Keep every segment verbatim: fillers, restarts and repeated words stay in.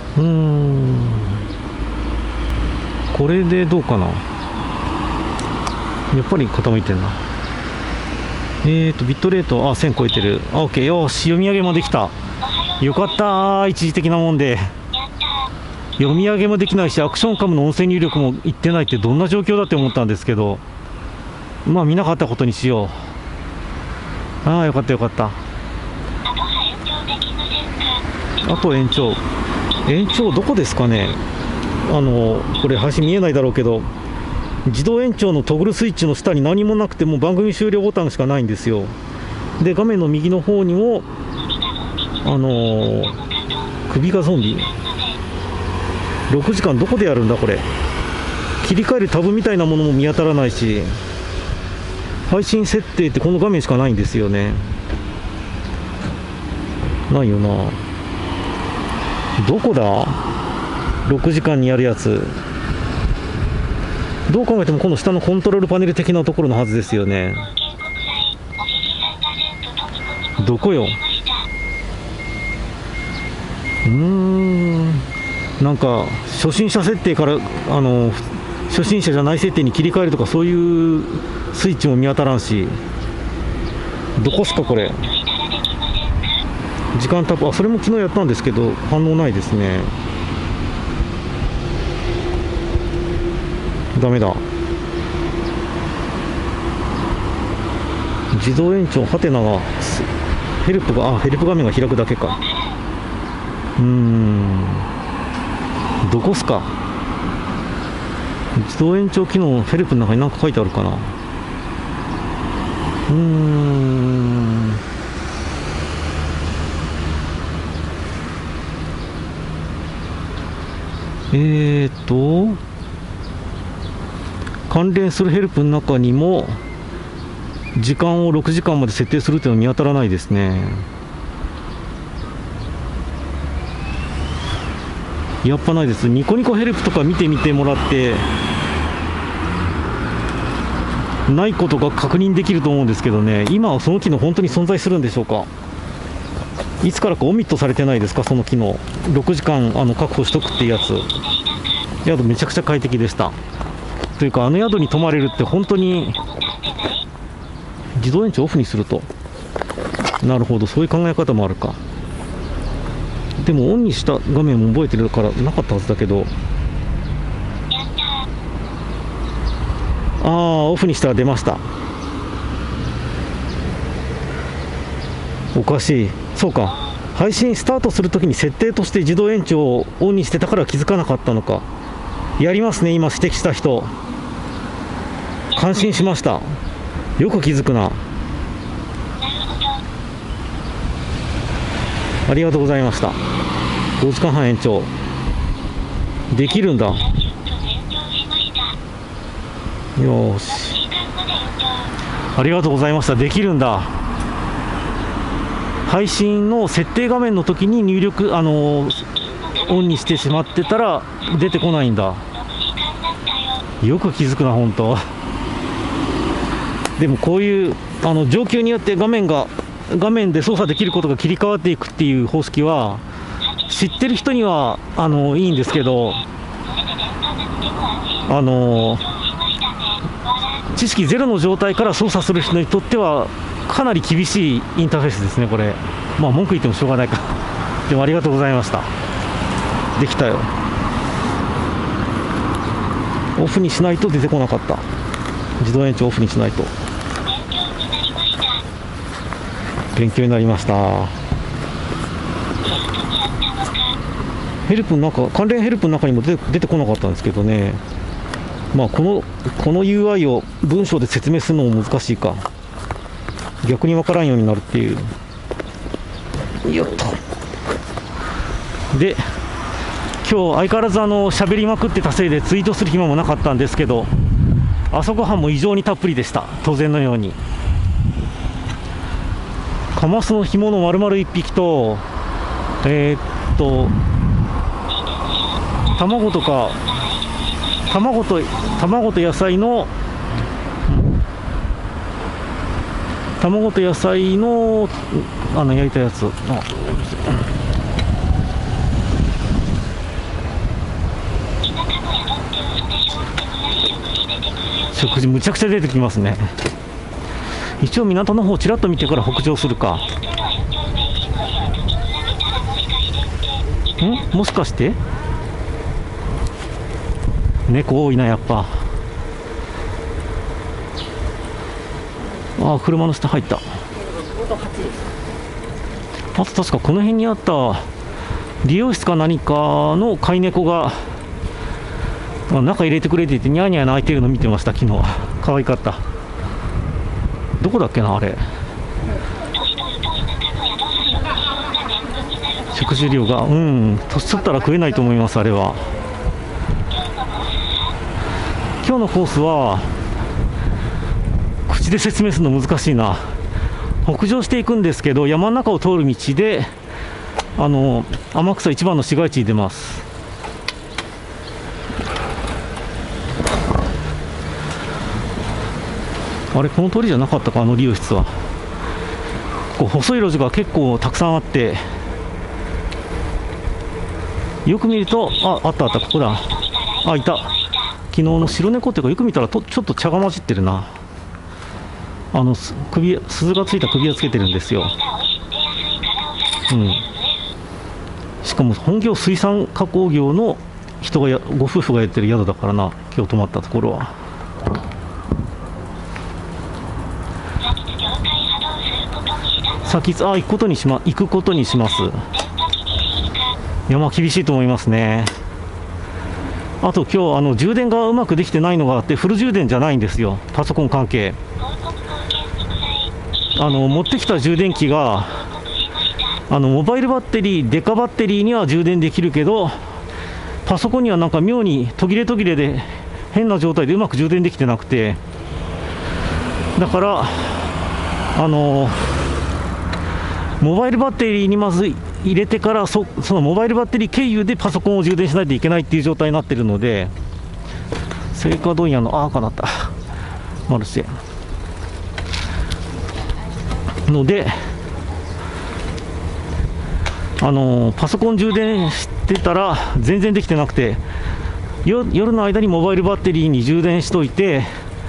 うーん、これでどうかな。やっぱり傾いてんな。えーとビットレート、あ、せん超えてる。あ、 OK、 よし、読み上げもできた。よかったー、一時的なもんで。読み上げもできないし、アクションカムの音声入力もいってないってどんな状況だって思ったんですけど、まあ見なかったことにしよう。ああ、よかったよかった。あと延長、延長どこですかね。あのこれ配信見えないだろうけど、自動延長のトグルスイッチの下に何もなくても番組終了ボタンしかないんですよ。で画面の右の方にもあのー、首がゾンビ。ろくじかんどこでやるんだこれ。切り替えるタブみたいなものも見当たらないし、配信設定ってこの画面しかないんですよね。ないよな。どこだろくじかんにやるやつ。どう考えてもこの下のコントロールパネル的なところのはずですよね。どこよ。うーん、なんか初心者設定からあの初心者じゃない設定に切り替えるとか、そういうスイッチも見当たらんし、どこっすかこれ。時間タップ、あ、それも昨日やったんですけど反応ないですね。ダメだ。自動延長ハテナがヘルプが、あ、ヘルプ画面が開くだけか。うーん、どこっすか。自動延長機能ヘルプの中に何か書いてあるかな。うーん、えーと関連するヘルプの中にも時間をろくじかんまで設定するというのは見当たらないですね。やっぱないです。ニコニコヘルプとか見てみてもらってないことが確認できると思うんですけどね。今はその機能本当に存在するんでしょうか。いつからかオミットされてないですか、その機能。ろくじかんあの確保しとくっていうやつ。宿めちゃくちゃ快適でした。というか、あの宿に泊まれるって本当に。自動延長オフにすると、なるほど、そういう考え方もあるか。でもオンにした画面も覚えてるからなかったはずだけど、ああ、オフにしたら出ました。おかしい。そうか、配信スタートするときに設定として自動延長をオンにしてたから気づかなかったのか。やりますね、今指摘した人。感心しました。よく気づくな。ありがとうございました。ごじかんはん延長できるんだ。よし、ありがとうございました。できるんだ。配信の設定画面の時に入力、あのオンにしてしまってたら出てこないんだ。よく気づくな本当。でもこういうあの状況によって画面が画面で操作できることが切り替わっていくっていう方式は知ってる人にはあのいいんですけど、あの知識ゼロの状態から操作する人にとってはかなり厳しいインターフェースですねこれ。まあ文句言ってもしょうがないか。でもありがとうございました。できたよ。オフにしないと出てこなかった。自動延長オフにしないと。勉強になりました。ヘルプの中、関連ヘルプの中にも出て、出てこなかったんですけどね。まあこのこの ユーアイ を文章で説明するのも難しいか。逆に分からんようになるっていう。よっと。で、今日相変わらずあの喋りまくってたせいでツイートする暇もなかったんですけど、朝ごはんも異常にたっぷりでした。当然のように。カマスの干物丸々いっぴきと、えー、っと卵とか卵と卵と野菜の卵と野菜のあの焼いたやつ。あ食事むちゃくちゃ出てきますね。一応港の方ちらっと見てから北上するか。んもしかして猫多いな、やっぱ。ああ、車の下入った。あと確かこの辺にあった理容室か何かの飼い猫が中入れてくれていてニャーニャー鳴いてるの見てました、昨日。可愛かった。どこだっけな、あれ。食事量が、うん、年取ったら食えないと思います、あれは。今日のコースは口で説明するの難しいな。北上していくんですけど、山の中を通る道であの天草一番の市街地に出ます。あれ、この通りじゃなかったか、あの理容室は。こう細い路地が結構たくさんあって、よく見ると、あ、あったあった、ここだ。あ、いた。昨日の白猫っていうか、よく見たらとちょっと茶が混じってるな。あの首、鈴がついた首輪つけてるんですよ。うん。しかも本業水産加工業の人がやご夫婦がやってる宿だからな、今日泊まったところは。先あ行くことにしま行くことにします。山厳しいと思いますね。あと今日あの充電がうまくできてないのがあって、フル充電じゃないんですよ、パソコン関係。あの持ってきた充電器があのモバイルバッテリー、デカバッテリーには充電できるけど、パソコンにはなんか妙に途切れ途切れで変な状態でうまく充電できてなくて、だからあのモバイルバッテリーにまず入れてから そ, そのモバイルバッテリー経由でパソコンを充電しないといけないっていう状態になってるので、成果問屋のあーかなったマルシェので、あのパソコン充電してたら全然できてなくて、よ夜の間にモバイルバッテリーに充電しといて、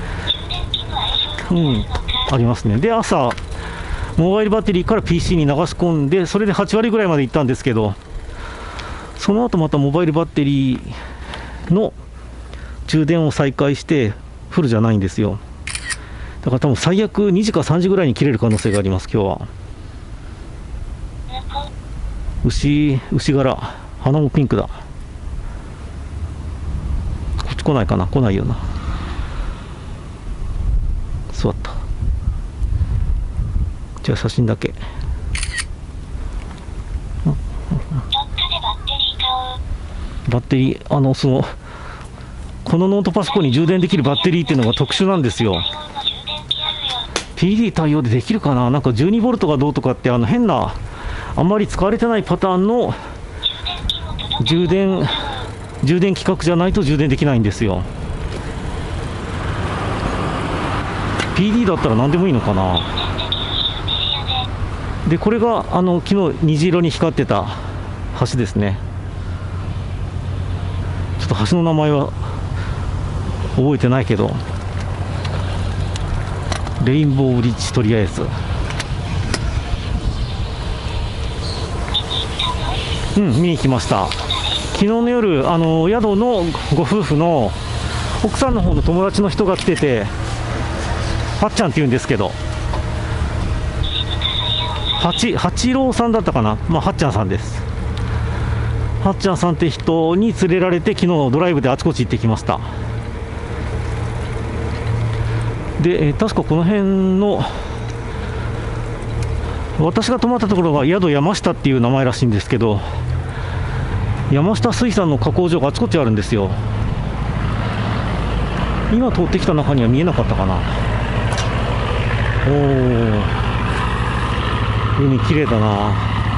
うんありますね。で朝モバイルバッテリーから ピーシー に流し込んで、それではち割ぐらいまでいったんですけど、その後またモバイルバッテリーの充電を再開してフルじゃないんですよ。だから多分最悪にじかさんじぐらいに切れる可能性があります、今日は。牛、牛柄、鼻もピンクだ。こっち来ないかな、来ないよな。座った。じゃあ写真だけ。バッテリー、あの、その、このノートパソコンに充電できるバッテリーっていうのが特殊なんですよ。ピーディー 対応でできるかな、なんかじゅうにボルトがどうとかって、あの変な、あんまり使われてないパターンの充電、充電規格じゃないと充電できないんですよ。ピーディー だったら何でもいいのかな。で、これがあの昨日虹色に光ってた橋ですね。ちょっと橋の名前は覚えてないけど、レインボーブリッジ、とりあえず。うん、見に来ました。昨日の夜、あの宿のご夫婦の奥さんの方の友達の人が来てて、はっちゃんって言うんですけど、八八郎さんだったかな、まあ、はっちゃんさんです。はっちゃんさんって人に連れられて、昨日ドライブであちこち行ってきました。で、えー、確かこの辺の、私が泊まったところが宿山下っていう名前らしいんですけど、山下水産の加工場があちこちあるんですよ。今通ってきた中には見えなかったかな。おー、海きれいだな。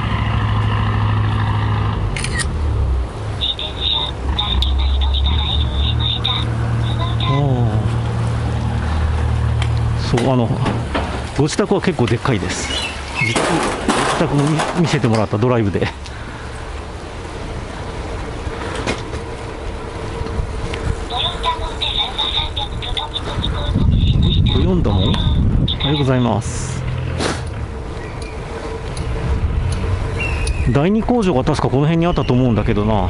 そう、あのご自宅は結構でっかいです。自宅、ご自宅も 見, 見せてもらった、ドライブで。 頼んだもん。ありがとうございます。第二工場が確かこの辺にあったと思うんだけどな。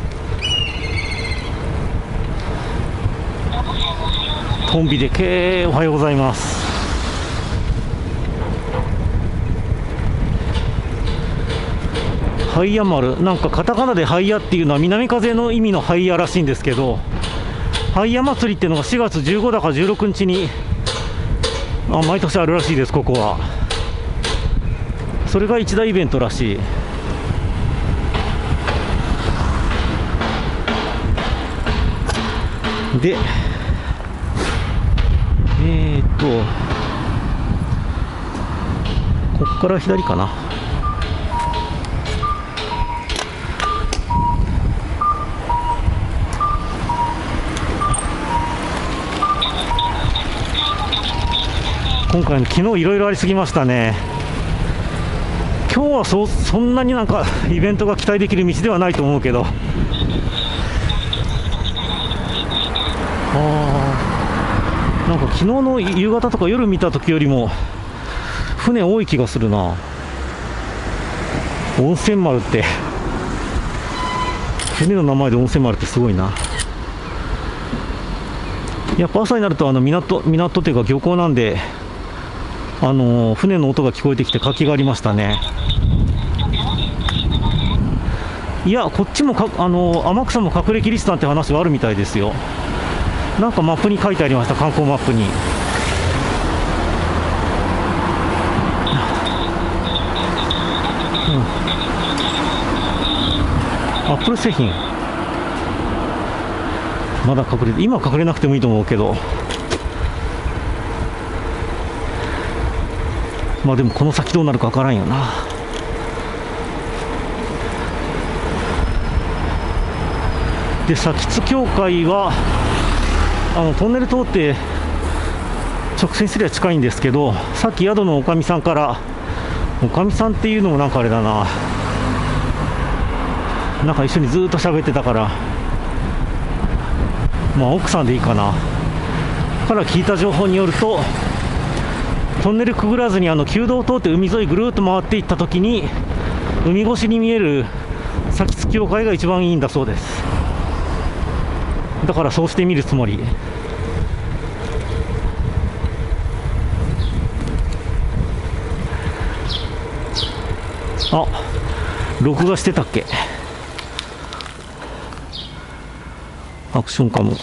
トンビでけー、おはようございます。ハイヤ丸、なんかカタカナでハイヤっていうのは南風の意味のハイヤらしいんですけど、ハイヤ祭りっていうのがしがつじゅうごだかじゅうろくにちにあ毎年あるらしいです。ここはそれが一大イベントらしい。でえーっとこっから左かな。今回の昨日いろいろありすぎましたね。今日は そ, そんなになんかイベントが期待できる道ではないと思うけど、あなんか昨日の夕方とか夜見た時よりも船多い気がするな。温泉丸って船の名前で温泉丸ってすごいな。やっぱ朝になるとあの 港, 港っていうか漁港なんで、あのー、船の音が聞こえてきて活気がありましたね。いやこっちもか、あのー、天草も隠れキリシタンって話はあるみたいですよ。なんかマップに書いてありました、観光マップに。うん、アップル製品まだ隠れて、今は隠れなくてもいいと思うけど、まあでもこの先どうなるかわからんよな。で津教会はあのトンネル通って直線すれば近いんですけど、さっき宿のおかみさんから、おかみさんっていうのもなんかあれだな、なんか一緒にずっと喋ってたから、まあ奥さんでいいかなから聞いた情報によると、トンネルくぐらずにあの旧道を通って海沿いぐるっと回っていったときに、海越しに見える津教会が一番いいんだそうです。だからそうしてみるつもり。あ、録画してたっけ。アクションカム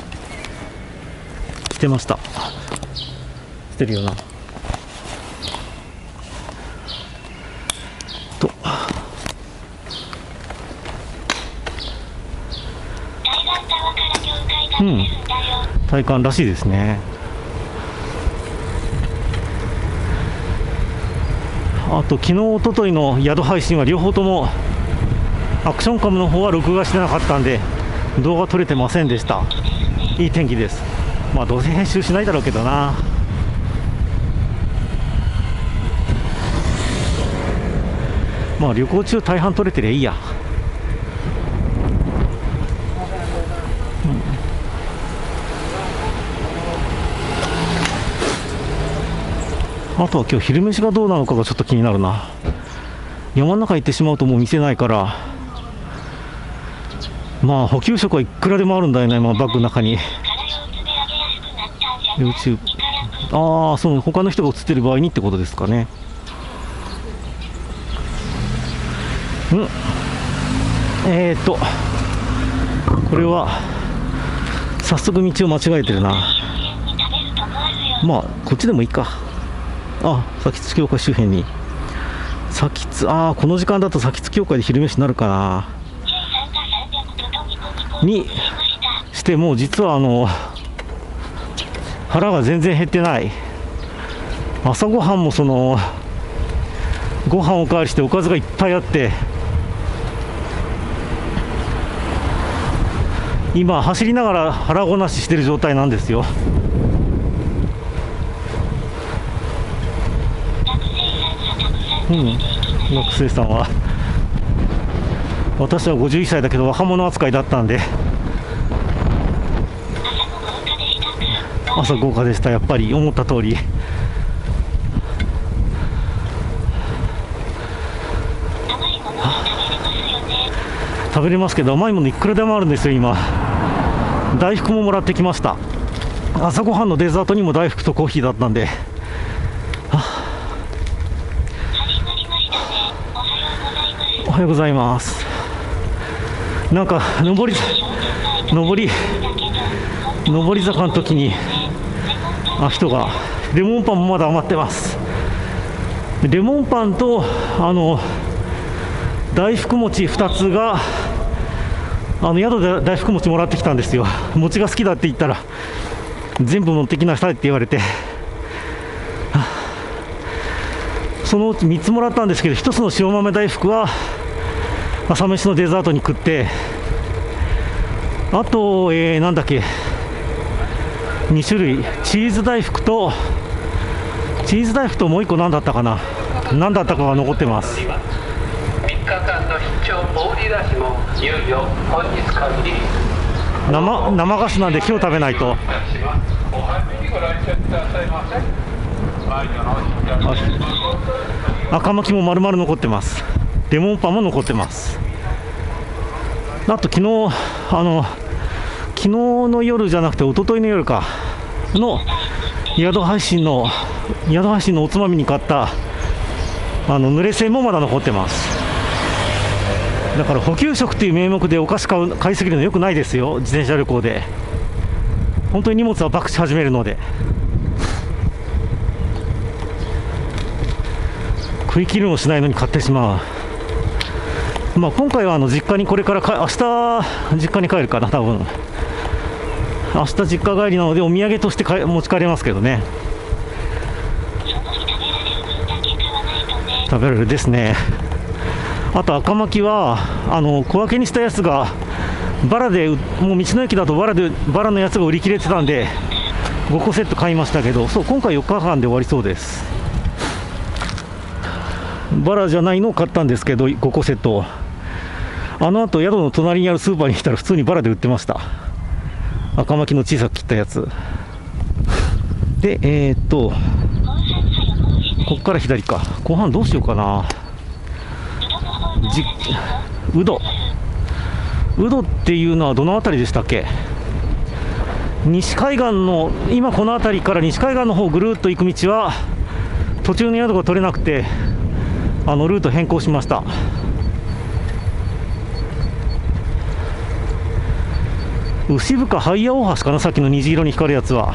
来てました。してるよなと。うん、体感らしいですね。あと昨日一昨日の宿配信は両方ともアクションカムの方は録画してなかったんで動画撮れてませんでした。いい天気です。まあどうせ編集しないだろうけどな。まあ旅行中大半撮れてりゃいいや。あとは今日昼飯がどうなのかがちょっと気になるな。山の中行ってしまうともう店ないから、まあ補給食はいくらでもあるんだよね、まあ、バッグの中に。 YouTube、 ああそう、他の人が映ってる場合にってことですかね。うんえーっとこれは早速道を間違えてるな。まあこっちでもいいか。あ、津教会周辺に津、ああこの時間だと津教会で昼飯になるかな。にしても実はあの腹が全然減ってない。朝ごはんもそのご飯おかわりしておかずがいっぱいあって、今走りながら腹ごなししてる状態なんですよ。うん、学生さんは、私はごじゅういっさいだけど若者扱いだったんで、あ朝豪華でした。やっぱり思った通り。食べれますけど、甘いものいくらでもあるんですよ。今大福ももらってきました。朝ごはんのデザートにも大福とコーヒーだったんで、おはようございます。なんか上り上り上り坂の時にあ人がレモンパンもまだ余ってます。レモンパンとあの大福餅ふたつがあの宿で大福餅もらってきたんですよ。餅が好きだって言ったら全部持ってきなさいって言われて、そのうちみっつもらったんですけど、ひとつの塩豆大福は朝飯のデザートに食って、あと、えー、なんだっけに種類チーズ大福とチーズ大福ともういっこ何だったかな何だったかが残ってます。みっかかんの出張大売り出しもいよいよ本日限り。生生菓子なんで今日食べないと。赤巻も丸々残ってます。レモンパンも残ってます。あと昨日あの昨日の夜じゃなくて一昨日の夜かの宿配信の宿配信のおつまみに買ったあの濡れせんもまだ残ってます。だから補給食っていう名目でお菓子買う買いすぎるのよくないですよ。自転車旅行で本当に荷物は爆し始めるので、食い切るもしないのに買ってしまう。まあ、今回はあの実家にこれからか明日実家に帰るかな。多分明日実家帰りなのでお土産としてか持ち帰れますけどね。食べられるですね。あと赤巻はあの小分けにしたやつがバラで、もう道の駅だとバラでバラのやつが売り切れてたんでごこセット買いましたけど、そう今回よっかかんで終わりそうです。バラじゃないのを買ったんですけどごこセット。あの後宿の隣にあるスーパーに来たら普通にバラで売ってました。赤巻の小さく切ったやつで、えー、っとこっから左か。後半どうしようかな。じうどうどっていうのはどの辺りでしたっけ。西海岸の今この辺りから西海岸の方ぐるっと行く道は途中の宿が取れなくてあのルート変更しました。牛深ハイヤ大橋かな、さっきの虹色に光るやつは。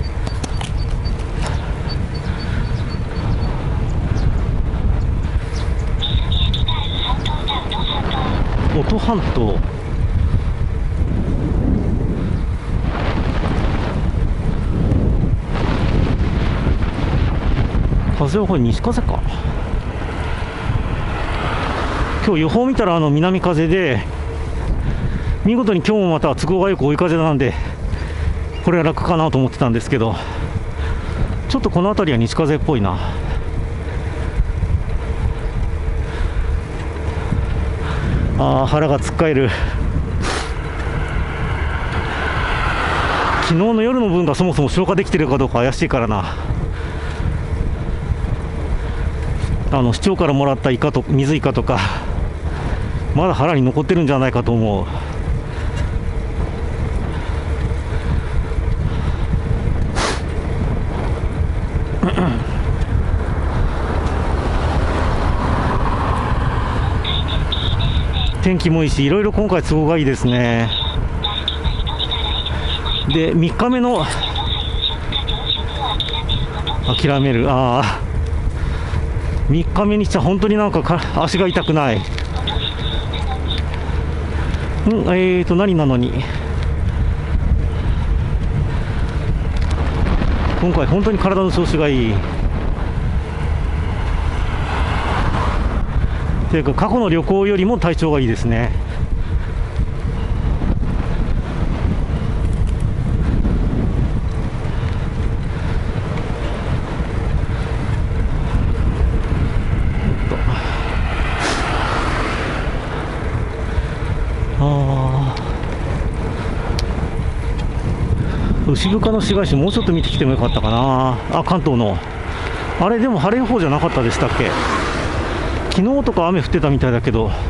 音半島風はこれ西風か。今日予報見たらあの南風で、見事に今日もまた都合がよく追い風なんでこれは楽かなと思ってたんですけど、ちょっとこの辺りは西風っぽいな。あー腹がつっかえる。昨日の夜の分がそもそも消化できてるかどうか怪しいからな。あの市長からもらったイカと水イカとかまだ腹に残ってるんじゃないかと思う。天気もいいし、いろいろ今回都合がいいですね。でみっかめの諦める、ああみっかめにしちゃ本当になんかか足が痛くない。んえーと何なのに今回本当に体の調子がいい。というか過去の旅行よりも体調がいいですね。あ牛深の市街地、もうちょっと見てきてもよかったかな。あ、関東のあれでも晴れ予報じゃなかったでしたっけ。昨日とか雨降ってたみたいだけど、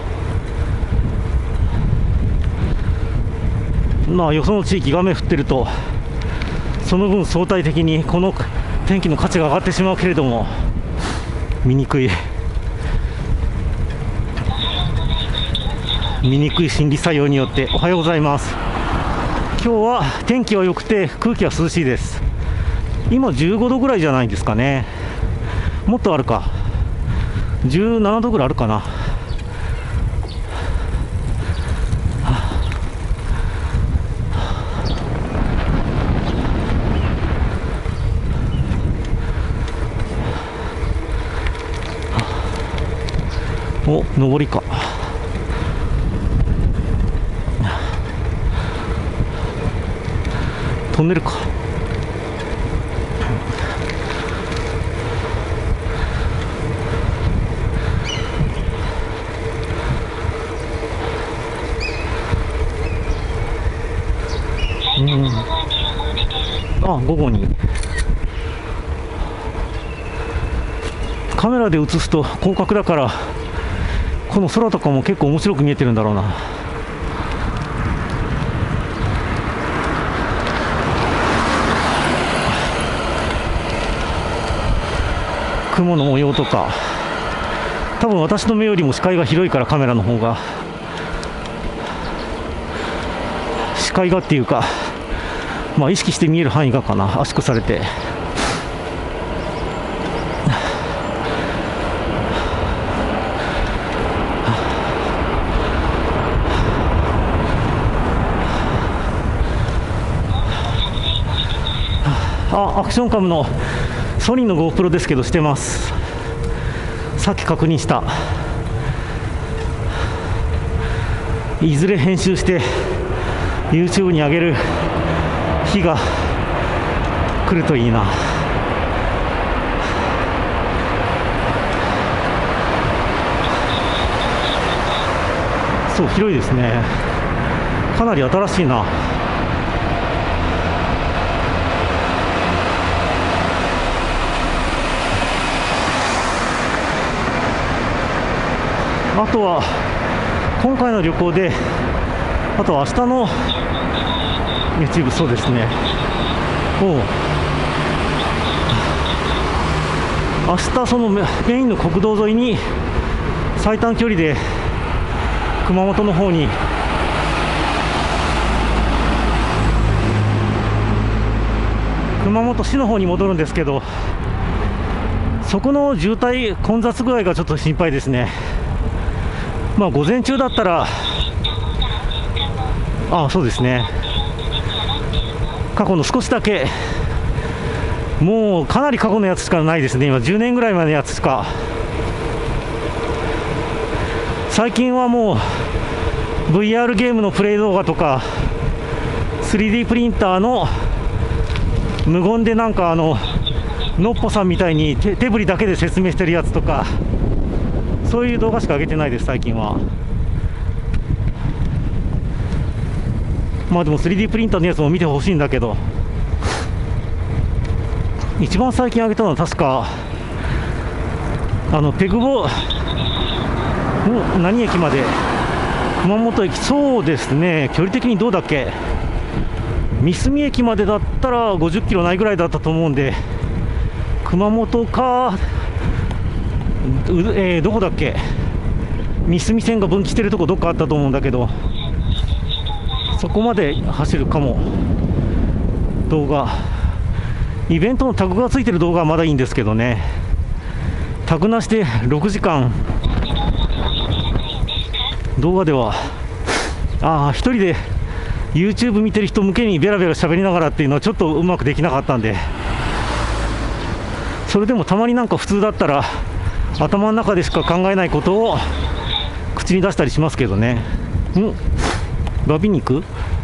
まあよその地域が雨降ってるとその分相対的にこの天気の価値が上がってしまうけれども、見にくい見にくい心理作用によって。おはようございます。今日は天気は良くて空気は涼しいです。今じゅうごどぐらいじゃないですかね。もっとあるか、じゅうななどぐらいあるかな。お、上りか。トンネルか。うん、あ、午後にカメラで映すと広角だから、この空とかも結構面白く見えてるんだろうな。雲の模様とか、多分私の目よりも視界が広いから、カメラの方が視界がっていうか、まあ意識して見える範囲がかな、圧縮されて。あ、アクションカムのソニーの GoPro ですけど、してます。さっき確認した。いずれ編集して YouTube に上げる日が来るといいな。そう、広いですね。かなり新しいな。あとは今回の旅行で、あとは明日の YouTube、 そうですね。おう、明日そのメインの国道沿いに最短距離で熊本の方に熊本市の方に戻るんですけど、そこの渋滞混雑具合がちょっと心配ですね。まあ午前中だったら、あ、そうですね、過去の少しだけ、もうかなり過去のやつしかないですね。今じゅうねんぐらい前のやつしか。最近はもう ブイアール ゲームのプレイ動画とか スリーディー プリンターの無言でなんかあののっぽさんみたいに 手, 手振りだけで説明してるやつとか、そういう動画しか上げてないです最近は。まあでも スリーディー プリンターのやつも見てほしいんだけど、一番最近上げたのは確かあのペグボ何駅まで、熊本駅、そうですね、距離的にどうだっけ、三角駅までだったらごじゅっキロないぐらいだったと思うんで、熊本か、うえー、どこだっけ、三角線が分岐してるとこどっかあったと思うんだけど、そこまで走るかも。動画イベントのタグがついてる動画はまだいいんですけどね、タグなしでろくじかん動画では、ああ一人で YouTube 見てる人向けにベラベラ喋りながらっていうのはちょっとうまくできなかったんで、それでもたまになんか普通だったら頭の中でしか考えないことを口に出したりしますけどね。んバビ肉、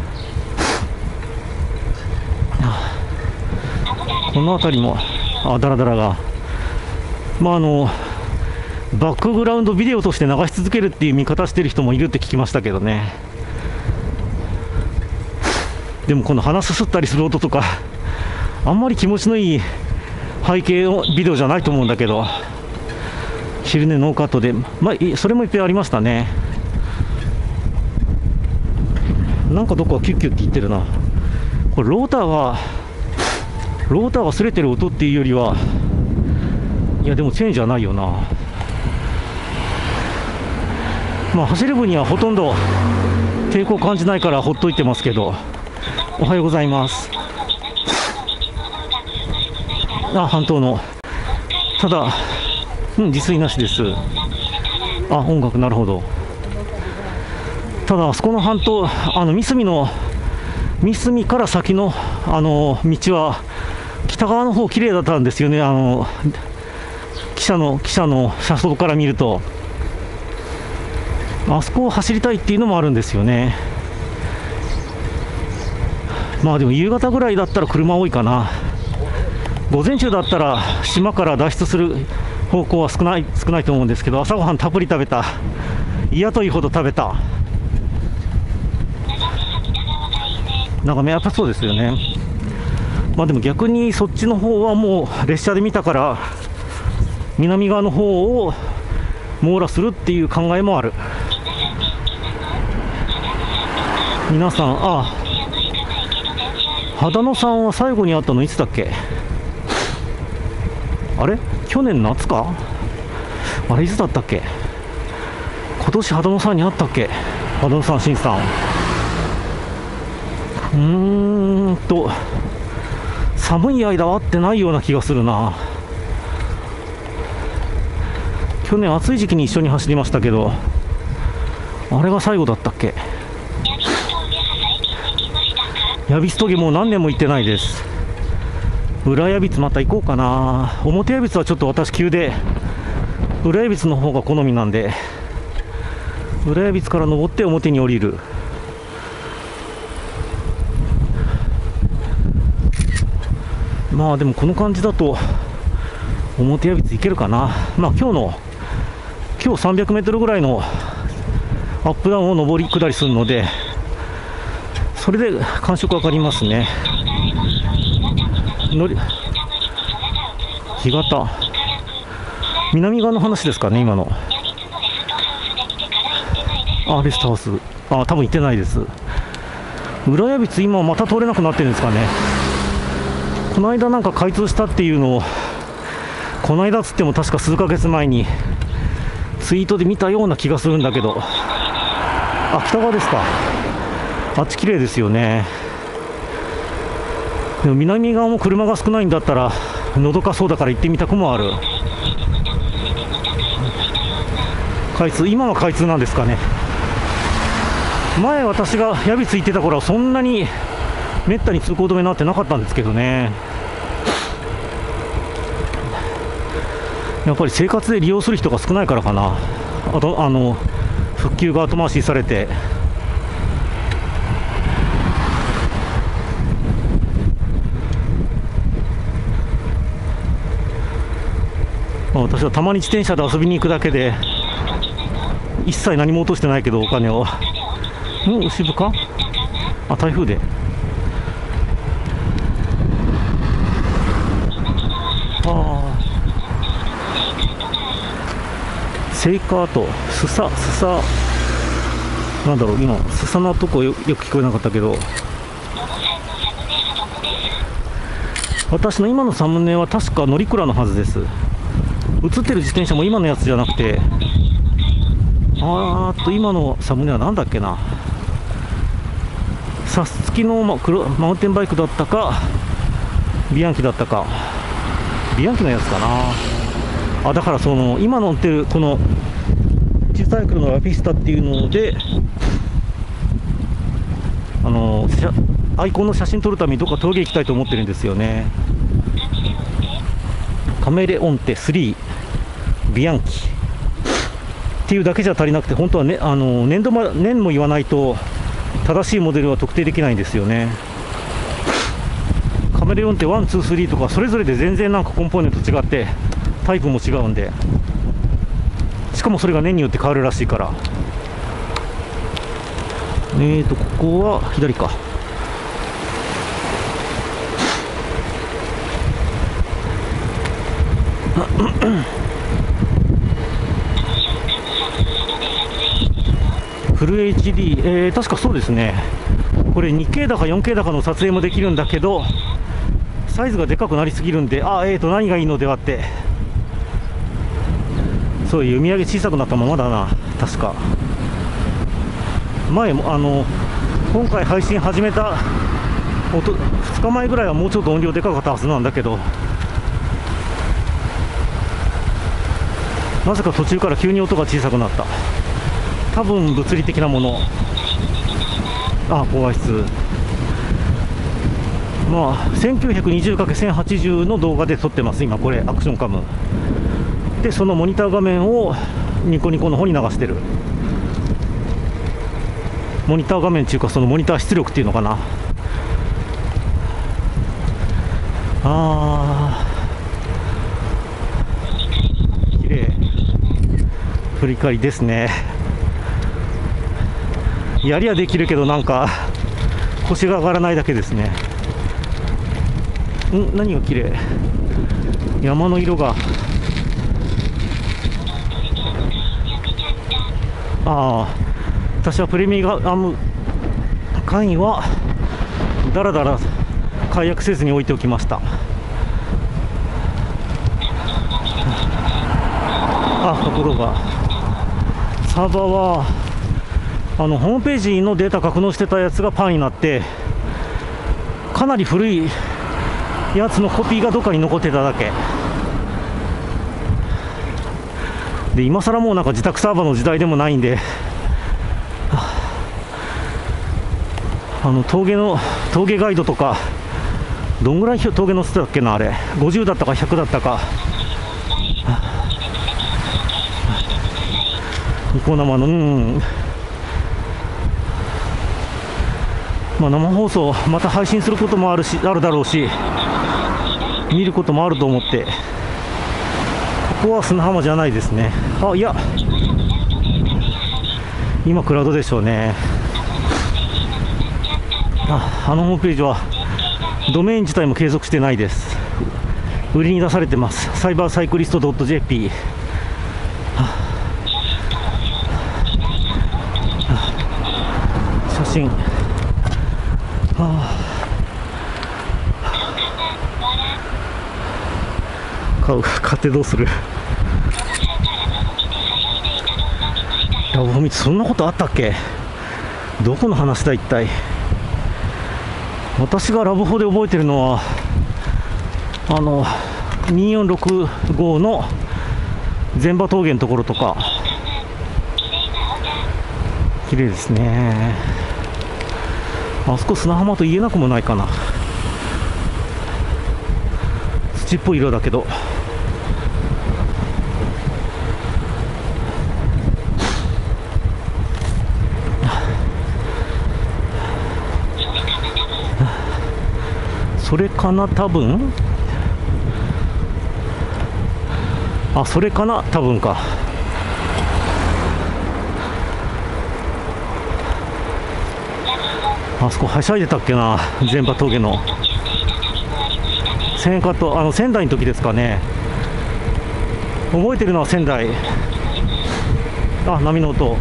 この辺りもあダラダラが、まああのバックグラウンドビデオとして流し続けるっていう見方してる人もいるって聞きましたけどね。 でもこの鼻すすったりする音とかあんまり気持ちのいい背景のビデオじゃないと思うんだけど、昼寝ノーカットで、まあ、それもいっぺんありましたね。なんかどこかキュッキュッって言ってるな。これローターがローターが擦れてる音っていうよりは、いやでもチェーンじゃないよな。まあ走る分にはほとんど抵抗感じないからほっといてますけど。おはようございます。あ、半島の、ただ、うん、自炊なしです。あ、音楽、なるほど。ただあそこの半島、あの三隅の三隅から先のあの道は北側の方綺麗だったんですよね。あの汽車の汽車の車窓から見ると、あそこを走りたいっていうのもあるんですよね。まあでも夕方ぐらいだったら車多いかな。午前中だったら島から脱出する方向は少ない少ないと思うんですけど、朝ごはんたっぷり食べた。嫌というほど食べた。なんかやっぱそうですよね。まあでも逆にそっちの方はもう列車で見たから、南側の方を網羅するっていう考えもある。皆さん、ああ、秦野さんは最後に会ったのいつだっけ。あれ去年夏か。あれいつだったっけ。今年秦野さんに会ったっけ。秦野さん、新さん、うーんと寒い間は会ってないような気がするな。去年暑い時期に一緒に走りましたけど、あれが最後だったっけ。矢櫃峠もう何年も行ってないです。裏矢櫃また行こうかな。表矢櫃はちょっと私急で、裏矢櫃の方が好みなんで、裏矢櫃から登って表に降りる。まあでもこの感じだと表矢櫃行けるかな。まあ今日の今日さんびゃくメートルぐらいのアップダウンを上り下りするので、それで感触わかりますね。乗り干潟、南側の話ですかね、今の。あ、レストハウス、あ、多分行ってないです。裏矢櫃、今また通れなくなってるんですかね。この間なんか開通したっていうのを、この間つっても確か数ヶ月前にツイートで見たような気がするんだけど。あ、北側ですか。あっち綺麗ですよね。でも南側も車が少ないんだったらのどかそうだから行ってみたくもある。開通、今は開通なんですかね。前私が矢櫃行ってた頃はそんなにめったに通行止めになってなかったんですけどね。やっぱり生活で利用する人が少ないからかな。あとあの復旧が後回しされて。私はたまに自転車で遊びに行くだけで一切何も落としてないけど、お金を。うん、牛部か。あ、台風で。ああ、セイカーとスサスサ、なんだろう、今スサのとこ よ, よく聞こえなかったけど、私の今のサムネは確か乗鞍のはずです。映ってる自転車も今のやつじゃなくて、あーっと今のサムネはなんだっけな、サス付きの、ま、黒マウンテンバイクだったかビアンキだったか、ビアンキのやつかなあ。だからその今乗ってるこの小さい車のラフィスタっていうので、あのアイコンの写真撮るためにどっか峠行きたいと思ってるんですよね。カメレオンテスリービアンキっていうだけじゃ足りなくて、本当は、ね、あの年度ま年も言わないと正しいモデルは特定できないんですよね。カメレオンテワン、ツー、スリーとかそれぞれで全然なんかコンポーネント違ってタイプも違うんで、しかもそれが年によって変わるらしいから。えーとここは左か。 フル エイチディー、えー、確かそうですね。これ にケー だか よんケー だかの撮影もできるんだけど、サイズがでかくなりすぎるんで、あ、えーと何がいいのではって、そういう読み上げ小さくなったままだな、確か。前もあの今回配信始めたおとふつかまえぐらいはもうちょっと音量でかかったはずなんだけど、なぜか途中から急に音が小さくなった。多分物理的なもの。あ、高画質。まあ せんきゅうひゃくにじゅうかけるせんはちじゅう の動画で撮ってます今これ。アクションカムで、そのモニター画面をニコニコの方に流してる。モニター画面っていうか、そのモニター出力っていうのかな。あー、綺麗。振り返りですね。やりはできるけど、なんか腰が上がらないだけですね。ん、何が綺麗。山の色が。ああ、私はプレミアム会員はだらだら解約せずに置いておきました。あ、ところがサーバーはあのホームページのデータ格納してたやつがパンになって、かなり古いやつのコピーがどっかに残ってただけで、今更もうなんか自宅サーバーの時代でもないんで、あの峠の峠ガイドとか、どんぐらい峠乗せてたっけな、あれごじゅうだったかひゃくだったか。ニコ生の、うん、まあ、生放送また配信することもあるしあるだろうし、見ることもあると思って。ここは砂浜じゃないですね。あ、いや今クラウドでしょうね。あ、あのホームページはドメイン自体も継続してないです。売りに出されてます。サイバーサイクリスト .jp。 写真、はあ、買う買ってどうする。ラブホ見てそんなことあったっけ。どこの話だ一体。私がラブホで覚えてるのはあのにーよんろくごの前場峠のところとか。綺麗ですね。あそこ砂浜と言えなくもないかな。土っぽい色だけど。それかな多分。あ、それかな多分か。あそこはしゃいでたっけな、前場峠の千カット、あの仙台の時ですかね。覚えてるのは仙台。あ、波の音。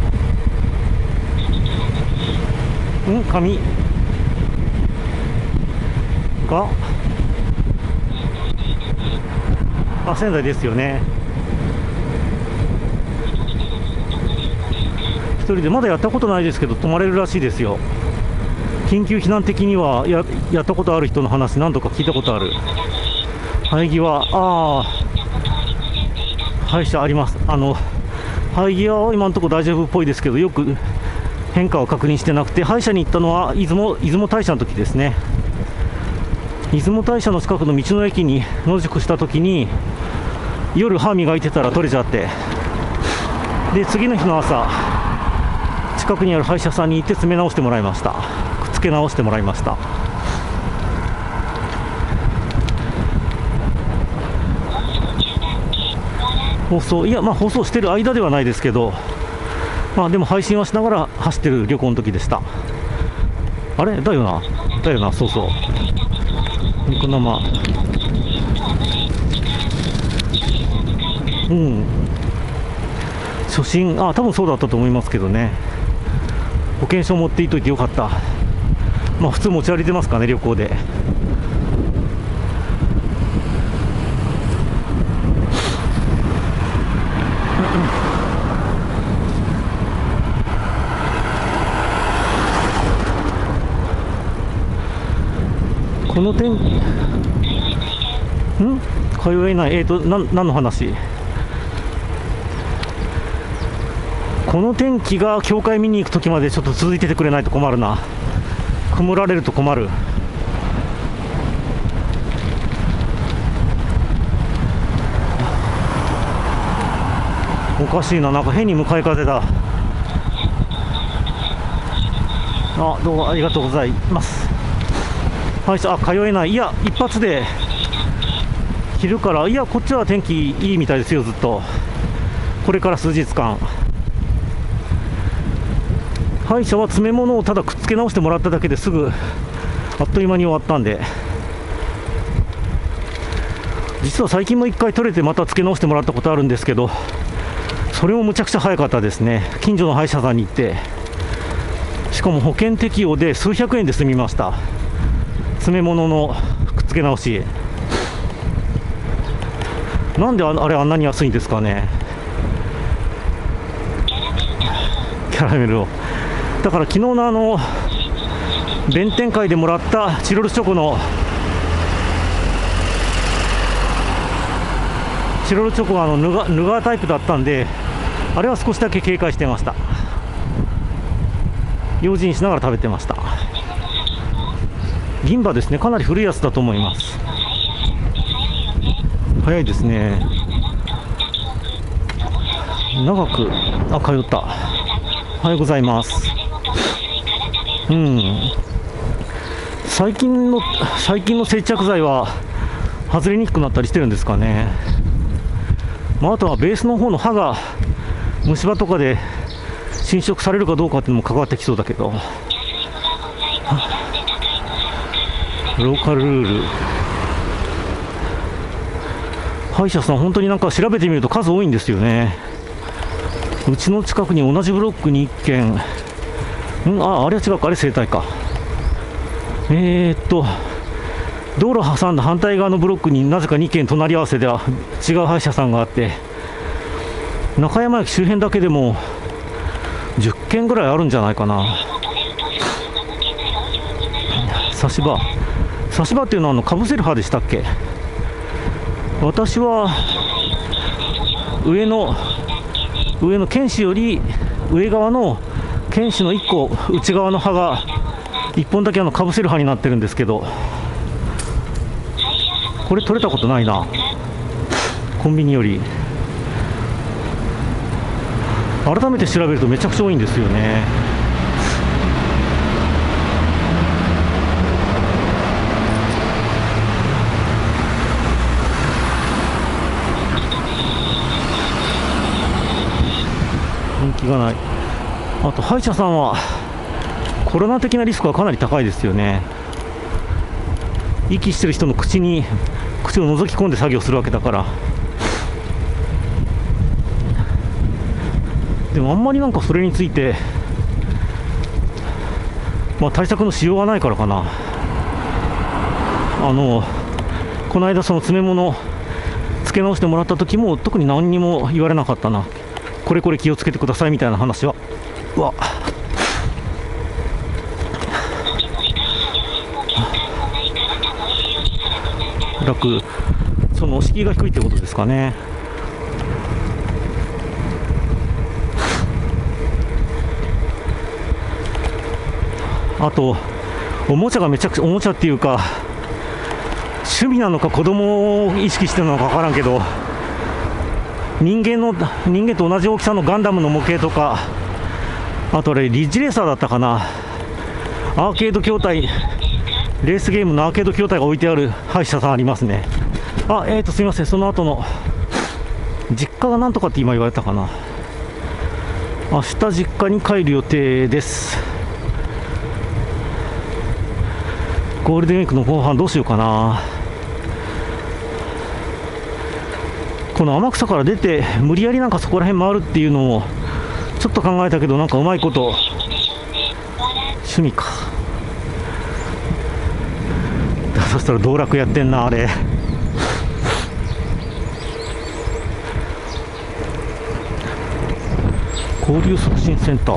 ん、紙か。あ、仙台ですよね。一人でまだやったことないですけど泊まれるらしいですよ。緊急避難的には や, やったことある人の話何度か聞いたことある。生え際、ああ、歯医者あります。あの生え際は今のところ大丈夫っぽいですけど、よく変化を確認してなくて、歯医者に行ったのは出雲出雲大社の時ですね。出雲大社の近くの道の駅に野宿した時に夜歯磨いてたら取れちゃって、で次の日の朝近くにある歯医者さんに行って詰め直してもらいました。くっつけ直してもらいました。放送、いやまあ放送してる間ではないですけど、まあでも配信はしながら走ってる旅行の時でした。あれだよなだよな、そうそうニコ生。 うん、初心、あ、多分そうだったと思いますけどね。保険証持っていといてよかった。まあ普通持ち歩いてますかね、旅行で。この点、ん通えない、えーと、な何の話？この天気が教会見に行くときまでちょっと続いててくれないと困るな。曇られると困る。おかしいな、なんか変に向かい風だ。あ、どうもありがとうございます。はい、あ、通えない。いや、一発で昼から、いや、こっちは天気いいみたいですよ、ずっと。これから数日間。歯医者は詰め物をただくっつけ直してもらっただけですぐあっという間に終わったんで、実は最近もいっかい取れてまた付け直してもらったことあるんですけど、それもむちゃくちゃ早かったですね。近所の歯医者さんに行って、しかも保険適用で数百円で済みました。詰め物のくっつけ直し。なんであれあんなに安いんですかね。キャラメルを。だから昨日のあの弁天会でもらったチロルチョコのチロルチョコがあのヌガ、ヌガータイプだったんで、あれは少しだけ警戒してました。用心しながら食べてました。銀歯ですね、かなり古いやつだと思います。早いですね。長く、あ、通った。おはようございます。うん。最近の、最近の接着剤は外れにくくなったりしてるんですかね。まあ、あとはベースの方の刃が虫歯とかで侵食されるかどうかっていうのも関わってきそうだけど。ローカルルール。歯医者さん、本当になんか調べてみると数多いんですよね。うちの近くに同じブロックにいっけん、んあ、あれは違うか、あれ整体か。えーっと、道路挟んだ反対側のブロックになぜかにけん隣り合わせでは違う歯医者さんがあって、中山駅周辺だけでもじゅっけんぐらいあるんじゃないかな。差し歯。差し歯っていうのはあのかぶせる歯でしたっけ。私は上の上の犬歯より上側の犬歯のいっこ内側の歯がいっぽんだけあのかぶせる歯になってるんですけど、これ取れたことないな、コンビニより。改めて調べるとめちゃくちゃ多いんですよね。人気がない。あと歯医者さんはコロナ的なリスクはかなり高いですよね。息してる人の口に口を覗き込んで作業するわけだから。でもあんまりなんかそれについて、まあ、対策のしようがないからかな。あのこの間その詰め物付け直してもらった時も特に何にも言われなかったな。これこれ気をつけてくださいみたいな話は。うわ、楽、その敷居が低いってことですかね。あとおもちゃがめちゃくちゃ、おもちゃっていうか趣味なのか子供を意識してるのか分からんけど、人間の人間と同じ大きさのガンダムの模型とか、あとあれリッジレーサーだったかな、アーケード筐体、レースゲームのアーケード筐体が置いてある歯医者さんありますね。あ、えーとすみません、その後の実家がなんとかって今言われたかな。明日実家に帰る予定です。ゴールデンウィークの後半どうしようかな。 この天草から出て無理やりなんかそこら辺回るっていうのもちょっと考えたけど、なんかうまいこと趣味か。そしたら道楽やってんなあれ。交流促進センター。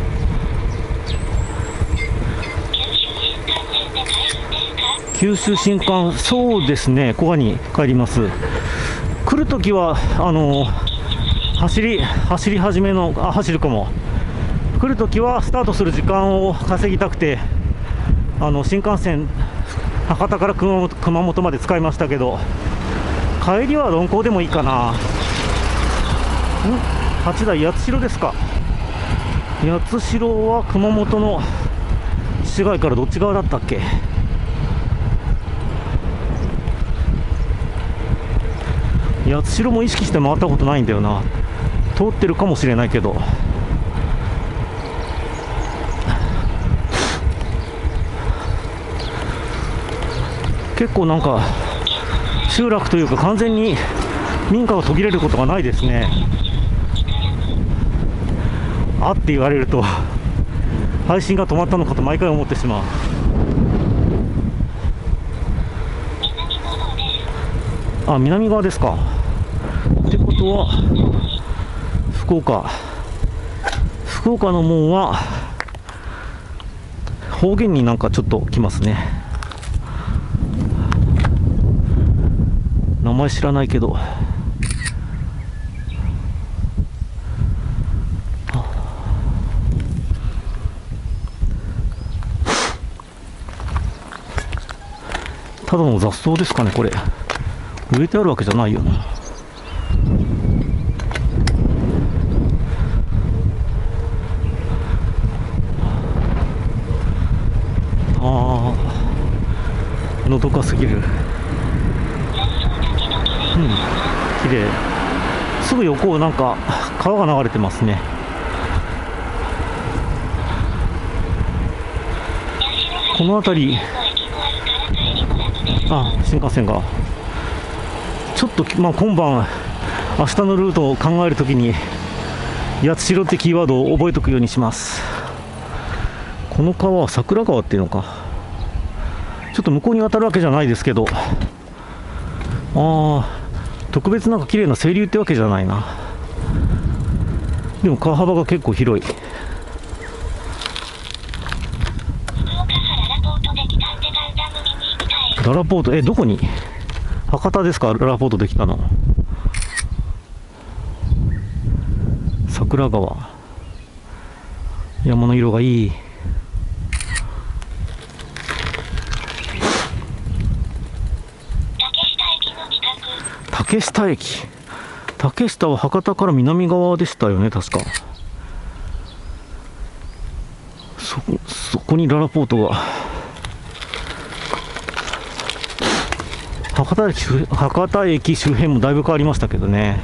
九州新幹、そうですね、古賀に帰ります。来るときはあの走り走り始めのあ走るかも。来るときはスタートする時間を稼ぎたくて、あの新幹線博多から熊本、熊本まで使いましたけど、帰りは鈍行でもいいかな。ん八代八代ですか。八代は熊本の市街からどっち側だったっけ。八代も意識して回ったことないんだよな。通ってるかもしれないけど。結構なんか集落というか完全に民家が途切れることがないですね。あって言われると配信が止まったのかと毎回思ってしまう。あ、南側ですか。ってことは福岡福岡の門は方言になんかちょっと来ますね。名前知らないけど。ただの雑草ですかね、これ。植えてあるわけじゃないよな。ああ、のどかすぎる。うん、綺麗。すぐ横をなんか川が流れてますね。この辺り、あ、新幹線がちょっと、まあ、今晩明日のルートを考えるときに八代ってキーワードを覚えておくようにします。この川は桜川っていうのか。ちょっと向こうに渡るわけじゃないですけど、ああ、特別なんか綺麗な清流ってわけじゃないな。でも川幅が結構広い。ララポート、え、どこに？博多ですか、ララポートできたの。桜川。山の色がいい。竹下駅。竹下は博多から南側でしたよね、確か。そ、そこにララポートが。博多駅、博多駅周辺もだいぶ変わりましたけどね。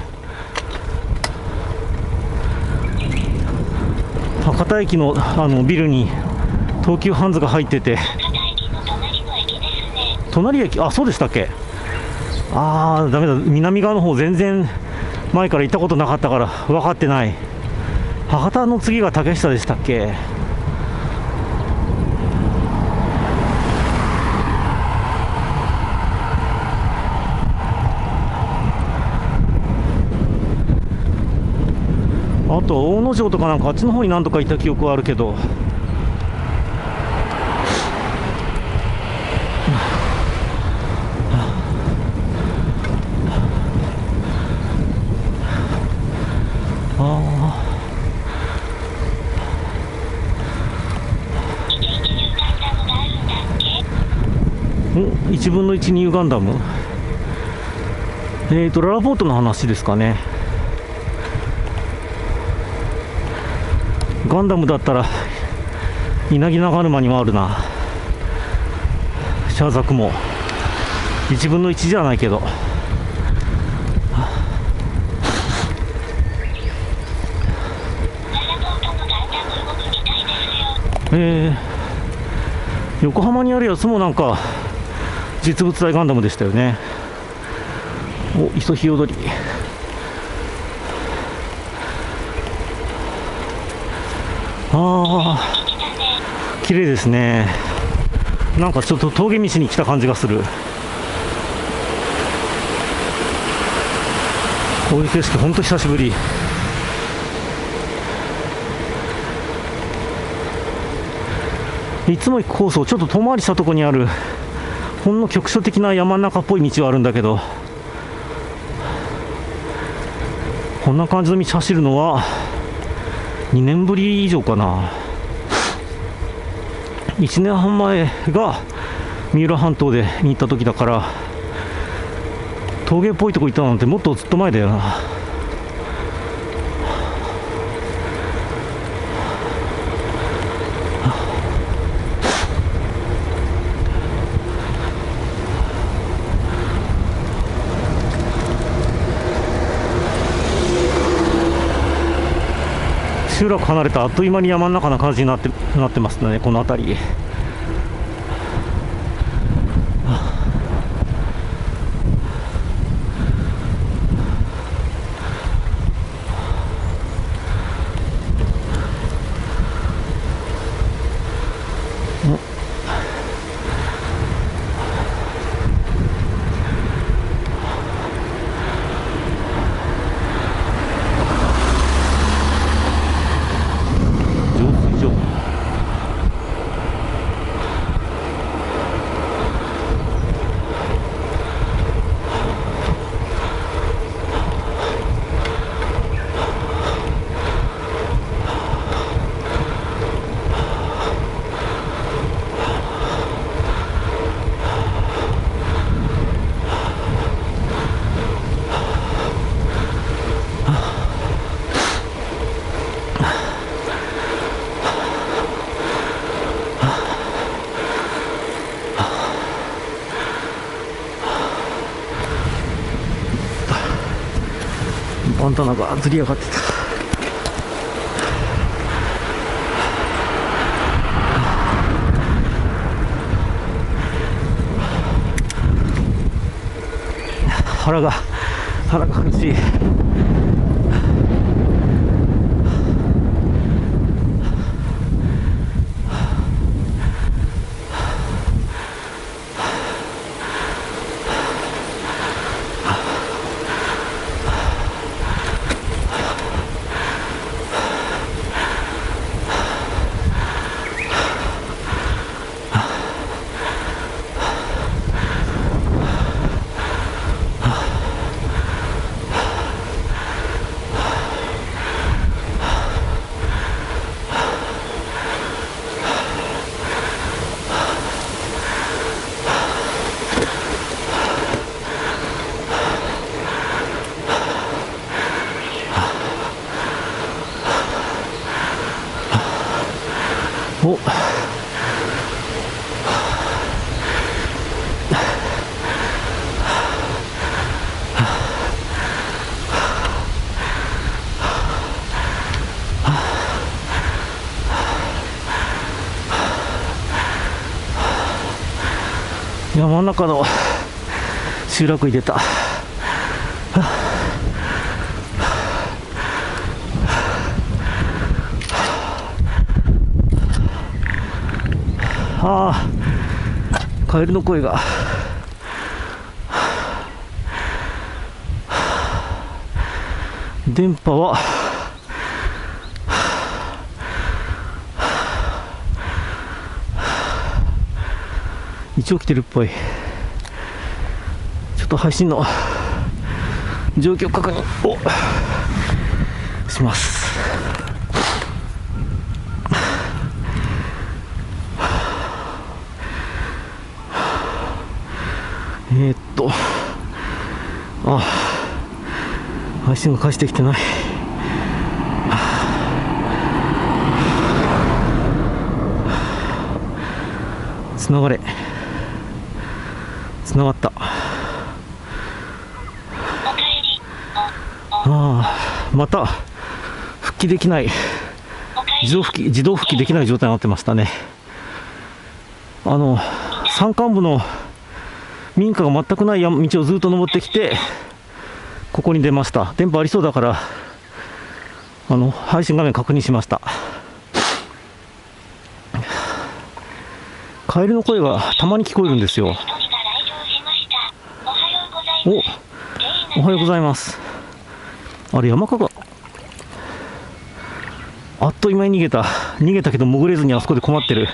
博多駅のあのビルに東急ハンズが入ってて、隣駅、あ、そうでしたっけ。ああ、ダメだ、南側の方全然前から行ったことなかったから分かってない。博多の次が竹下でしたっけ。あと大野城とかなんかあっちの方に何とかいた記憶はあるけど、ああ、いちぶんのいちニューガンダム。えーとララポートの話ですかね。ガンダムだったら稲城長沼にもあるな。シャーザクもいちぶんのいちじゃないけど、えー、横浜にあるやつもなんか実物大ガンダムでしたよね。お、磯日踊り。 ああ、綺麗ですね。なんかちょっと峠道に来た感じがする。こういう景色ほんと久しぶり。いつも行くコースをちょっと遠回りしたところにある、ほんの局所的な山の中っぽい道はあるんだけど、こんな感じの道走るのはにねんぶり以上かな。いちねんはんまえが三浦半島でに行った時だから、峠っぽいとこ行ったなんてもっとずっと前だよな。集落離れたあっという間に山の中な感じになってなってますね、この辺り。バンダナがずり上がってた。腹が腹が苦しい。お山の中の集落に出た。ああ、カエルの声が。電波は一応来てるっぽい。ちょっと配信の状況確認をします。えー、っとあ配信が返してきてない。つながれつながった。ああ、また復帰できない、自動復帰自動復帰できない状態になってましたね。あの山間部の民家が全くない道をずっと登ってきて、ここに出ました。電波ありそうだから、あの配信画面確認しました。 カエルの声がたまに聞こえるんですよ。お、おはようございます。あれ、山かが、あっという間に逃げた。逃げたけど潜れずにあそこで困ってる。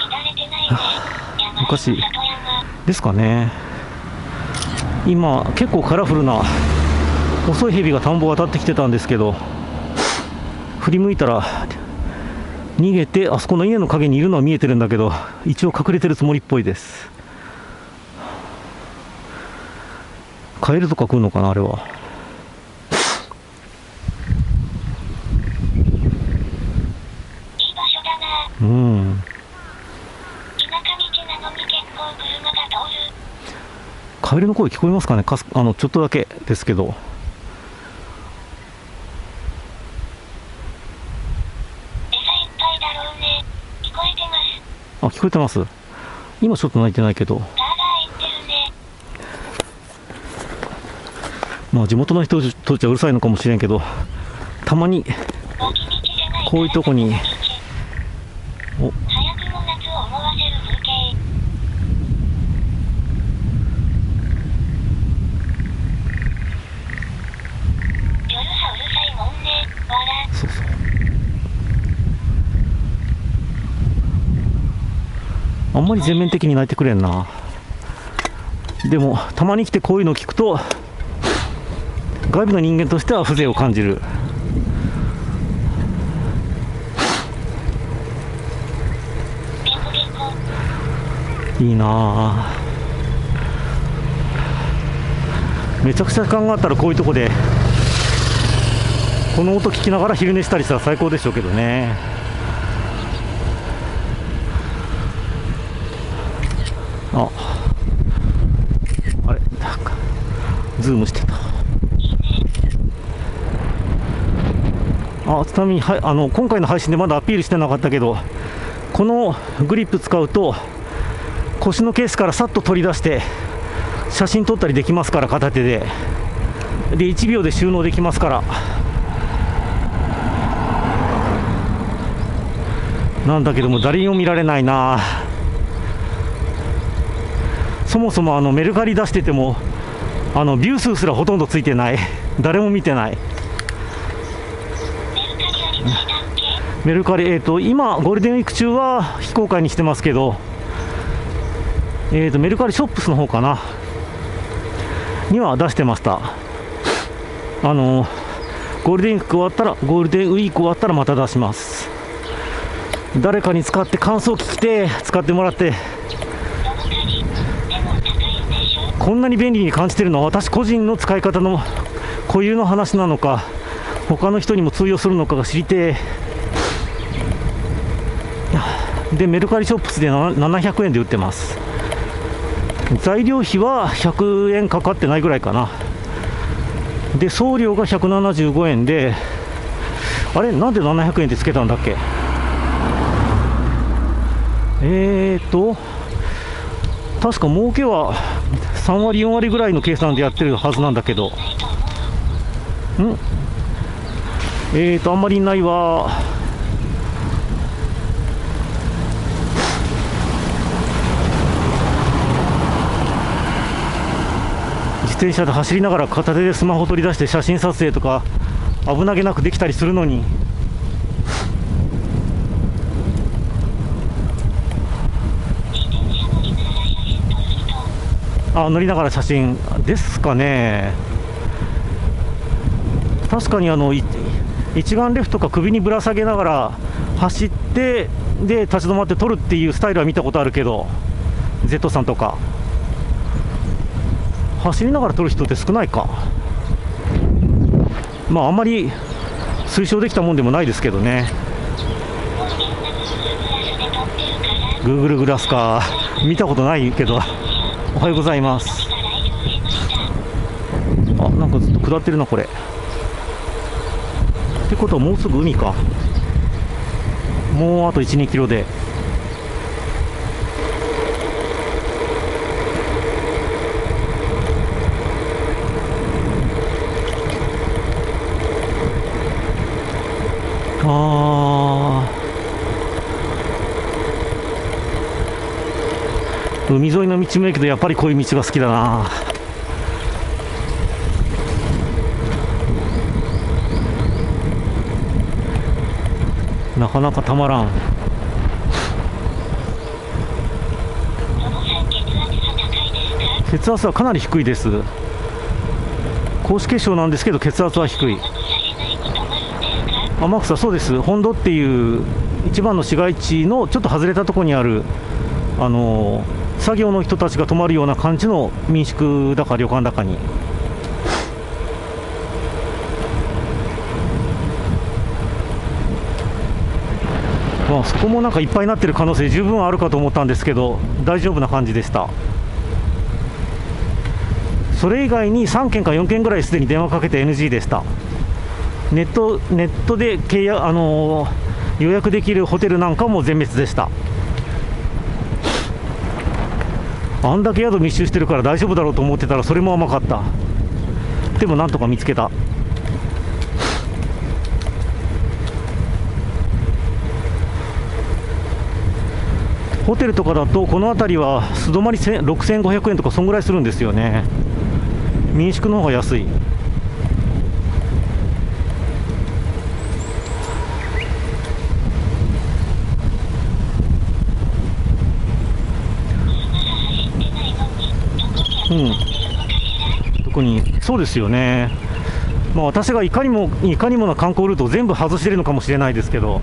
おかしいですかね。今、結構カラフルな細い蛇が田んぼを渡ってきてたんですけど、振り向いたら、逃げて、あそこの家の陰にいるのは見えてるんだけど、一応隠れてるつもりっぽいです。カエルとか食うのかな、あれは。うん。カエルの声聞こえますかね。かすあのちょっとだけですけど。あ、聞こえてます。今ちょっと鳴いてないけど。まあ地元の人とちはうるさいのかもしれんけど、たまにこういうとこに、お、そうそう。あんまり全面的に泣いてくれんな。でもたまに来てこういうのを聞くと、外部の人間としては風情を感じる。いいなあ。めちゃくちゃ時間があったらこういうとこでこの音聞きながら昼寝したりしたら最高でしょうけどね。あ、あれ、なんかズームしてた。あ、ちなみに、はい、あの今回の配信でまだアピールしてなかったけど、このグリップ使うと腰のケースからさっと取り出して写真撮ったりできますから、片手で。でいちびょうで収納できますから。なんだけども誰にも見られないな。そもそもあのメルカリ出しててもあのビュー数すらほとんどついてない。誰も見てない。メルカリ、えーと今ゴールデンウィーク中は非公開にしてますけど、えーとメルカリショップスの方かなには出してました。あのゴールデンウィーク終わったらゴールデンウィーク終わったらまた出します。誰かに使って感想を聞きて使ってもらって、こんなに便利に感じてるのは私個人の使い方の固有の話なのか、他の人にも通用するのかが知りてえ。でメルカリショップスでななひゃくえんで売ってます。材料費はひゃくえんかかってないぐらいかな。で送料がひゃくななじゅうごえんで、あれなんでななひゃくえんってつけたんだっけ。えーと確か儲けはさんわりよんわりぐらいの計算でやってるはずなんだけど、んえーとあんまりいないわ。自転車で走りながら片手でスマホ取り出して写真撮影とか危なげなくできたりするのに。あ、乗りながら写真ですかね。確かにあの一眼レフとか首にぶら下げながら走ってで立ち止まって撮るっていうスタイルは見たことあるけど、 Z さんとか走りながら撮る人って少ないか。まああんまり推奨できたもんでもないですけどね。 Google グラスか見たことないけど。おはようございます。あ、なんかずっと下ってるなこれ。ってことはもうすぐ海か。もうあといち、にキロで。あ海沿いの道もいいけど、やっぱりこういう道が好きだな。なかなかたまらん。血圧はかなり低いです。高脂血症なんですけど血圧は低い。天草、そうです。本土っていう一番の市街地のちょっと外れたところにある、あのー、作業の人たちが泊まるような感じの民宿だか旅館だかに。まあ、そこもなんかいっぱいになってる可能性十分あるかと思ったんですけど、大丈夫な感じでした。それ以外にさんけんかよんけんぐらいすでに電話かけて エヌジー でした。ネット、ネットで契約、あのー、予約できるホテルなんかも全滅でした。あんだけ宿密集してるから大丈夫だろうと思ってたらそれも甘かった。でもなんとか見つけた。ホテルとかだとこの辺りは素泊まりろくせんごひゃくえんとかそんぐらいするんですよね。民宿の方が安い。うん、特にそうですよね。まあ、私がいかにもいかにもな観光ルートを全部外してるのかもしれないですけど、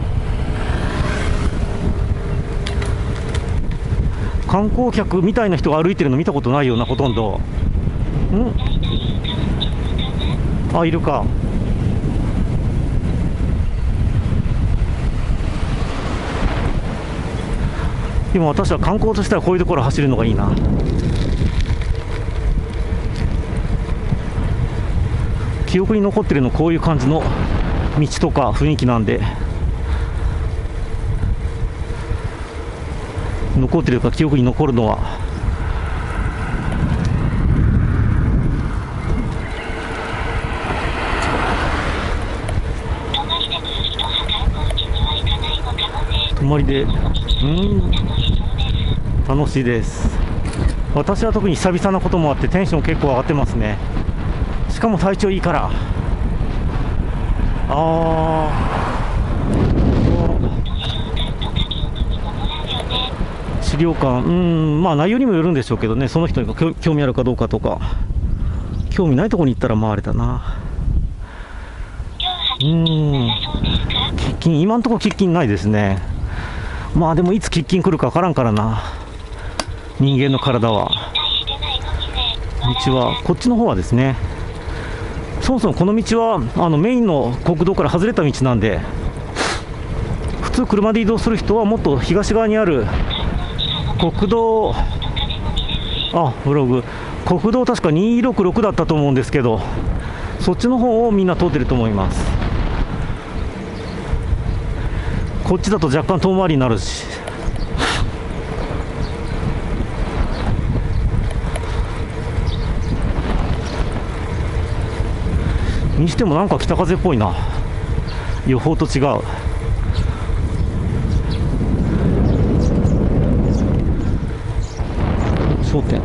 観光客みたいな人が歩いてるの見たことないような、ほとんど。んあ、いるか。今私は観光としてはこういうところ走るのがいいな。記憶に残ってるのこういう感じの道とか雰囲気なんで、残ってるか記憶に残るのは。泊まりで、うん、楽しいです。私は特に久々なこともあってテンション結構上がってますね。しかも体調いいから。あー、資料館、うん、まあ内容にもよるんでしょうけどね、その人に興味あるかどうかとか。興味ないところに行ったらまああれだな。うん、喫緊、今のところ喫緊ないですね。まあでもいつ喫緊来るか分からんからな、人間の体は。道はこっちの方はですね、そもそもこの道はあのメインの国道から外れた道なんで、普通車で移動する人はもっと東側にある国道、あ、ブログ、国道確かにひゃくろくじゅうろくだったと思うんですけど、そっちの方をみんな通ってると思います。こっちだと若干遠回りになるし。にしてもなんか北風っぽいな、予報と違う。商店、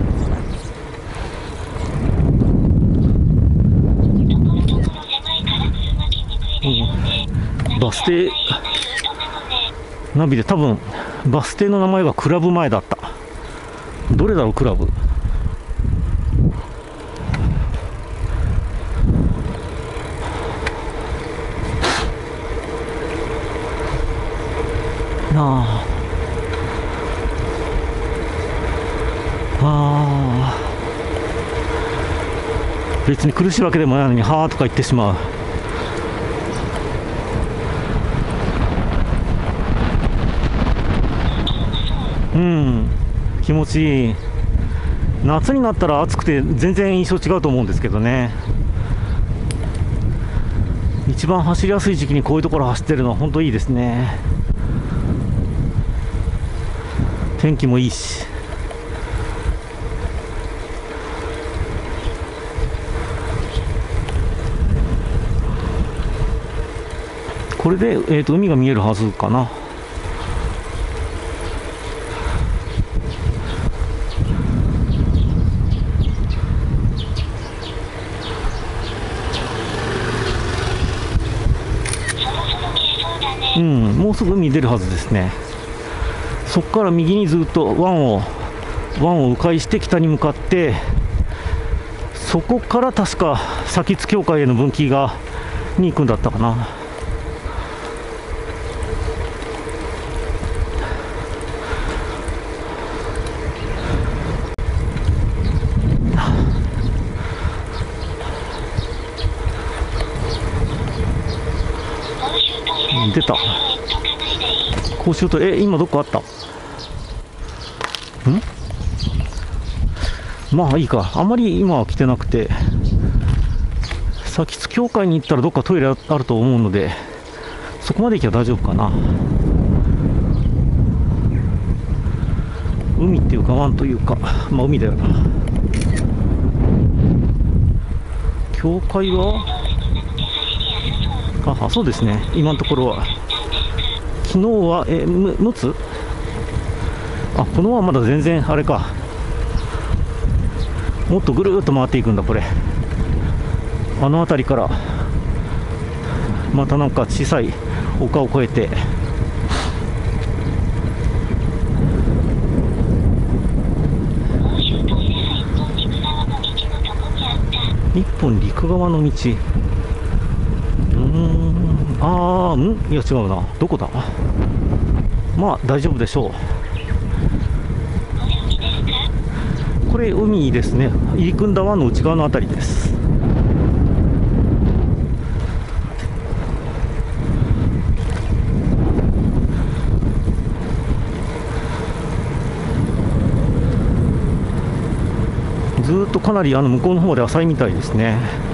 うん、バス停ナビで多分バス停の名前がクラブ前だった。どれだろう、クラブ。なああー、別に苦しいわけでもないのにはーとか言ってしまう。うん、気持ちいい。夏になったら暑くて全然印象違うと思うんですけどね。一番走りやすい時期にこういうところ走ってるのは本当いいですね。天気もいいし。これで、えーと、海が見えるはずかな。 うん、もうすぐ海に出るはずですね。そこから右にずっと湾を湾を迂回して北に向かって、そこから確か先津教会への分岐がに行くんだったかな。出た。公衆と、え、今どこあった？ん？まあいいか。あんまり今は来てなくて、先津教会に行ったらどっかトイレあると思うので、そこまで行けば大丈夫かな。海っていうか湾というか、まあ海だよな。教会はああ、そうですね、今のところは。昨日は、え、む、むつあ、この湾まだ全然あれか。もっとぐるーっと回っていくんだ、これ。あの辺りから、またなんか小さい丘を越えて、一本陸側の道。あー、んいや違うな。どこだ。まあ大丈夫でしょう。これ海ですね。入組んだ湾の内側のあたりです。ずーっとかなりあの向こうの方で浅いみたいですね。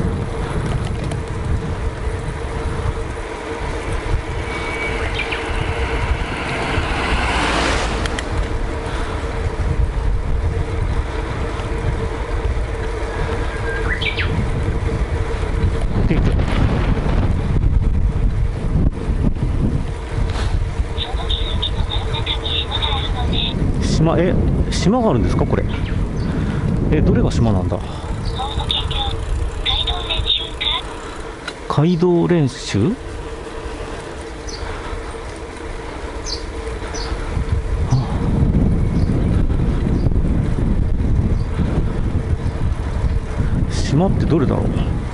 島、え、島があるんですかこれ。え、どれが島なんだ。街道練習。島ってどれだろう。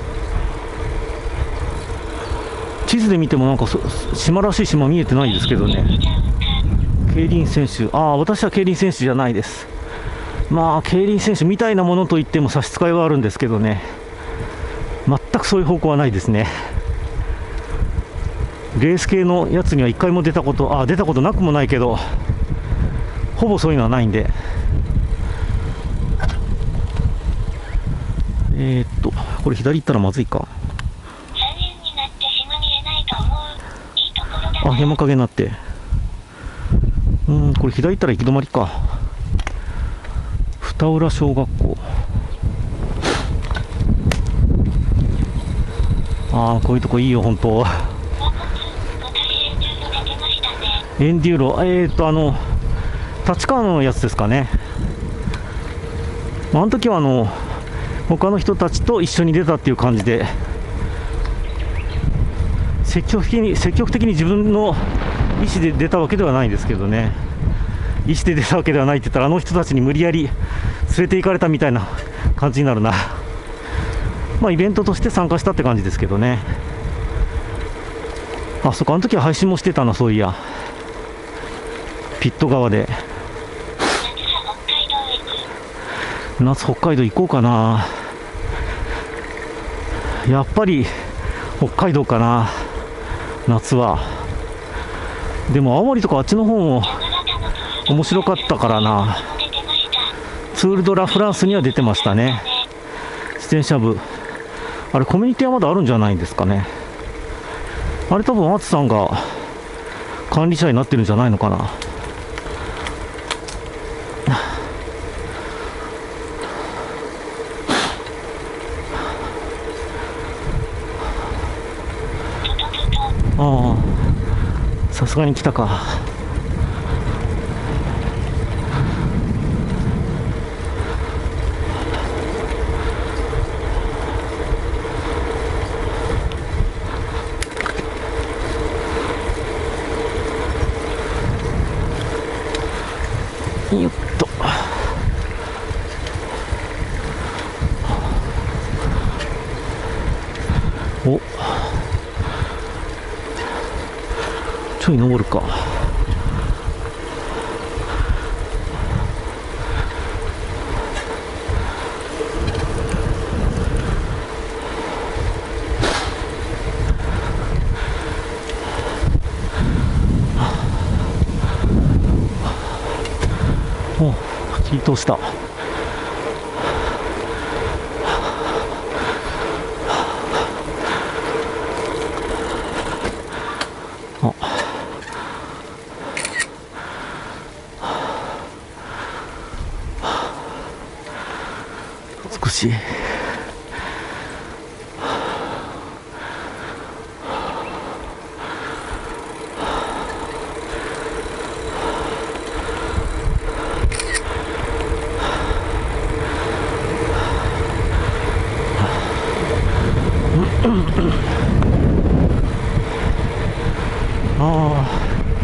地図で見てもなんかそ島らしい島見えてないですけどね。競輪選手、ああ、私は競輪選手じゃないです。まあ競輪選手みたいなものといっても差し支えはあるんですけどね、全くそういう方向はないですね。レース系のやつには一回も出たこと、あ出たことなくもないけど、ほぼそういうのはないんで。えー、っとこれ左行ったらまずいか。あ、山陰になって、うん、これ左行ったら行き止まりか。二浦小学校。ああ、こういうとこいいよ本当。エンデューロ、えー、っとあの立川のやつですかね。あの時はあの他の人たちと一緒に出たっていう感じで、積極的に積極的に自分の意思で出たわけではないんですけどね。意思で出たわけではないって言ったら、あの人たちに無理やり連れて行かれたみたいな感じになるな。まあイベントとして参加したって感じですけどね。あ、そっか、あの時は配信もしてたな、そういや。ピット側で。夏北海道行こうかな。やっぱり北海道かな、夏は。でも青森とかあっちの方も面白かったからな。ツール・ド・ラ・フランスには出てましたね、自転車部。あれコミュニティはまだあるんじゃないんですかね。あれ多分松さんが管理者になってるんじゃないのかな。ああ、さすがに来たか。 よっと。お、ちょい登るか。お、切り通した。あ、少し。あ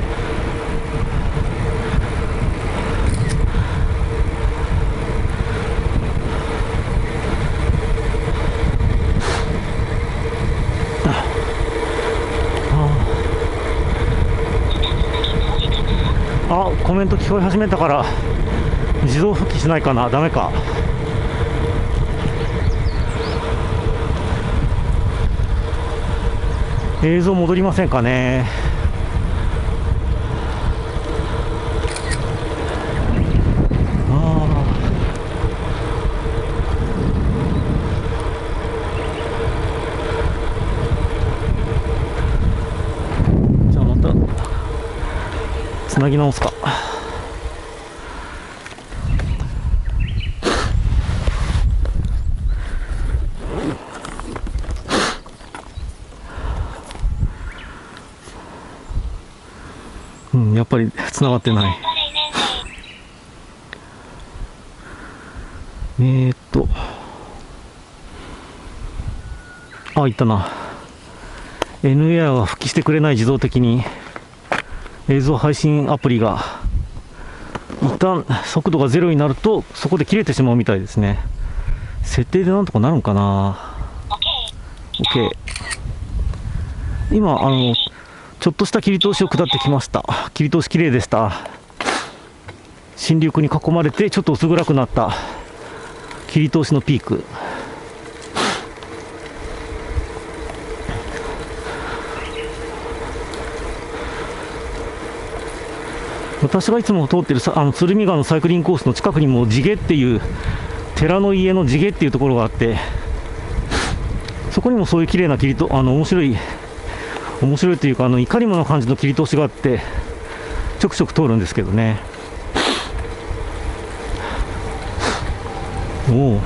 あ、コメント聞こえ始めたから自動復帰しないかな。ダメか。映像戻りませんかね。ああ、じゃあまたつなぎ直すか。うん、やっぱり繋がってない。えーっと、あ、いったな。エヌエー は復帰してくれない。自動的に映像配信アプリが一旦速度がゼロになるとそこで切れてしまうみたいですね。設定でなんとかなるんかな。 OK。 今あのちょっとした切り通しを下ってきました。切り通し綺麗でした。新緑に囲まれてちょっと薄暗くなった切り通しのピーク。私がいつも通ってるあの鶴見川のサイクリングコースの近くにも地毛っていう寺の家の地毛っていうところがあって、そこにもそういう綺麗な切りとあの面白い面白いというか、あのいかにもな感じの切り通しがあってちょくちょく通るんですけどね。おお、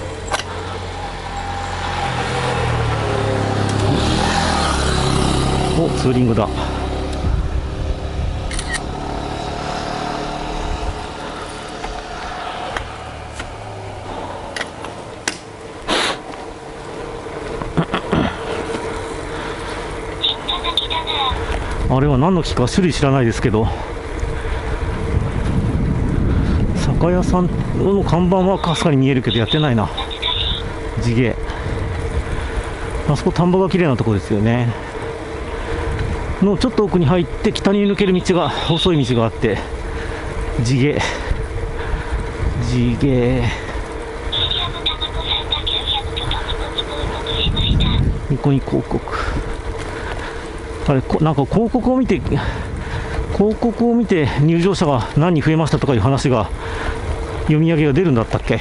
お、ツーリングだ。あれは何の木か種類知らないですけど、酒屋さんの看板はかすかに見えるけどやってないな。地毛。あそこ田んぼが綺麗なところですよね。のちょっと奥に入って北に抜ける道が細い道があって、地毛地毛ニコニコ広告。あれこなんか広告を見て広告を見て入場者が何人増えましたとかいう話が読み上げが出るんだったっけ。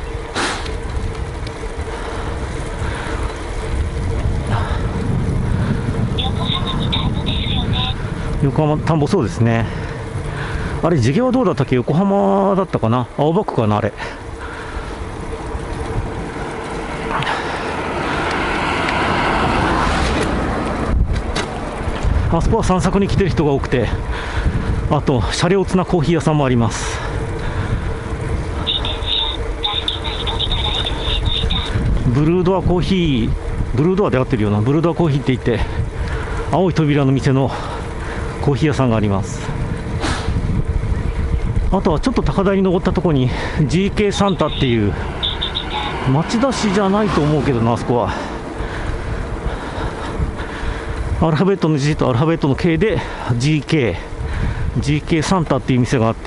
横浜田んぼ、そうですね。あれ地毛はどうだったっけ。横浜だったかな、青葉区かな。あれあそこは散策に来てる人が多くて、あとシャレオツなコーヒー屋さんもあります。ブルードアコーヒー、ブルードアで合ってるような、ブルードアコーヒーって言って青い扉の店のコーヒー屋さんがあります。 あとはちょっと高台に登ったところに ジーケー サンタっていう町田市じゃないと思うけどな、あそこはアルファベットの G とアルファベットの K で ジーケー ジーケー サンタっていう店があって、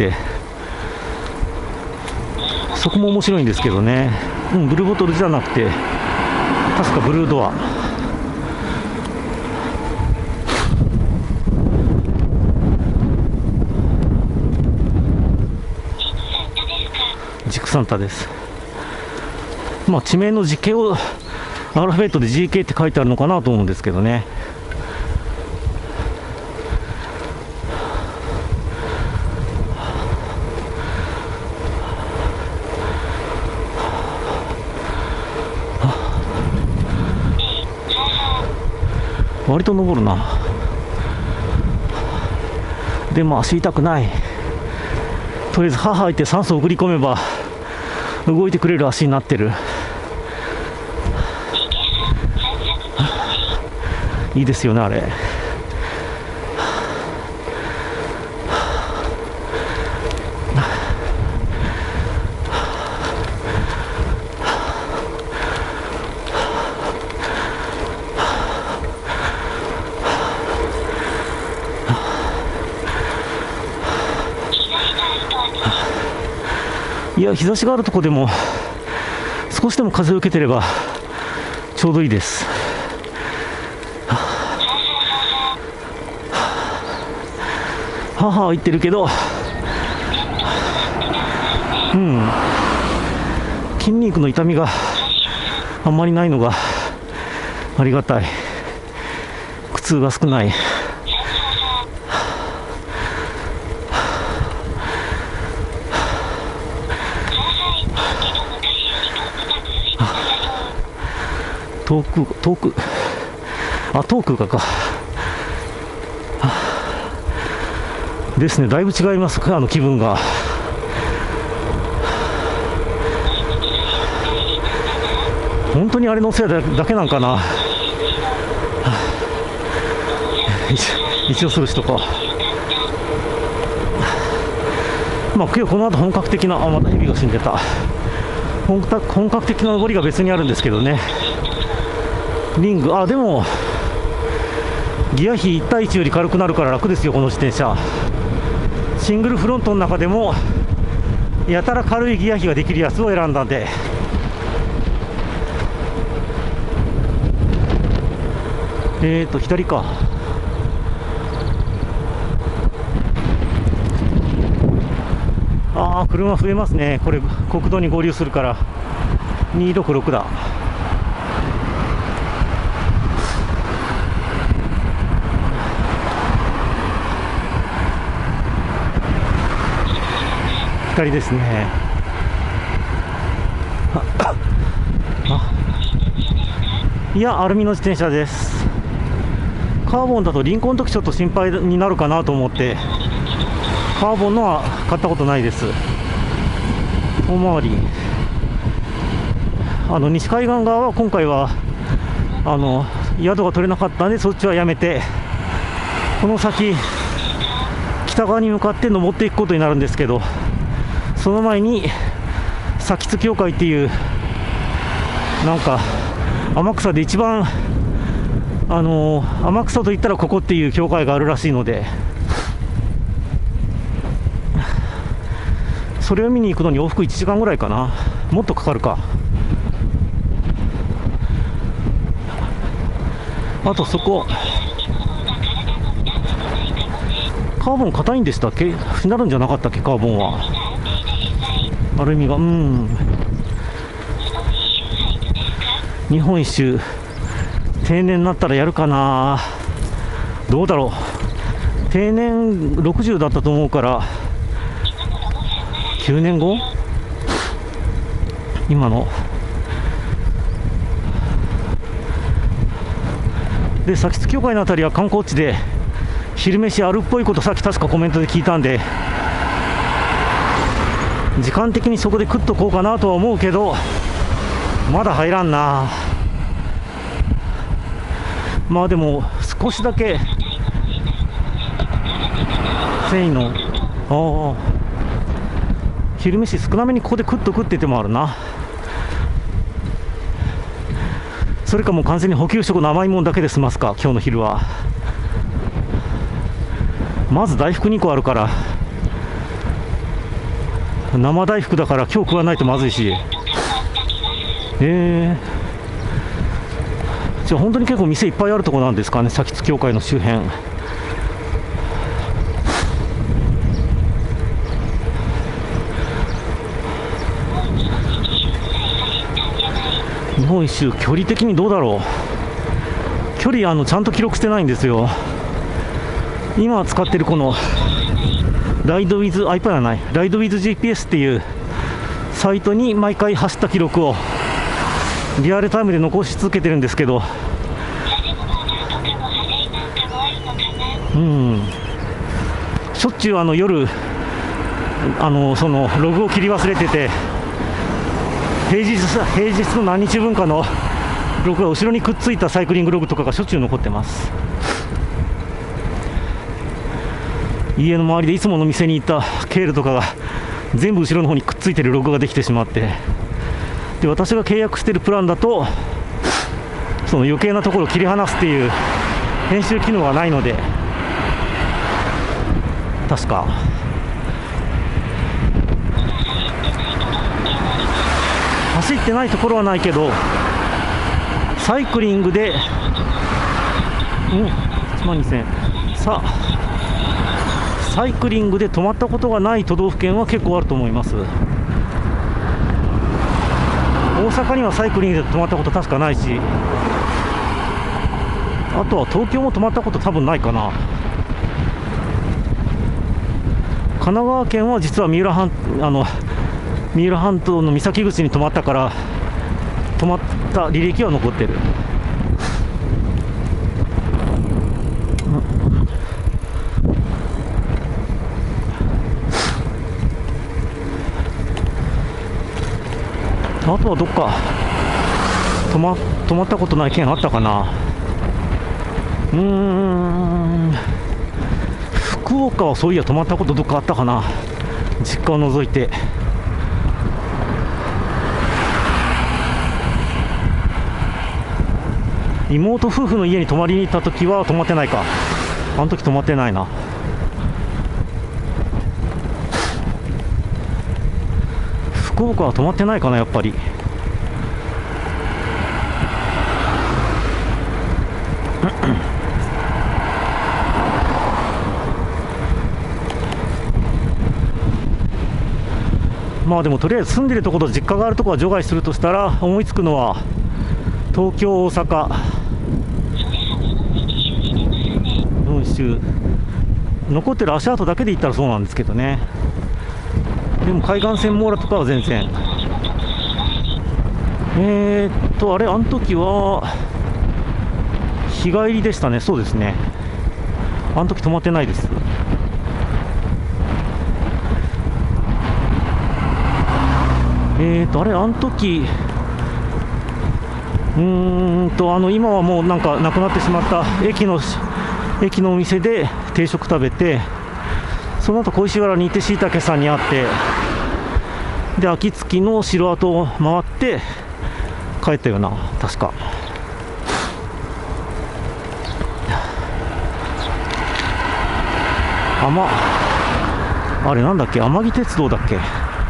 そこも面白いんですけどね。うん、ブルーボトルじゃなくて確かブルードア。軸サンタです。まあ地名の字形をアルファベットで ジーケー って書いてあるのかなと思うんですけどね。割と登るな。でも足痛くない。とりあえず歯吐いて酸素を送り込めば動いてくれる足になってる。いいですよねあれ。いや、日差しがあるところでも少しでも風を受けてればちょうどいいです。はは言ってるけど、うん、筋肉の痛みがあんまりないのがありがたい。苦痛が少ない。遠く遠くあ遠くかかですね。だいぶ違いますか、あの気分が。本当にあれのせいだけなんかな。一応するしとか。まあ今日この後本格的な、あまたヘビが死んでた。本格本格的な登りが別にあるんですけどね。リング、あでもギア比いち対いちより軽くなるから楽ですよこの自転車。シングルフロントの中でもやたら軽いギア比ができるやつを選んだんで、えーと左か。ああ車増えますね。これ国道に合流するからにひゃくろくじゅうろくだ。光ですね。あいやアルミの自転車です。カーボンだとリンコンの時ちょっと心配になるかなと思ってカーボンのは買ったことないです。大回りあの西海岸側は今回はあの宿が取れなかったんでそっちはやめて、この先北側に向かって登っていくことになるんですけど、その前に崎津教会っていうなんか天草で一番あのー、天草といったらここっていう教会があるらしいので、それを見に行くのに往復いちじかんぐらいかな、もっとかかるか。あとそこカーボン硬いんでしたっけ、しなるんじゃなかったっけカーボンは。アルミがうん日本一周定年になったらやるかな。どうだろう、定年ろくじゅうだったと思うからきゅうねんご今ので。崎津教会のあたりは観光地で昼飯あるっぽいことさっき確かコメントで聞いたんで、時間的にそこで食っとこうかなとは思うけどまだ入らんな。まあでも少しだけ繊維のあ昼飯少なめにここで食っとくって手もあるな。それかもう完全に補給食の甘いもんだけで済ますか、今日の昼は。まず大福にこあるから、生大福だから今日食わないとまずいし。えー、じゃあ本当に結構店いっぱいあるとこなんですかね、崎津教会の周辺。日本一周、距離的にどうだろう。距離あのちゃんと記録してないんですよ。今使ってるこのライドウィズ iPad じゃないライドウィズ ジーピーエス っていうサイトに毎回走った記録をリアルタイムで残し続けてるんですけど、うんしょっちゅうあの夜あのそのログを切り忘れてて、平日平日の何日分かのログが後ろにくっついたサイクリングログとかがしょっちゅう残ってます。家の周りでいつもの店に行った経路とかが全部後ろの方にくっついてるログができてしまって、で私が契約しているプランだとその余計なところを切り離すっていう編集機能がないので、確か走ってないところはないけど、サイクリングで、うん、いちまんにせんえん、さあ、サイクリングで止まったことがない都道府県は結構あると思います。大阪にはサイクリングで止まったこと確かないし、あとは東京も止まったこと多分ないかな。神奈川県は実は三浦半あの三浦半島の三崎口に止まったから、止まった履歴は残ってる。あとはどっか止ま、止まったことない県あったかな。うーん、福岡はそういや止まったことどっかあったかな、実家を除いて。妹夫婦の家に泊まりに行った時は止まってないか。あの時止まってないな。福岡は止まってないかな、やっぱり。まあでもとりあえず住んでるところと実家があるところは除外するとしたら、思いつくのは東京、大阪、本州、残ってる足跡だけで言ったらそうなんですけどね。でも海岸線網羅とかは全然。えーっと、あれ、あの時は日帰りでしたね。そうですね。あの時止まってないです。えーっと、あれ、あの時、うーんと、あの、今はもうなんかなくなってしまった駅の、駅のお店で定食食べて、その後小石原に行ってしいたけさんに会って、で秋月の城跡を回って帰ったよな、確か。天あれなんだっけ、天城鉄道だっけ。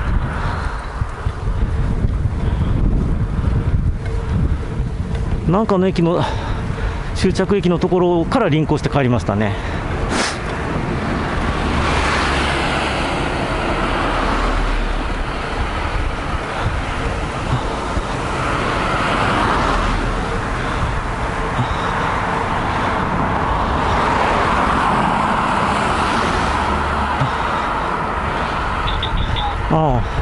なんかの駅の終着駅のところから輪行して帰りましたね。ああ、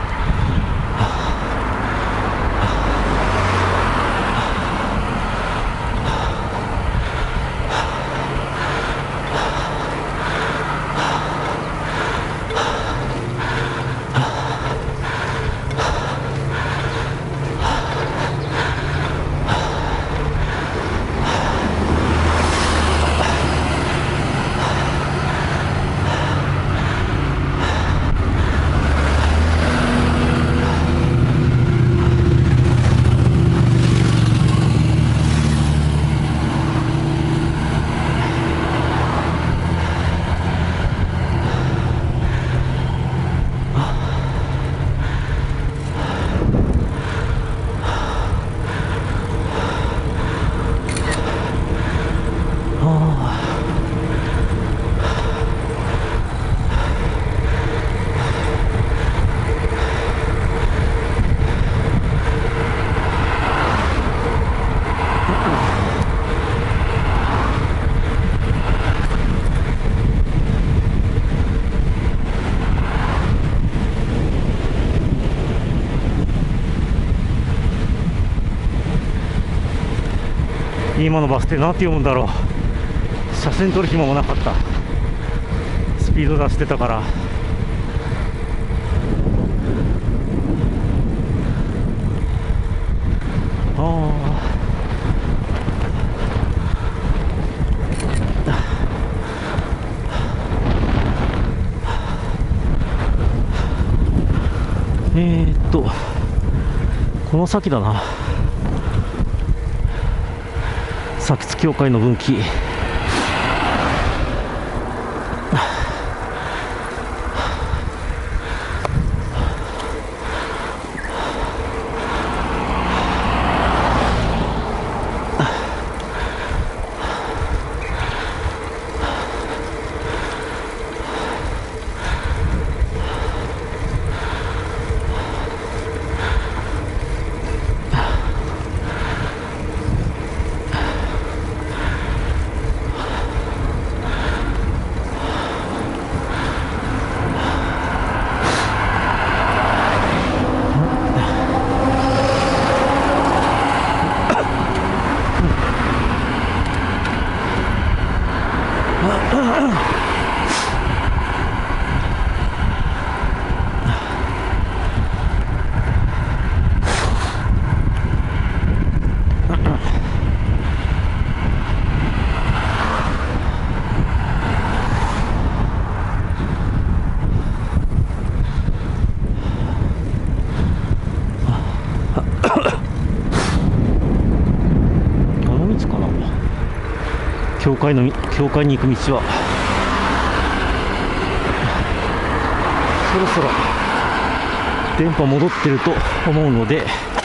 今のバス停なんて読むんだろう。写真撮る暇もなかった。スピード出してたから。ああ、えーっとこの先だな。佐吉教会の分岐。教会の教会に行く道はそろそろ電波戻ってると思うので、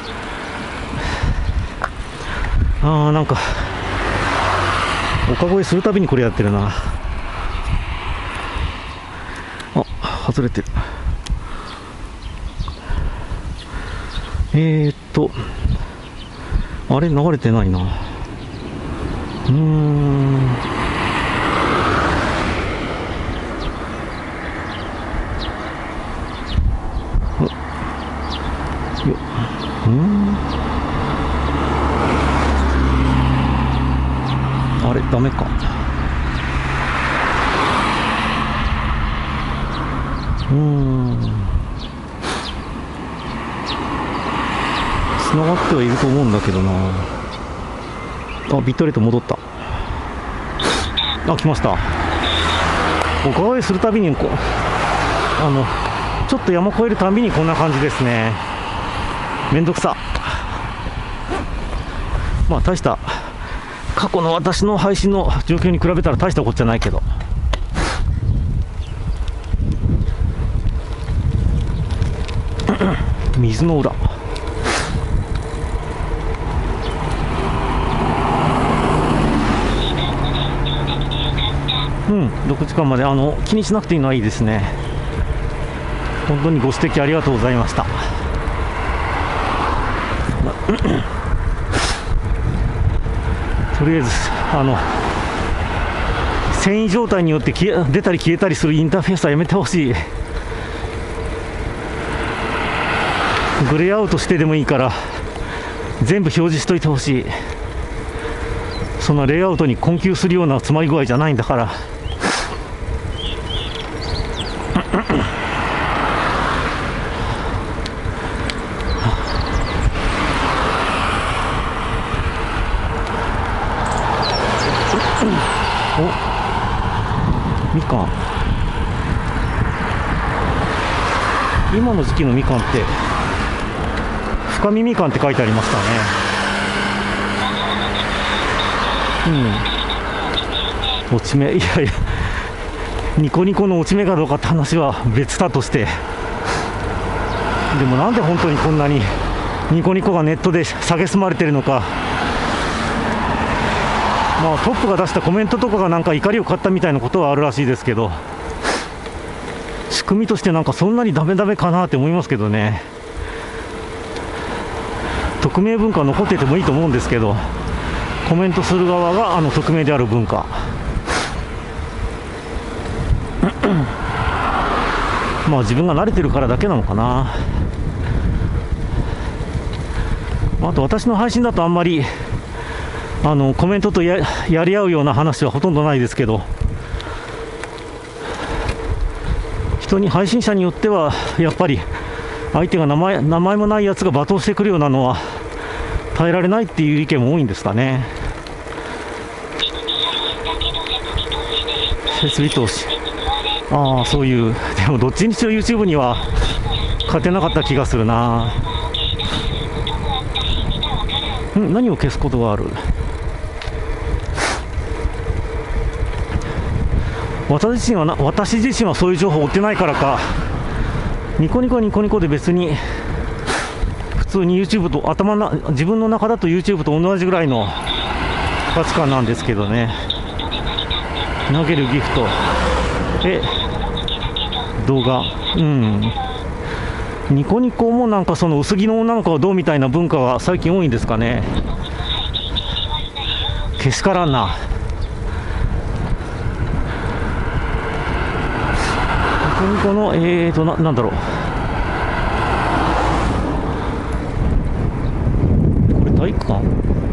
あーなんか岡越えするたびにこれやってるな。あ、外れてる。えーっとあれ流れてないな。うーん、ようん、あれダメか。うーん、つながってはいると思うんだけどな。あ、ビットレート戻った。あ、来ました。岡越えするたびにこうあのちょっと山越えるたびにこんな感じですね。めんどくさ。まあ大した過去の私の配信の状況に比べたら大したことじゃないけど。水の裏。うん、ろくじかんまであの気にしなくていいのはいいですね。本当にご指摘ありがとうございました。とりあえずあの遷移状態によって消え出たり消えたりするインターフェースはやめてほしい。グレーアウトしてでもいいから全部表示しといてほしい。そんなレイアウトに困窮するような詰まり具合じゃないんだから。お、みかん。今の時期のみかんって深みみかんって書いてありましたね。うん、落ち目、いやいや、ニコニコの落ち目かどうかって話は別だとして、でもなんで本当にこんなにニコニコがネットで蔑まれてるのか。まあトップが出したコメントとかがなんか怒りを買ったみたいなことはあるらしいですけど、仕組みとしてなんかそんなにダメダメかなって思いますけどね。匿名文化は残っててもいいと思うんですけど、コメントする側があの匿名である文化まあ自分が慣れてるからだけなのかな。あと私の配信だとあんまりあのコメントと や, やり合うような話はほとんどないですけど、人に配信者によってはやっぱり相手が名前名前もないやつが罵倒してくるようなのは耐えられないっていう意見も多いんですかね。設備投資、ああそういう、でもどっちにしろ YouTube には勝てなかった気がするな。ん何を消すことがある。私自身はな私自身はそういう情報を追ってないからか、ニコニコニコニコで別に普通に YouTube と頭な自分の中だと YouTube と同じぐらいの価値観なんですけどね。投げるギフト、え動画、うんニコニコもなんかその薄着の女の子はどうみたいな文化が最近多いんですかね。けしからんな。ニコニコのえーと な, なんだろうこれ体育館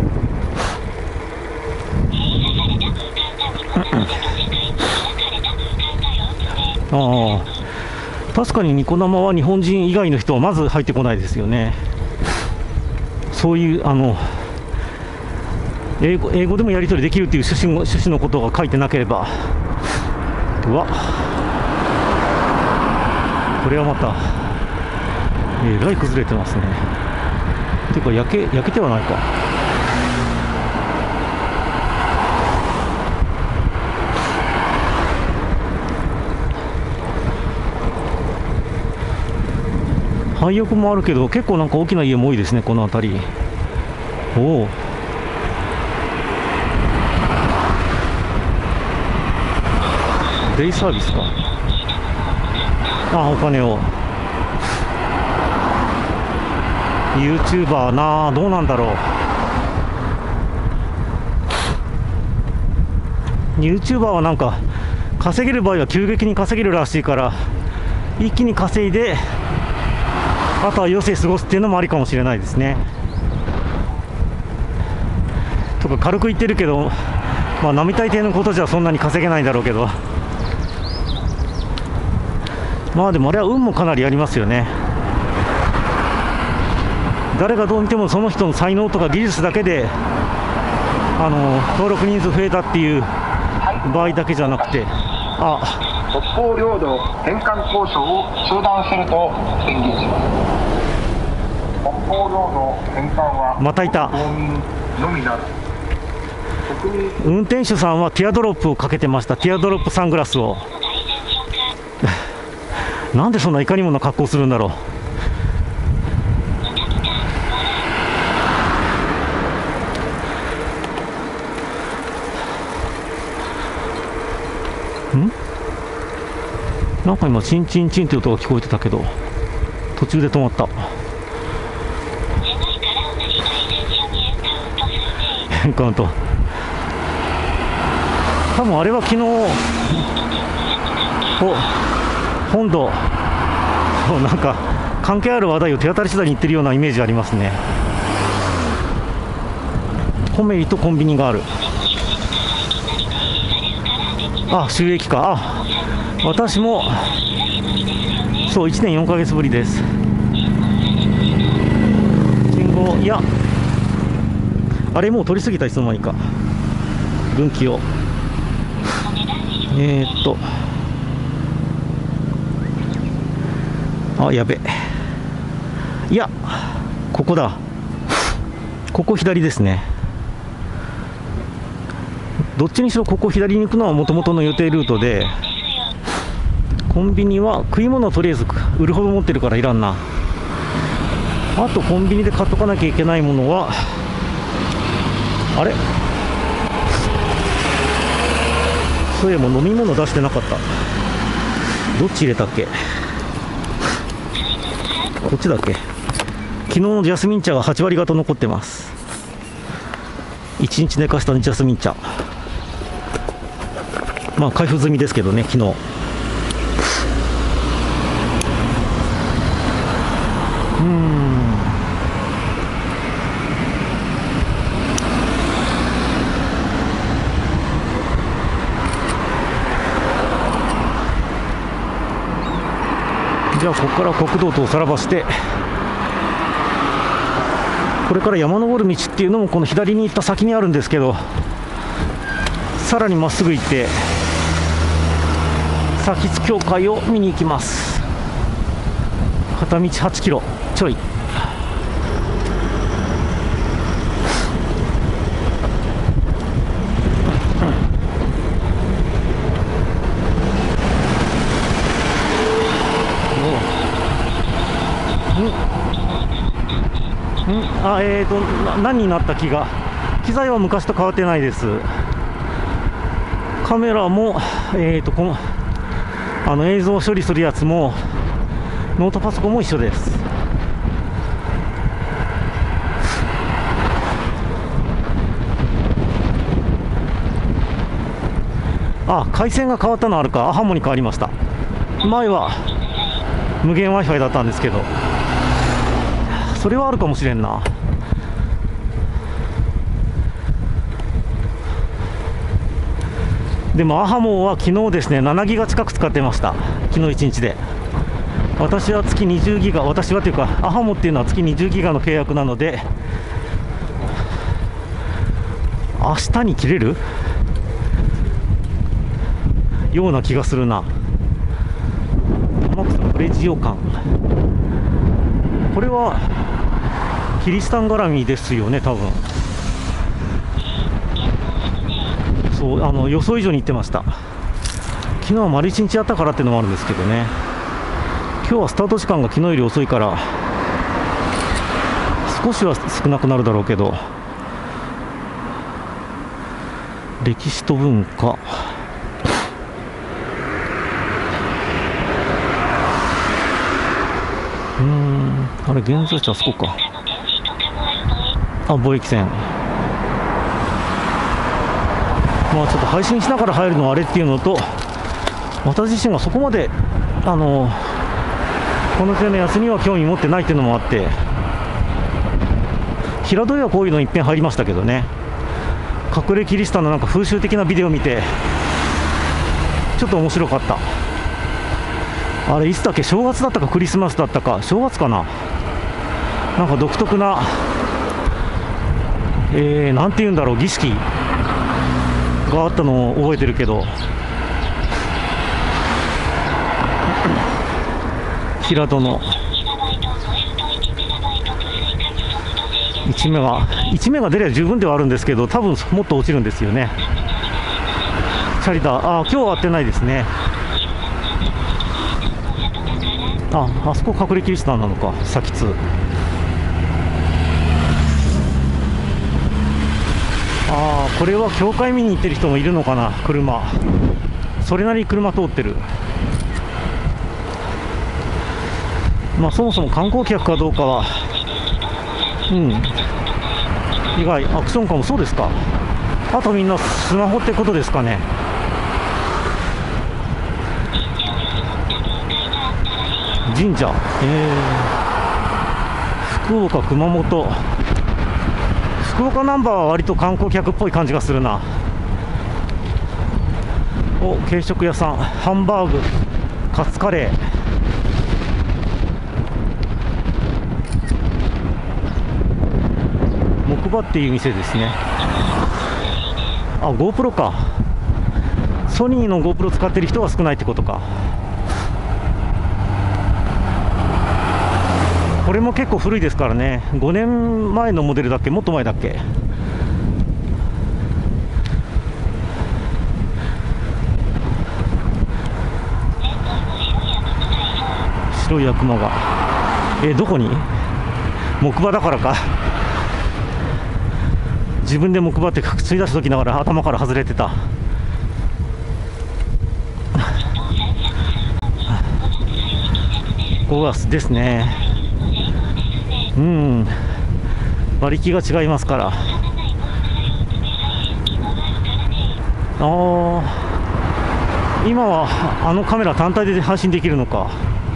ああ確かにニコ生は日本人以外の人はまず入ってこないですよね。そういうあの英語、英語でもやり取りできるっていう趣旨の、趣旨のことが書いてなければ。うわこれはまたえらい崩れてますね。ていうか焼け焼けてはないか。廃屋もあるけど結構なんか大きな家も多いですねこの辺り。おおデイサービスか。あお金を YouTuber なあどうなんだろう。 YouTuber はなんか稼げる場合は急激に稼げるらしいから一気に稼いであとは余生過ごすっていうのもありかもしれないですね。とか軽く言ってるけど、まあ、並大抵のことじゃそんなに稼げないんだろうけど、まあでもあれは運もかなりありますよね。誰がどう見てもその人の才能とか技術だけであの登録人数増えたっていう場合だけじゃなくて、あ北方領土返還交渉を中断すると宣言します。北方領土返還はまたいた。 のみなる。 運転手さんはティアドロップをかけてました。ティアドロップサングラスをなんでそんないかにもな格好するんだろう。んなんか今チンチンチンって音が聞こえてたけど途中で止まった。エンカウント多分あれは昨日お本土なんか関係ある話題を手当たり次第に言ってるようなイメージありますね。コメリとコンビニがある。あ収益か。あ私もそういちねんよんかげつぶりです。信号いやあれもう取り過ぎたいつの間にか分岐をえー、っとあやべいやここだここ左ですね。どっちにしろここ左に行くのはもともとの予定ルートで、コンビニは食い物をとりあえず売るほど持ってるからいらんな。あとコンビニで買っとかなきゃいけないものはあれそういえば飲み物出してなかった。どっち入れたっけ。こっちだっけ。昨日のジャスミン茶がはち割方残ってます。いちにち寝かしたジャスミン茶、まあ開封済みですけどね昨日。うーんじゃあここから国道とおさらばして、これから山登る道っていうのもこの左に行った先にあるんですけど、さらにまっすぐ行って崎津教会を見に行きます。片道はちキロちょい。あえーと何になった気が、機材は昔と変わってないです。カメラも、えーとこのあの映像処理するやつもノートパソコンも一緒です。あ、回線が変わったのあるか。アハモに変わりました。前は無限 Wi-Fi だったんですけど、それはあるかもしれんな。でもアハモは昨日ですね、ななギガ近く使ってました。昨日いちにちで。私は月にじゅうギガ、私はというかアハモっていうのは月にじゅうギガの契約なので、明日に切れるような気がするな。天草プレジオ館、これはキリシタン絡みですよね、多分。そう、あの予想以上に行ってました。昨日は丸一日やったからっていうのもあるんですけどね。今日はスタート時間が昨日より遅いから少しは少なくなるだろうけど、歴史と文化、うーん、あれ現在地あそこか。あ、貿易船。まあちょっと配信しながら入るのはあれっていうのと、私自身がそこまであのこの手のやつには興味持ってないっていうのもあって、平戸へはこういうのいっぺん入りましたけどね。隠れキリシタンのなんか風習的なビデオを見てちょっと面白かった。あれいつだっけ、正月だったかクリスマスだったか、正月かな、なんか独特な、えー、なんていうんだろう、儀式があったのを覚えてるけど、平戸のいちメガいちメガ出れば十分ではあるんですけど、多分もっと落ちるんですよね。チャリダー、あ、今日は会ってないですね。あ、あそこ隠れキリシタンなのか、崎津。ああ、これは教会見に行ってる人もいるのかな、車。それなりに車通ってる。まあそもそも観光客かどうかは、うん、意外。アクションカーもそうですか。あとみんなスマホってことですかね。神社、えー、福岡、熊本、福岡ナンバーは割と観光客っぽい感じがするな。お、軽食屋さん、ハンバーグ、カツカレー。木馬っていう店ですね。あ、GoPro か。ソニーの GoPro 使ってる人は少ないってことか。これも結構古いですからね。ごねんまえのモデルだっけ、もっと前だっけ。白い悪魔が、え、どこに？木馬だからか。自分で木馬って吸い出すときながら頭から外れてた。ごがつですね。うん、馬力が違いますから。ああ、今はあのカメラ単体で配信できるのか。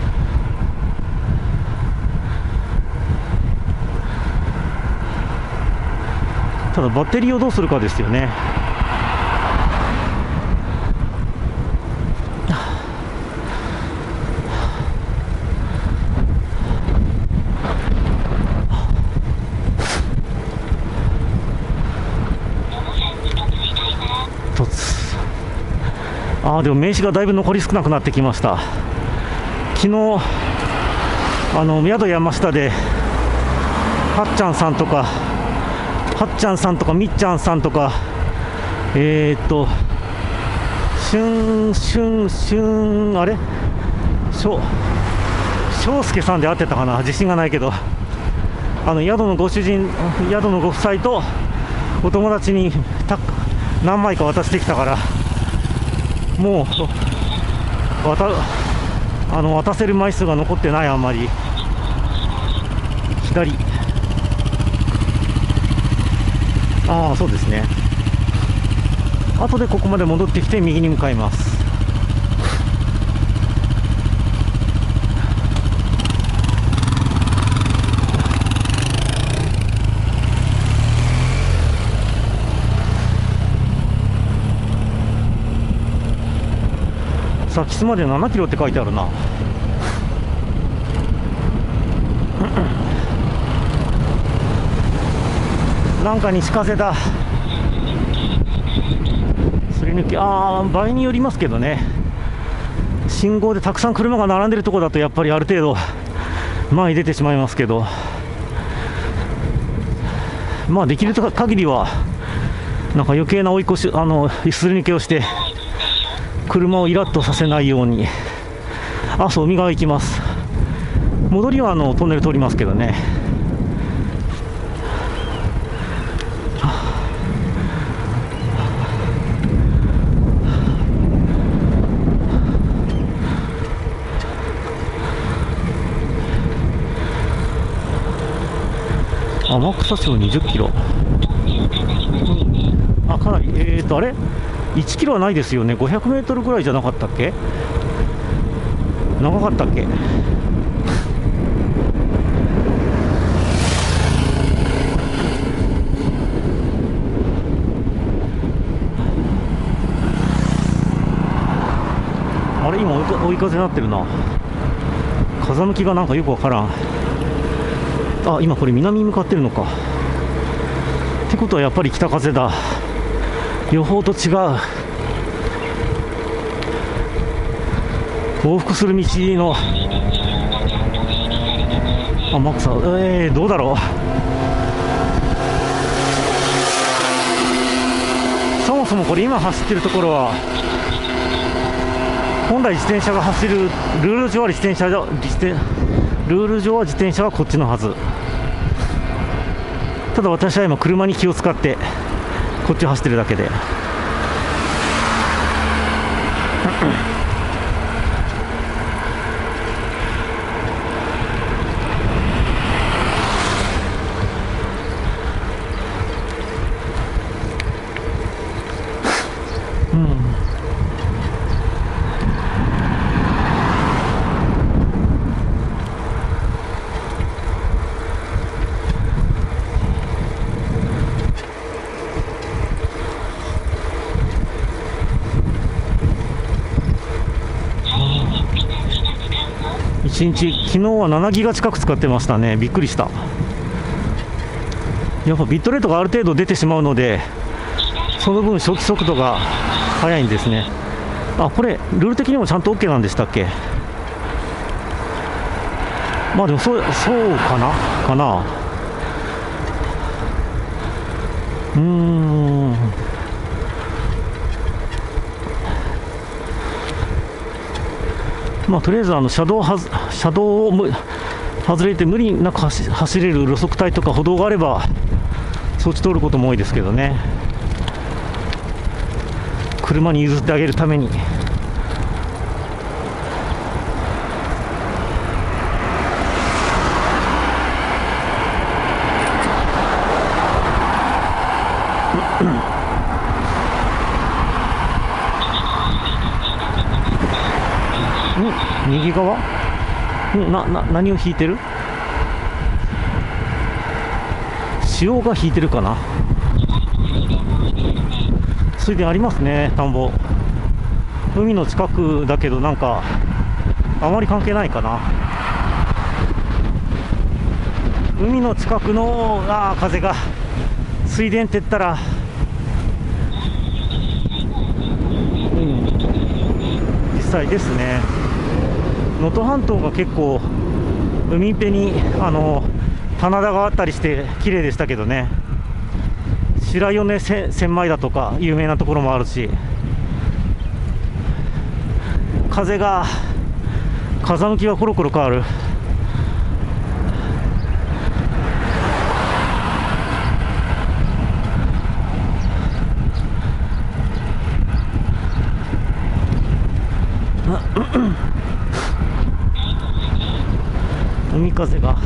ただバッテリーをどうするかですよね。 ああ、でも名刺がだいぶ残り少なくなってきました。昨日あの宿山下ではっちゃんさんとかはっちゃんさんとかみっちゃんさんとかえー、っとしゅんしゅんしゅんあれしょ翔介さんで会ってたかな、自信がないけど、あの宿のご主人、宿のご夫妻とお友達にた何枚か渡してきたから、もう渡あの渡せる枚数が残ってない。あんまり左、ああそうですね。後でここまで戻ってきて右に向かいます。先須までななキロって書いてあるな。なんか西風だ。すり抜け、ああ場合によりますけどね。信号でたくさん車が並んでるところだとやっぱりある程度前に出てしまいますけど、まあできる限りはなんか余計な追い越し、あのすり抜けをして車をイラッとさせないように。あ、そう、海側行きます。戻りはあのトンネル通りますけどね。天草町にじゅっキロ。あ、かなり、えーと、あれいちキロはないですよね。ごひゃくメートルぐらいじゃなかったっけ、長かったっけ。あれ、今追いか追い風になってるな。風向きがなんかよくわからん。あ、今これ南に向かってるのか。ってことはやっぱり北風だ。予報と違う。往復する道の天草、えー、どうだろう。そもそもこれ今走ってるところは本来自転車が走るルール上は自転車ルール上は自転車はこっちのはず。ただ私は今車に気を使ってこっちを走ってるだけで。いちにち、昨日はななギガ近く使ってましたね。びっくりした。やっぱビットレートがある程度出てしまうので、その分初期速度が速いんですね。あ、これルール的にもちゃんと OK なんでしたっけ。まあでもそうそうかなかなうーんまあとりあえずあの車道はず車道をむ外れて無理なく走走れる路側帯とか歩道があればそっち通ることも多いですけどね。車に譲ってあげるために。ん右側んなな何を引いてる。潮が引いてるかな。水田ありますね。田んぼ海の近くだけどなんかあまり関係ないかな。海の近くのあー風が水田って言ったら、うん、 際ですね。能登半島が結構海辺にあの棚田があったりして綺麗でしたけどね。白米千枚田とか有名なところもあるし、風が風向きがコロコロ変わる。海風が。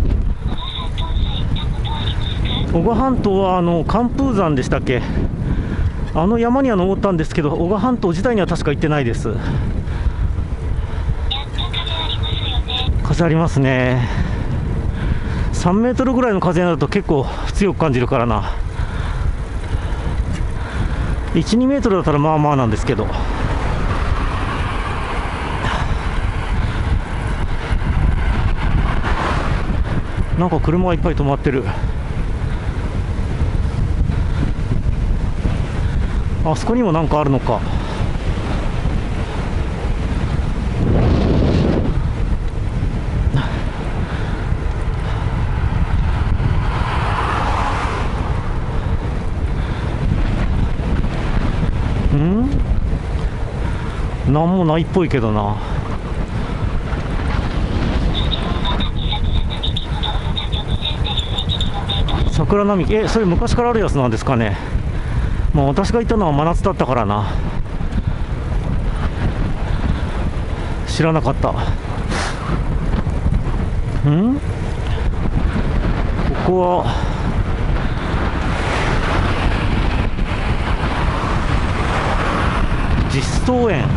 男鹿半島はあの寒風山でしたっけ、あの山には登ったんですけど、男鹿半島自体には確か行ってないです。風ありますね。さんメートルぐらいの風になると結構強く感じるからな。いち、にメートルだったらまあまあなんですけど。なんか車がいっぱい止まってる。あそこにもなんかあるのか。ん？なんもないっぽいけどな。桜並木、え、それ昔からあるやつなんですかね。まあ私が行ったのは真夏だったからな。知らなかった。ん？ここは実装園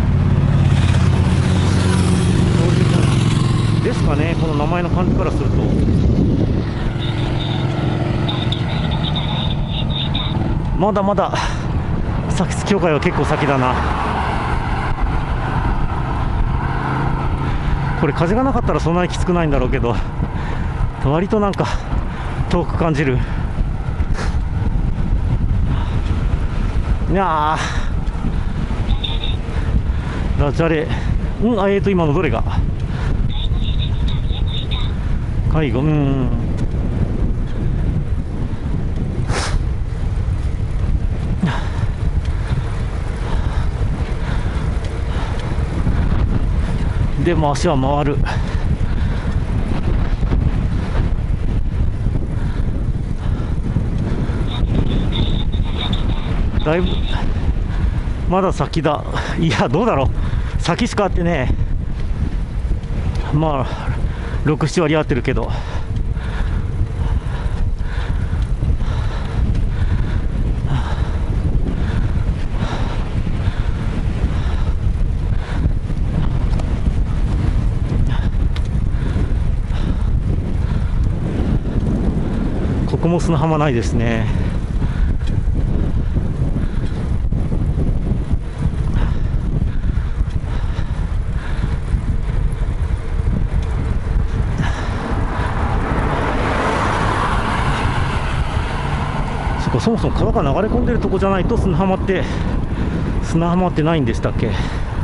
ですかね、この名前の感じからすると。まだまだ作出協会は結構先だな。これ風がなかったらそんなにきつくないんだろうけど、割となんか遠く感じる。いやー、ダジャレ、うん、あ、えーと今のどれが介護、うん、でも足は回る。だいぶまだ先だ。いやどうだろう、先しかあってね、まあろく、なな割合ってるけど。ここも砂浜ないですね。そこそもそも川が流れ込んでるとこじゃないと砂浜って砂浜ってないんでしたっけ。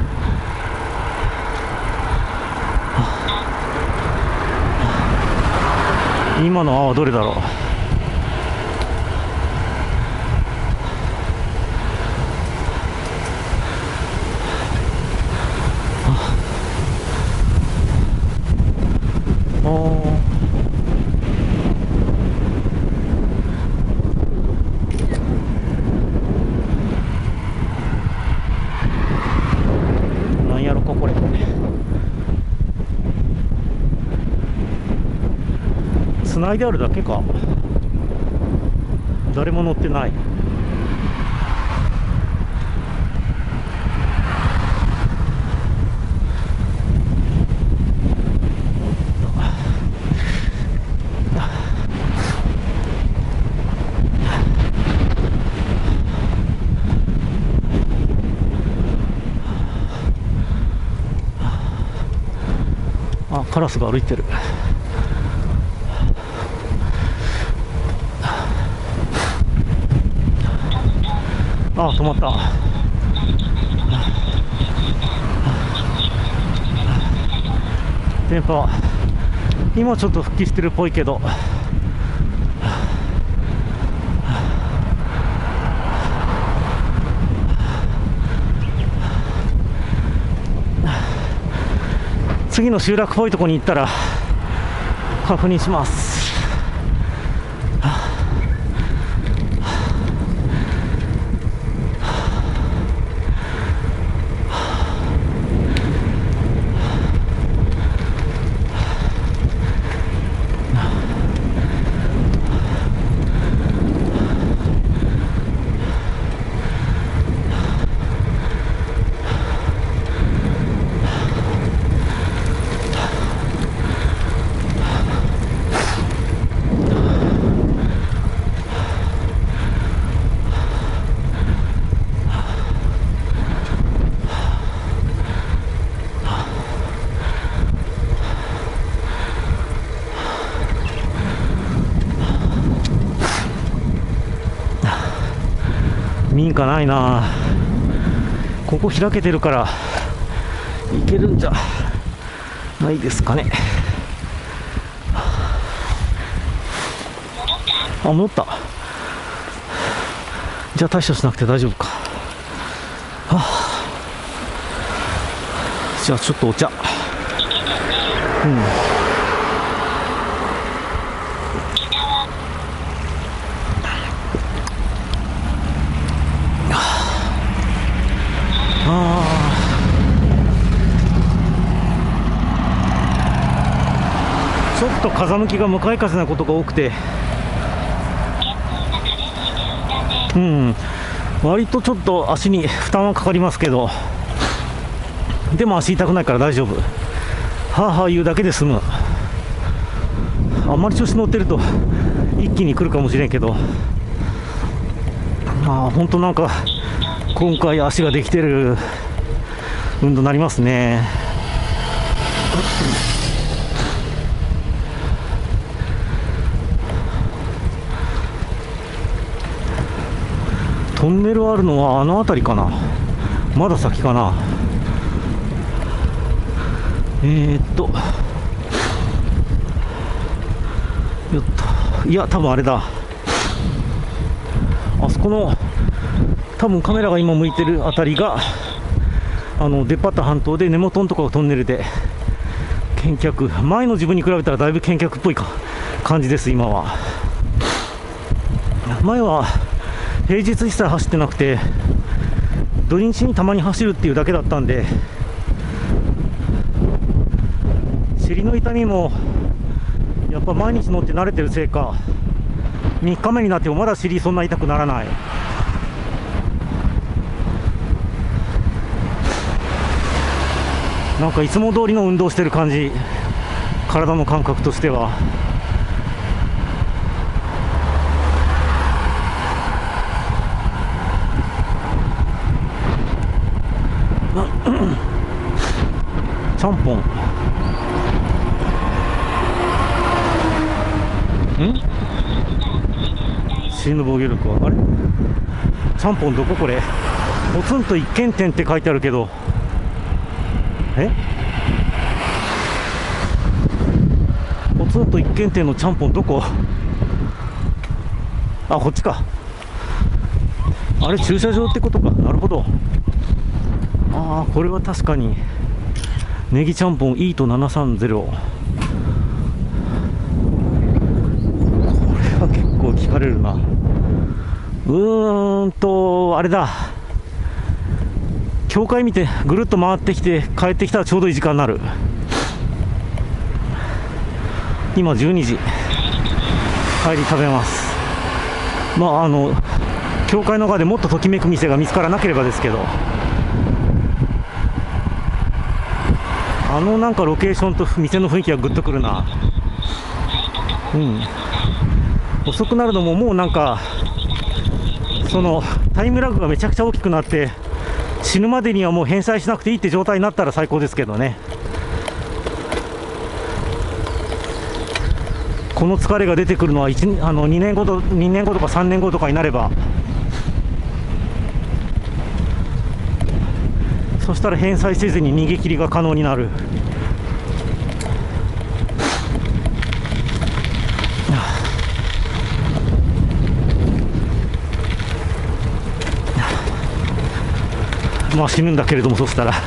今の泡はどれだろう。なんやろかこれ。つないであるだけか。誰も乗ってない。あ、カラスが歩いてる。あ、止まった。 電波今ちょっと復帰してるっぽいけど、次の集落っぽいところに行ったら確認します。民家ないな。ここ開けてるから行けるんじゃないですかね。あ、戻った。じゃあ対処しなくて大丈夫か。はあ、じゃあちょっとお茶。うん、ちょっと風向きが向かい風なことが多くて、うん、割とちょっと足に負担はかかりますけど、でも足痛くないから大丈夫。はあはあ言うだけで済む。あんまり調子乗ってると一気に来るかもしれんけど、まあ本当なんか今回足ができてる運動になりますね。トンネルあるのはあの辺りかな、まだ先かな。えー、っとよっと、いや多分あれだ、あそこの多分カメラが今向いてるあたりがあの出っ張った半島で、根元のところトンネルで見客、前の自分に比べたらだいぶ見客っぽいか感じです。今は、前は平日一切走ってなくて土日にたまに走るっていうだけだったんで、尻の痛みもやっぱ毎日乗って慣れてるせいか、みっかめになってもまだ尻そんな痛くならない。なんかいつも通りの運動してる感じ、体の感覚としては。ちゃんぽんん死ぬ防御力はあれ、ちゃんぽんどここれ、ポツンと一軒店って書いてあるけど、えポツンと一軒店のちゃんぽんどこ、あ、こっちか。あれ駐車場ってことか。なるほど。ああ、これは確かにネギちゃんぽんイートななさんゼロ、これは結構聞かれるな。うーんとあれだ、教会見てぐるっと回ってきて帰ってきたらちょうどいい時間になる。今じゅうにじ、帰り食べます。まああの教会の側でもっとときめく店が見つからなければですけど、あのなんかロケーションと店の雰囲気がグッとくるな。うん、遅くなるのももうなんかそのタイムラグがめちゃくちゃ大きくなって死ぬまでにはもう返済しなくていいって状態になったら最高ですけどね。この疲れが出てくるのはいちあのにねんごとにねんごとかさんねんごとかになれば、そしたら返済せずに逃げ切りが可能になる。 まあ死ぬんだけれども、そしたら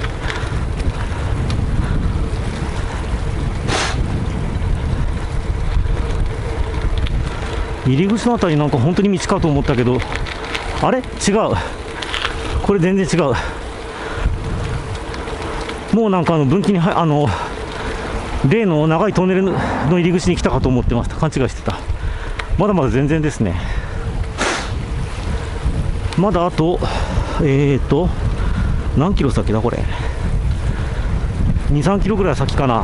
入り口のあたりなんか本当に道かと思ったけど、あれ違う、これ全然違う。もうなんかあの分岐にはあの例の長いトンネルの入り口に来たかと思ってました。勘違いしてた。まだまだ全然ですね。まだあとえーと何キロ先だこれ、に、さんキロぐらい先かな。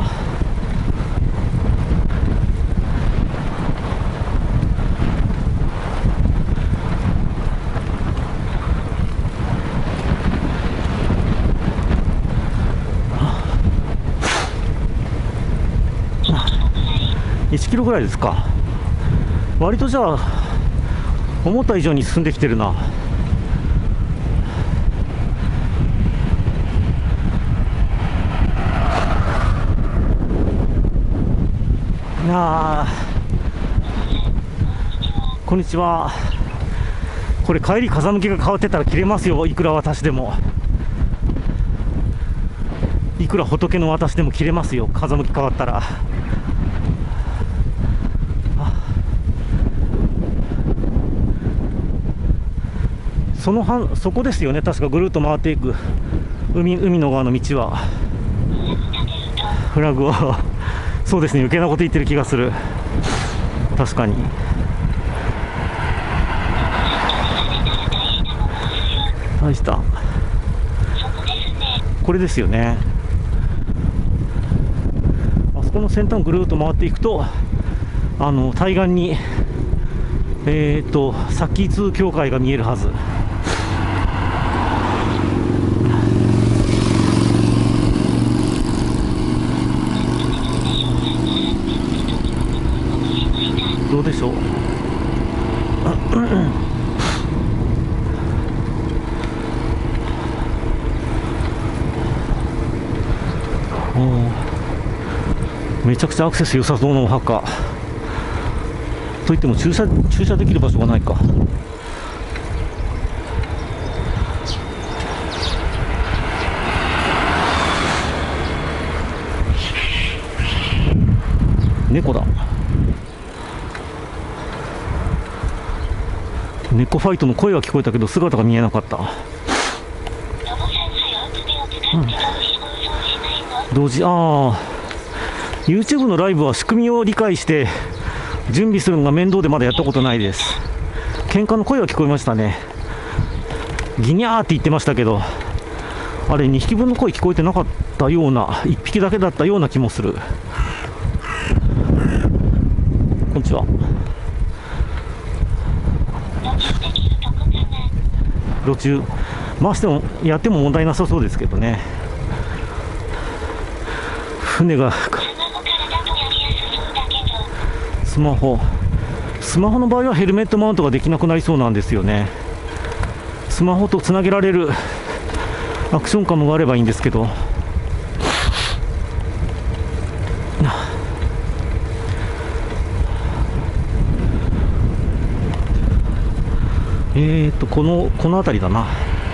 いちキロぐらいですか。割とじゃあ思った以上に進んできてるな。いやこんにちは。これ帰り風向きが変わってたら切れますよ。いくら私でも、いくら仏の私でも切れますよ、風向き変わったら。そのはそこですよね、確かぐるっと回っていく 海, 海の側の道は。フラグをそうですね、余計なこと言ってる気がする。確かに。大したこれですよね。あそこの先端ぐるっと回っていくと、あの対岸にえーとサッキーツ教会が見えるはず。どうでしょう。めちゃくちゃアクセス良さそうなお墓といっても駐車駐車できる場所がないか。猫だ。猫ファイトの声は聞こえたけど姿が見えなかった。うん、同時、ああ YouTube のライブは仕組みを理解して準備するのが面倒でまだやったことないです。喧嘩の声は聞こえましたね。ギニャーって言ってましたけど、あれにひきぶんの声聞こえてなかったような、いっぴきだけだったような気もする。こんにちは。路中回してもやっても問題なさそうですけどね。船がスマホスマホの場合はヘルメットマウントができなくなりそうなんですよね。スマホとつなげられるアクションカムがあればいいんですけど。えーとこのこの辺りだな。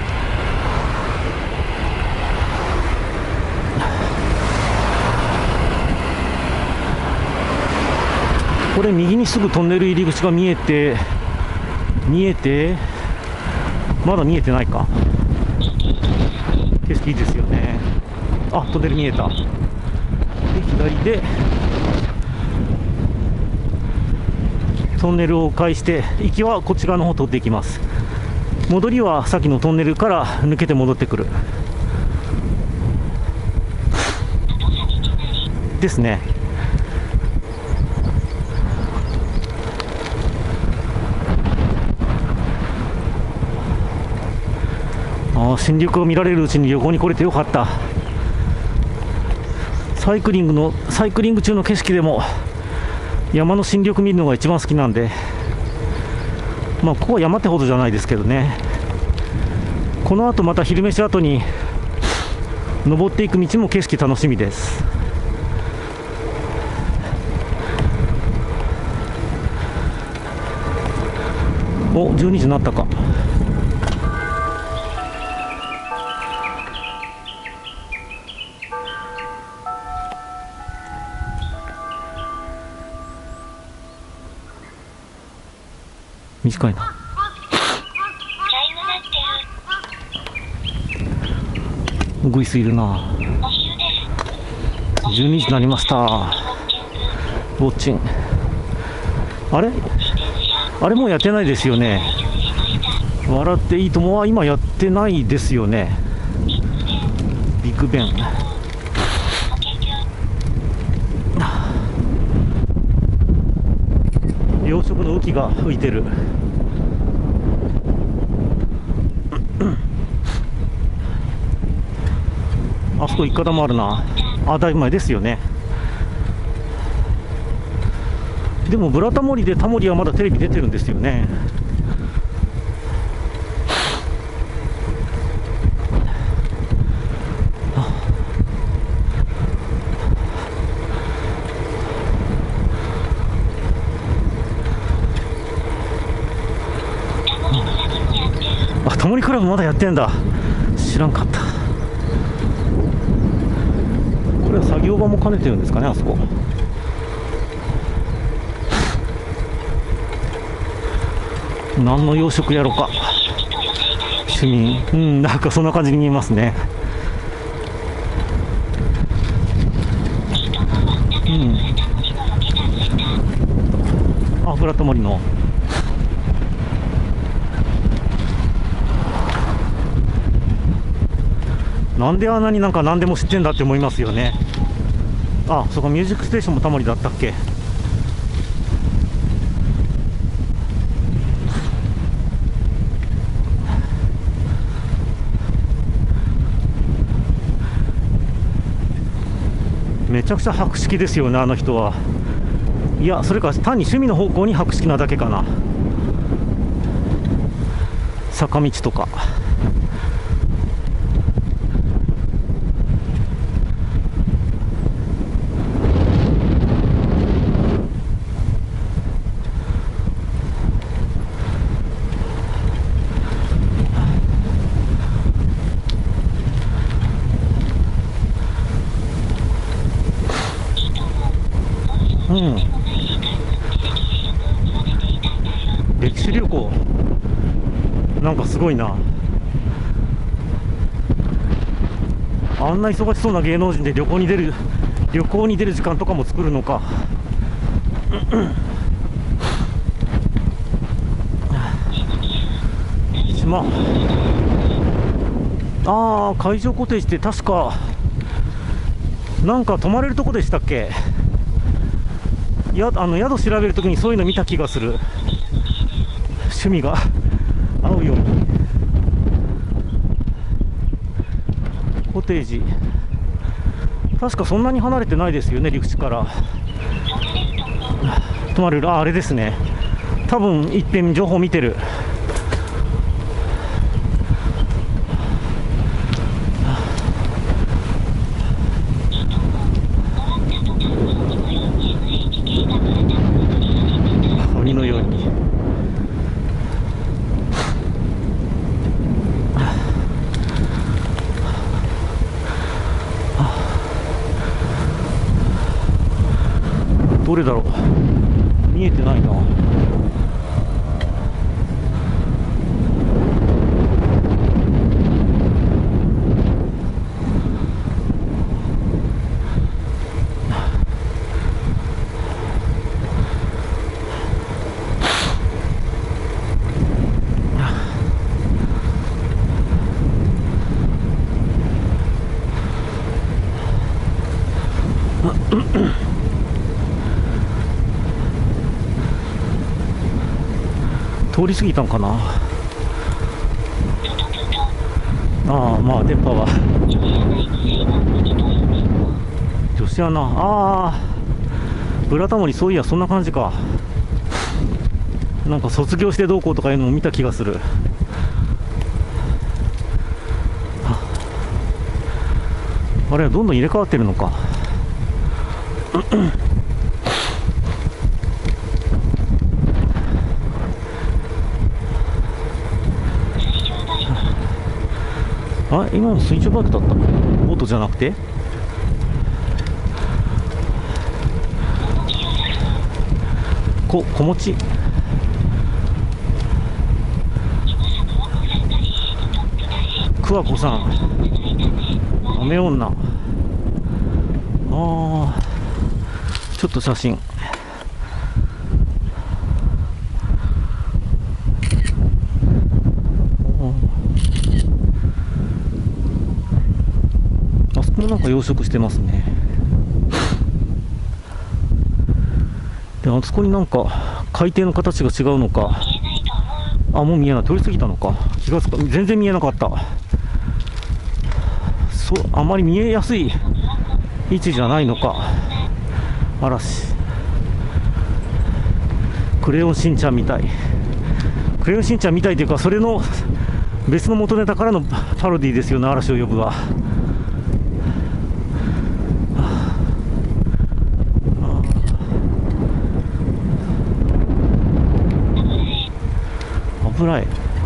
これ右にすぐトンネル入り口が見えて見えてまだ見えてないか。景色いいですよね。あ、トンネル見えた。で左でトンネルを介して行きはこっち側の方を通っていきます。戻りはさっきのトンネルから抜けて戻ってくるですね。ああ、新緑が見られるうちに旅行に来れてよかった。サイクリングのサイクリング中の景色でも山の新緑見るのが一番好きなんで、まあここは山ってほどじゃないですけどね。この後また昼飯後に登っていく道も景色楽しみです。お、じゅうにじになったか。 短いな。ウグイスいるな。じゅうにじになりました。ウォッチン。あれあれもうやってないですよね。笑っていいともは今やってないですよね。ビッグベン。養殖の雨季が吹いてる。あそこいかだもあるな。あ、だいぶ前ですよね。でもブラタモリでタモリはまだテレビ出てるんですよね。あ、タモリクラブまだやってんだ。知らんかった。これは作業場も兼ねてるんですかね、あそこ。何の養殖やろか。市民、うん、なんかそんな感じに見えますね。うん。あ、ブラタモリの。なんであんなになんか何でも知ってんだって思いますよね。あ、そこミュージックステーションもタモリだったっけ。めちゃくちゃ博識ですよね、あの人は。いや、それか単に趣味の方向に博識なだけかな。坂道とか。うん、歴史旅行なんかすごいな。あんな忙しそうな芸能人で旅行に出る旅行に出る時間とかも作るのか。島、ああ、海上コテージって確かなんか泊まれるとこでしたっけ。やあの宿調べるときにそういうの見た気がする。趣味が合うように。コテージ確かそんなに離れてないですよね、陸地から。泊まれる、あ、あれですね。多分いっぺん情報見てる。鬼のように。どれだろう、見えてないな。通り過ぎたんかな。ああ、まあ電波は女子アナ。ああ、ブラタモリ、そういやそんな感じか。なんか卒業してどうこうとかいうのを見た気がする。あれはどんどん入れ替わってるのか。あ、今の水上バイクだった。ボートじゃなくて。こ、小持ち。 桑子さん、雨女。ああ、ちょっと写真。あそこもなんか養殖してますね。で、あそこになんか海底の形が違うのか、あ、もう見えない、通り過ぎたのか、気がつか、全然見えなかった。そう、あまり見えやすい位置じゃないのか。嵐、クレヨンしんちゃんみたい、クレヨンしんちゃんみたいというか、それの別の元ネタからのパロディですよね、嵐を呼ぶは。危ない。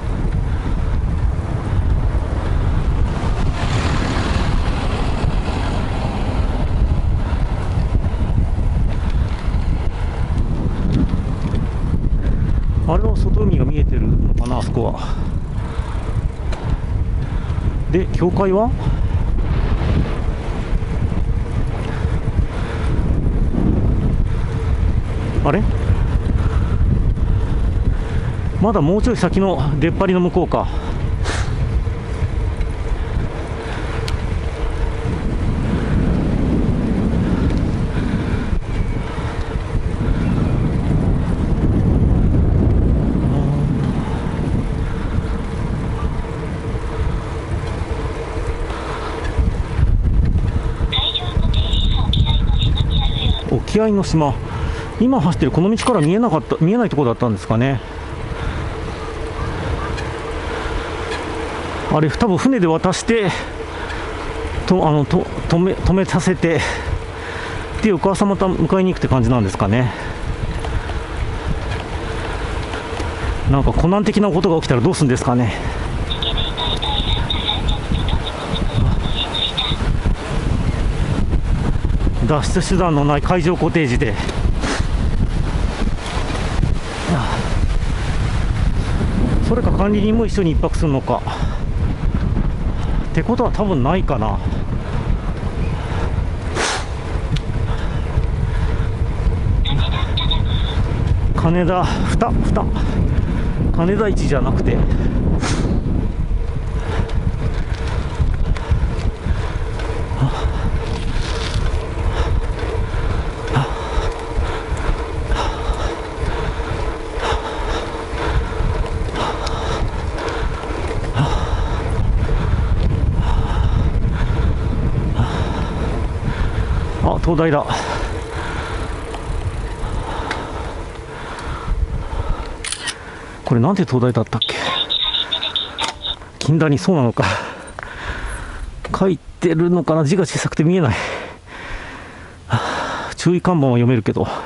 あれは外海が見えてるのかな、あそこは。で、教会はあれ、まだもうちょい先の出っ張りの向こうか。沖合の島、今走ってるこの道から見えなかった、見えないところだったんですかね。あれ多分船で渡してとあのと止め止めさせてで、翌朝また迎えに行くって感じなんですかね。なんかコナン的なことが起きたらどうするんですかね。脱出手段のない海上コテージで、それか管理人も一緒に一泊するのかってことは多分ないかな。金田ふたふた金田一じゃなくて、あ、灯台だ。これなんて灯台だったっけ。金谷、そうなのか。書いてるのかな、字が小さくて見えない。注意看板は読めるけど。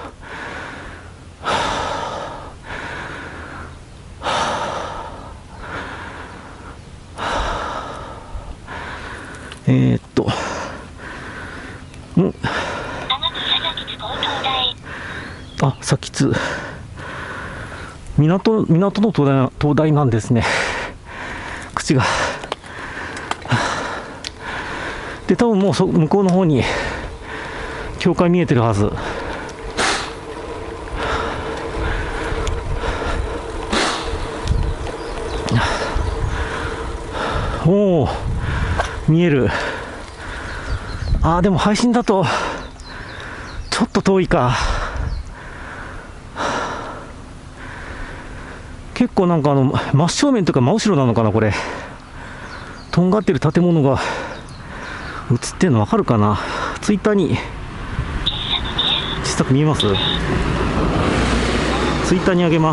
えー、っとんあ、さきつ港、港の灯台、灯台なんですね。口がで、多分もうそ向こうの方に教会見えてるはず。おお、見える。あー、でも配信だとちょっと遠いか。結構なんかあの真正面というか真後ろなのかな、これ。とんがってる建物が映ってるの分かるかな。ツイッターに小さく見えます？ツイッターにあげます。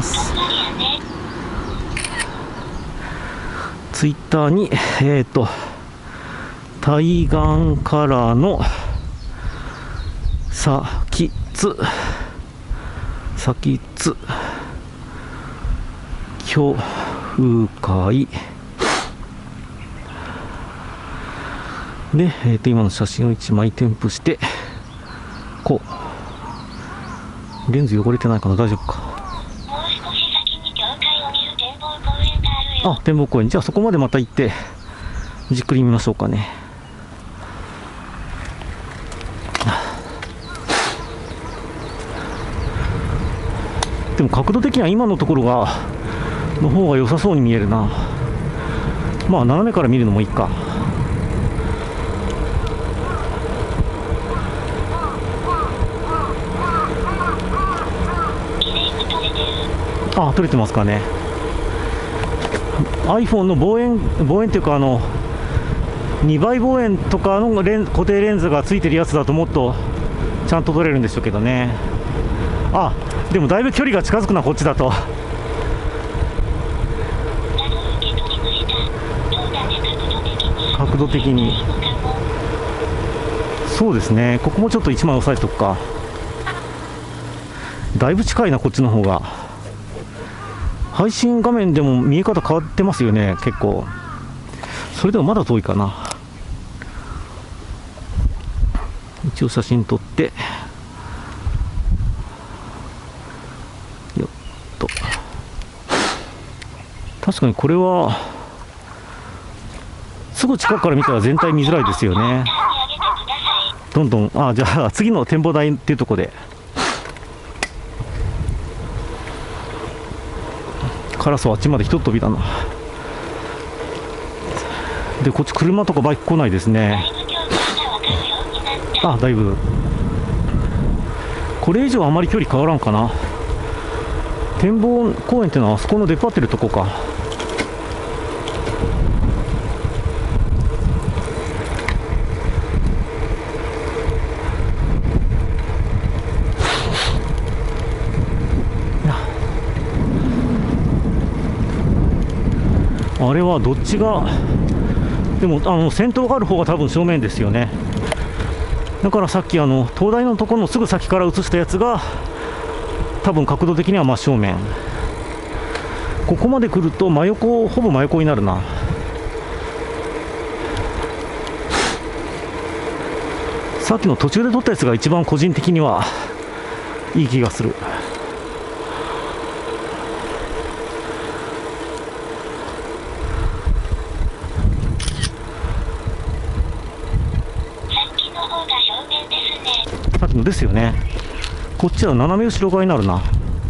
ツイッターにえっと対岸からの先津先津教会で、えー、と今の写真をいちまい添付して、こうレンズ汚れてないかな、大丈夫か。あ、展望公園。じゃあそこまでまた行ってじっくり見ましょうかね。でも角度的には今のところがの方が良さそうに見えるな。まあ斜めから見るのもいいか。あ、撮れてますかね。 iPhone の望遠望遠っていうか、あのにばい望遠とかのレン固定レンズがついてるやつだともっとちゃんと撮れるんでしょうけどね。あ、でもだいぶ距離が近づくな、こっちだと。角度的にそうですね。ここもちょっといちまい押さえとくか。だいぶ近いな、こっちの方が。配信画面でも見え方変わってますよね、結構。それでもまだ遠いかな。一応写真撮ってよっと。確かにこれはすぐ近くから見たら全体見づらいですよね。どんどん、あ、じゃあ次の展望台っていうところで。カラスはあっちまでひとっ飛びだな。でこっち車とかバイク来ないですね。あ、だいぶ。これ以上あまり距離変わらんかな。展望公園っていうのはあそこの出っ張ってるとこか。あれはどっちが、でもあの先頭がある方が多分正面ですよね。だからさっきあの灯台のところのすぐ先から映したやつが多分角度的には真正面。ここまで来ると真横、ほぼ真横になるな。さっきの途中で撮ったやつが一番個人的にはいい気がする。さっきのですよね。こっちは斜め後ろ側になるな。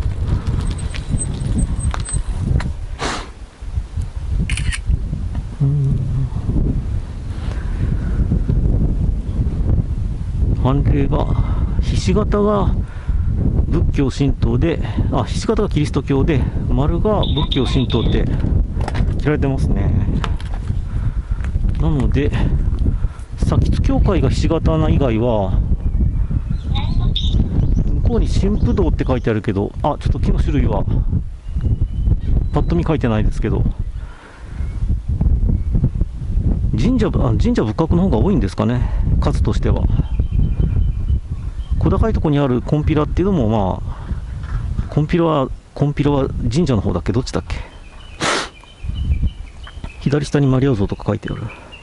判例がひし形が仏教神道で、あ、ひし形がキリスト教で、丸が仏教神道って切られてますね。なのでさきつ教会がひし形な以外は、向こうに神父道って書いてあるけど、あ、ちょっと木の種類はパッと見書いてないですけど、神社、あ、神社仏閣の方が多いんですかね、数としては。小高いところにあるコンピラっていうのも、まあコンピラはコンピラは神社の方だっけ、どっちだっけ。左下にマリア像とか書いてある。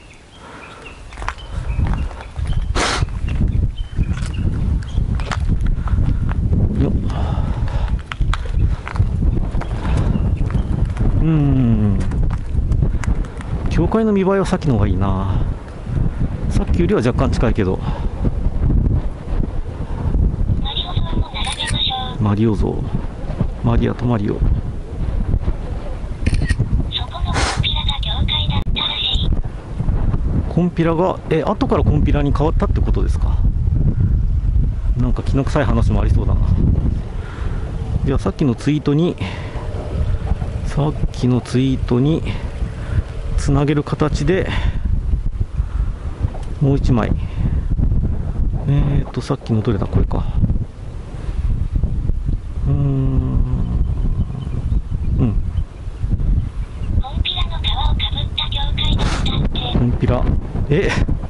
よっ、うーん、教会の見栄えはさっきの方がいいな。さっきよりは若干近いけど。マリオ像、マリアとマリオ。コンピラが、え、後からコンピラに変わったってことですか。なんか気の臭い話もありそうだな。ではさっきのツイートに、さっきのツイートにつなげる形でもう一枚。えーと、さっきのどれだ、これか。うーん、うん。コンピラ、え、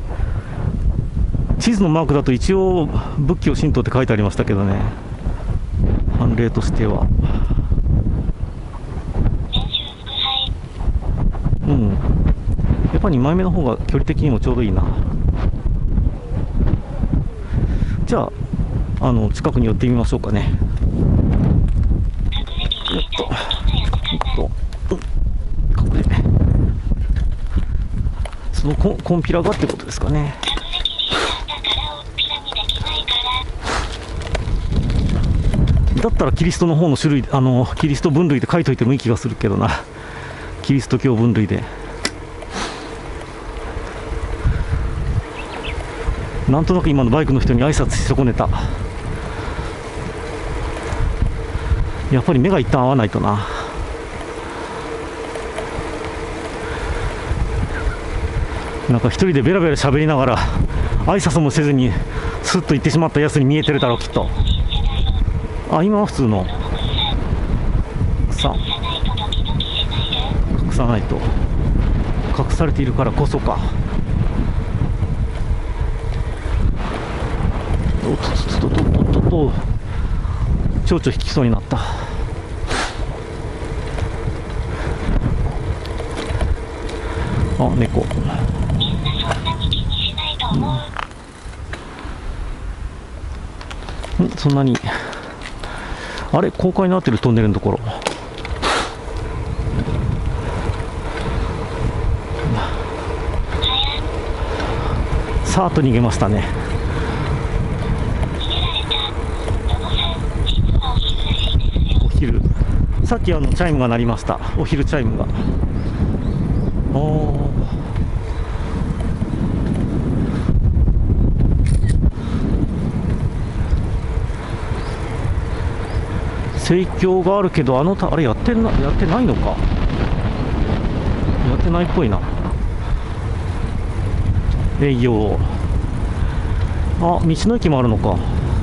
地図のマークだと一応仏教神道って書いてありましたけどね、判例としては。うん、やっぱりにまいめの方が距離的にもちょうどいいな。じゃあ、あの近くに寄ってみましょうかね。よっと、よっと、隠れ。そそのコンコンピラがってことですかね。だったらキリストの方の種類、あのキリスト分類で書いといてもいい気がするけどな。キリスト教分類で。なんとなく今のバイクの人に挨拶し損ねた。やっぱり目が一旦合わないとな。なんか一人でベラベラ喋りながら挨拶もせずにスッと行ってしまったやつに見えてるだろう、きっと。あ、今は普通の。さあ、隠さないと。隠されているからこそか。おっとっとっとっとっとっと、蝶々引きそうになった。あ、猫。うん、そんなに。あれ、公開になってるトンネルのところ。さーっと逃げましたね。お昼、さっきあのチャイムが鳴りました。お昼チャイムが。おー、盛況があるけど、あのたあれやってんな、やってないのか。やってないっぽいな。営業。あ、道の駅もあるのか。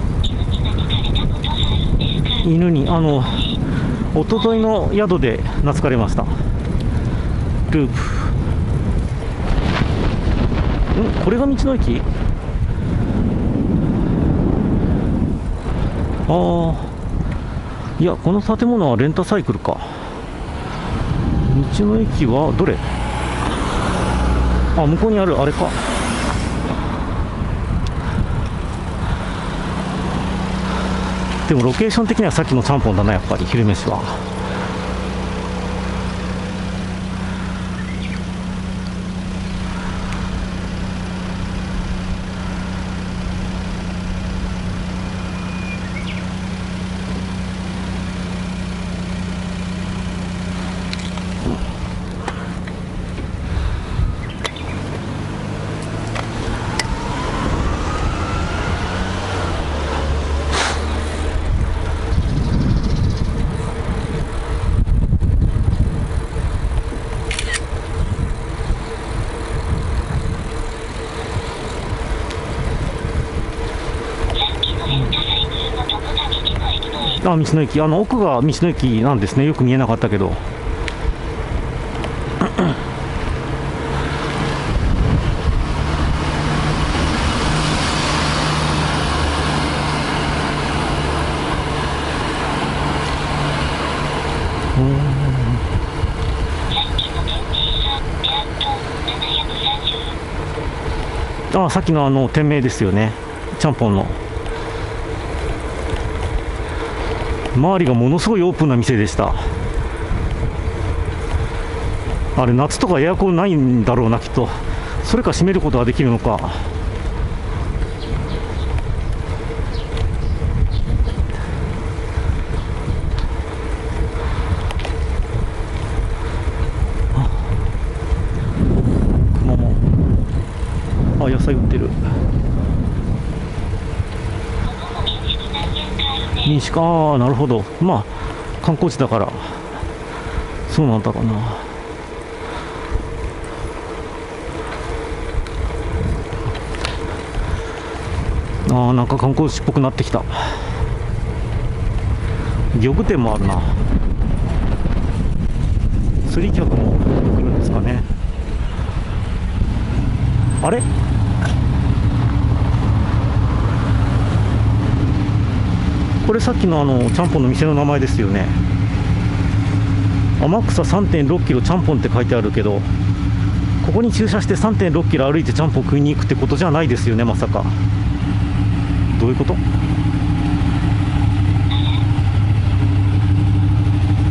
犬に、あの一昨日の宿で懐かれました。ループ。ん、これが道の駅。ああ、いや、この建物はレンタサイクルか。道の駅はどれ。あ、向こうにあるあれか。でもロケーション的にはさっきのちゃんぽんだな、やっぱり昼飯は。あ、道の駅、あの奥が道の駅なんですね。よく見えなかったけど。あ、さっきのあの店名ですよね。ちゃんぽんの。周りがものすごいオープンな店でした。あれ、夏とかエアコンないんだろうな、きっと。それか閉めることができるのか。あ、野菜売ってる。民宿、ああ、なるほど。まあ観光地だからそうなんだろうな。ああ、なんか観光地っぽくなってきた。漁具店もあるな。釣り客も来るんですかね。あれ、これさっきのあのちゃんぽんの店の名前ですよね。天草 さんてんろっキロちゃんぽんって書いてあるけど、ここに駐車して さんてんろっキロ歩いてちゃんぽん食いに行くってことじゃないですよね、まさか。どういうこと？うん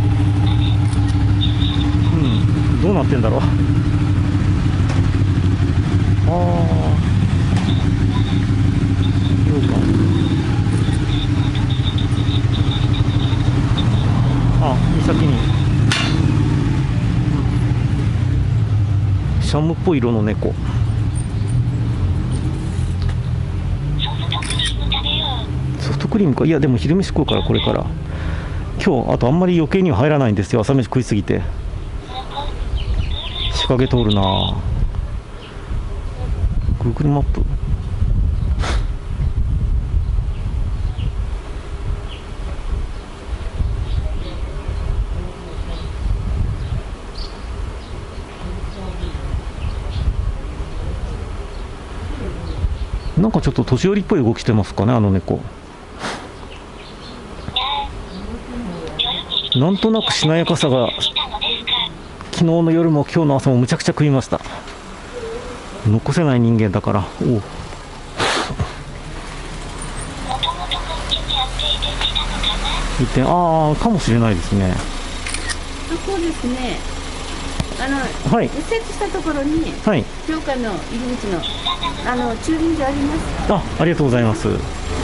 、どうなってんだろう。 シャムっぽい色の猫。ソフトクリームか。いやでも昼飯食うからこれから今日。あとあんまり余計には入らないんですよ、朝飯食いすぎて。仕掛け通るな。 Google マップ。なんかちょっと年寄りっぽい動きしてますかね、あの猫。なんとなくしなやかさが、昨日の夜も今日の朝もむちゃくちゃ食いました。残せない人間だから。おう。一点、ああ、かもしれないですね。 そうですね。あの、 はい。 右折したところに、 はい。 教会の入り口の、あの、駐輪場あります。 あ、ありがとうございます。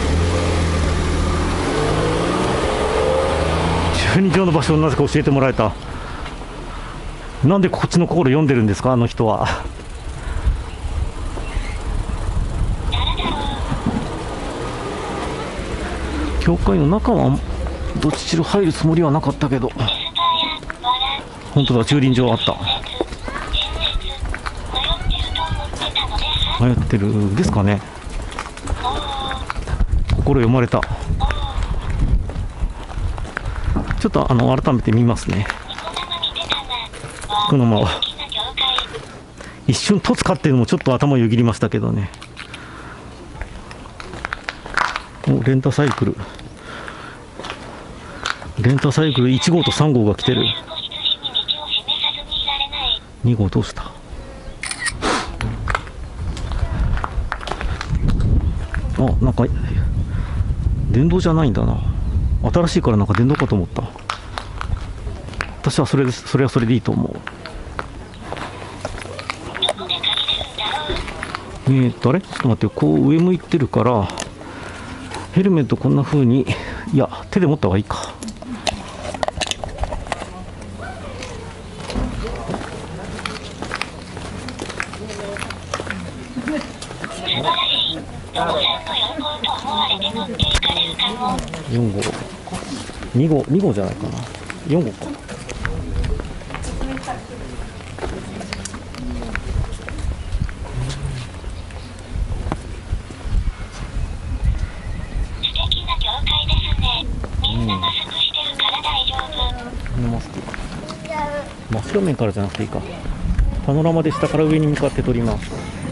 駐輪場の場所をなぜか教えてもらえた。なんでこっちの心読んでるんですか、あの人は。教会の中はどっちしろ入るつもりはなかったけど。本当だ、駐輪場あった。迷ってるですかね。心読まれた。ちょっとあの改めて見ますね。このまま一瞬凸かっていうのもちょっと頭よぎりましたけどね。お、レンタサイクル。レンタサイクルいち号とさん号が来てる。に号どうした。あ、なんか電動じゃないんだな。新しいからなんか電動かと思った。私はそれです。それはそれでいいと思う。えーっとあれちょっと待ってよ。こう上向いてるからヘルメットこんな風に、いや手で持った方がいいか。よん号、に号、に号じゃないかな。よん号か。真正面からじゃなくていいか。パノラマで下から上に向かって撮ります。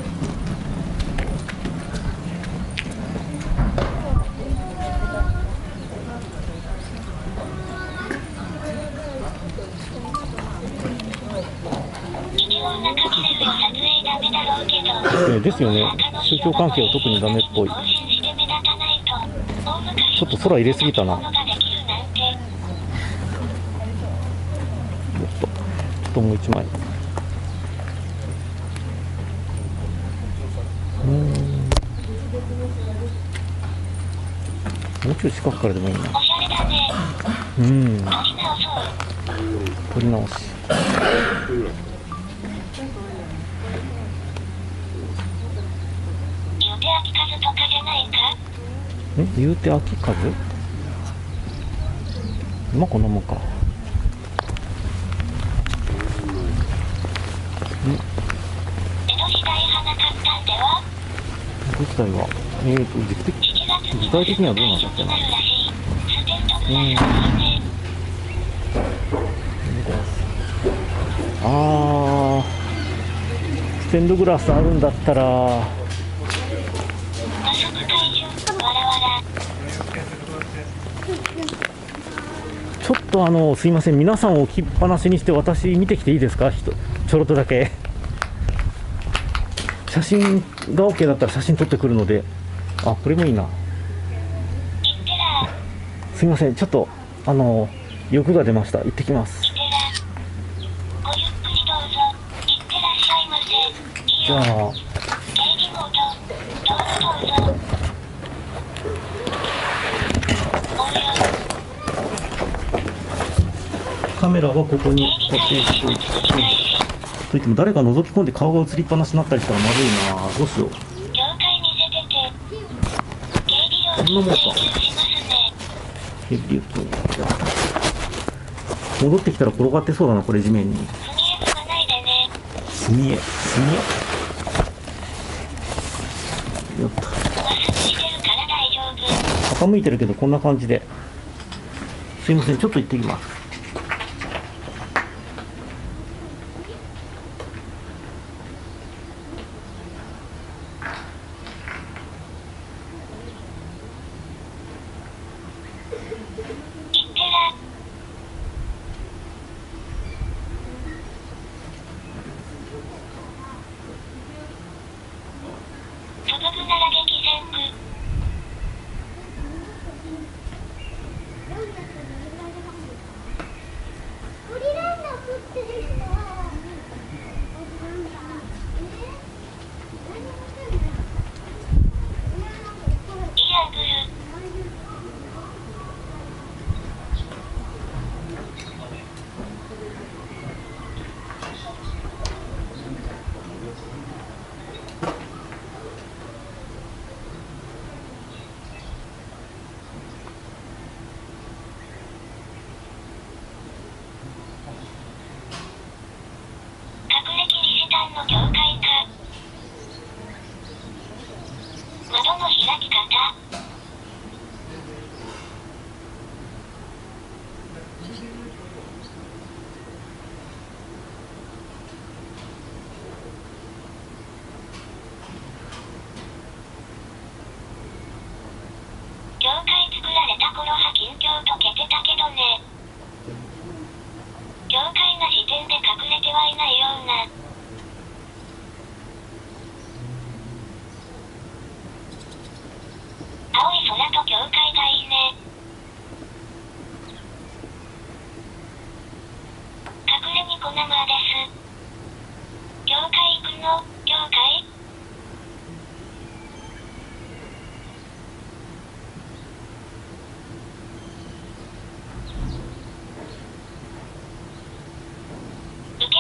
ですよね。宗教関係は特にダメっぽい。ちょっと空入れすぎたな。よっと、ちょっともう一枚。うーん。もうちょい近くからでもいいな。うん。撮り直し。え、言うて秋風？まあこんなもんか。江戸時代は、えーと、時時代的にはどうなんだっけな。うんあー、ステンドグラスあるんだったらちょっとあのすいません、皆さんを置きっぱなしにして私見てきていいですか。ちょろっとだけ写真が OK だったら写真撮ってくるので。あ、これもいいな。すいません、ちょっとあの欲が出ました。行ってきます。じゃあカメラはここに固定しておいて、 といっても誰か覗き込んで顔が映りっぱなしになったりしたらまずいな。どうしよう。 境界に出てて警備料金請求しますね。 ヘビリューと戻ってきたら転がってそうだな、これ地面に。 踏み絵踏まないでね。 墨絵、墨絵。よっと。 麻酔してるから大丈夫。 傾いてるけどこんな感じで。すいません、ちょっと行ってきます。 いってら。飛ぶなら激戦区。いいアングル。隠れキリシタンの教会か。窓の開き方。教会作られた頃は近況溶けてたけどね。教会な時点で隠れてはいないような。青い空と教会がいいね。隠れニコ生です。教会行くの？教会？ウケる。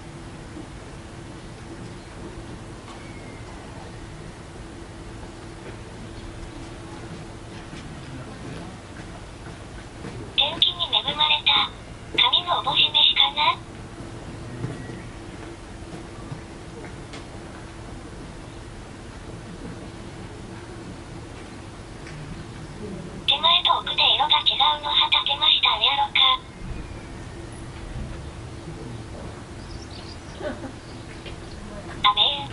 天気に恵まれた。神のおぼし飯かな？手前と奥で色が違うのは立てましたねやろか。アメン。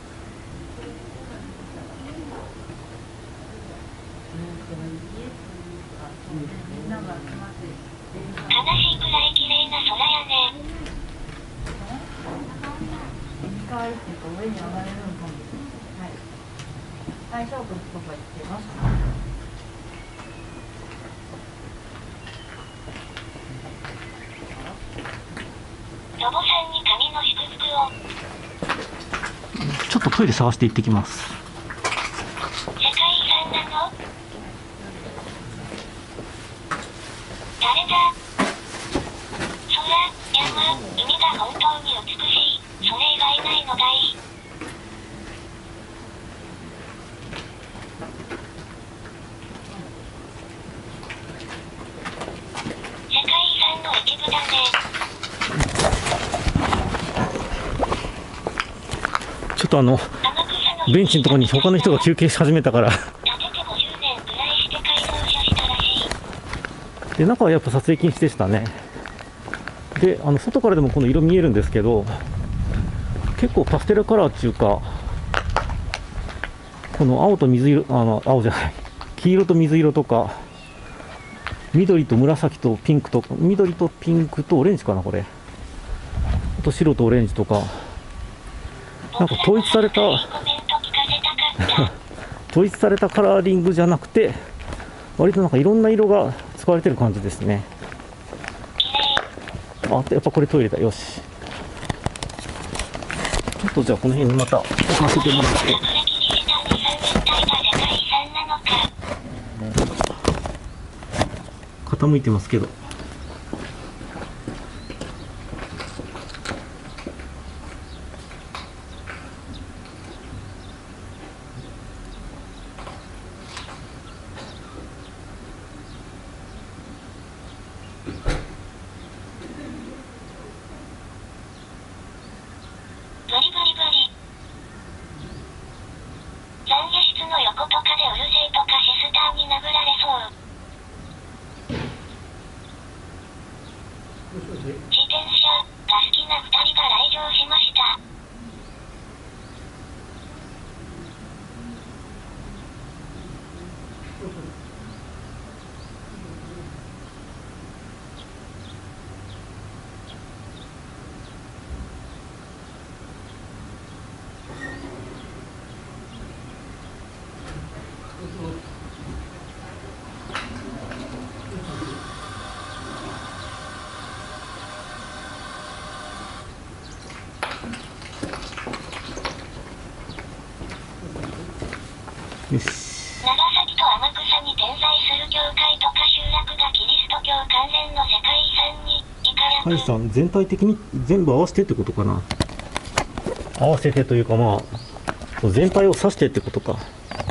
悲しいくらい綺麗な空やね。 にかいっていうか上に上がれるのかも。はい。最小国とか言ってます。 ロボさんに神の祝福を。 ちょっとトイレ探して行ってきます。 世界遺産なの？誰だ？空、山、海が本当に美しい。それ以外ないのがいい。世界遺産の一部だね。 ちょっとあのベンチのところに他の人が休憩し始めたから建ててごじゅうねんくらいして改造車したらしい。 で中はやっぱ撮影禁止でしたね。であの外からでもこの色見えるんですけど、結構パステルカラーっていうか、この青と水色、あの青じゃない黄色と水色とか緑と紫とピンクとか、緑とピンクとオレンジかな、これあと白とオレンジとか、なんか統一されたコメント聞かせたかった。 統一されたカラーリングじゃなくて、割となんかいろんな色が使われてる感じですね。 綺麗。 あ、やっぱこれトイレだ。よし。ちょっとじゃあこの辺にまた置かせてもらって。 隠れキリシタンにさん連隊が世界遺産なのか。 傾いてますけど。 ブリブリブリ。懺悔室の横とかでうるせえとかシスターに殴られそう。自転車が好きなふたりが来場しました。 よし。 長崎と天草に点在する教会とか集落がキリスト教関連の世界遺産にいかやく。 ハイさん、全体的に全部合わせてってことかな。合わせてというか、まあ全体を指してってことか。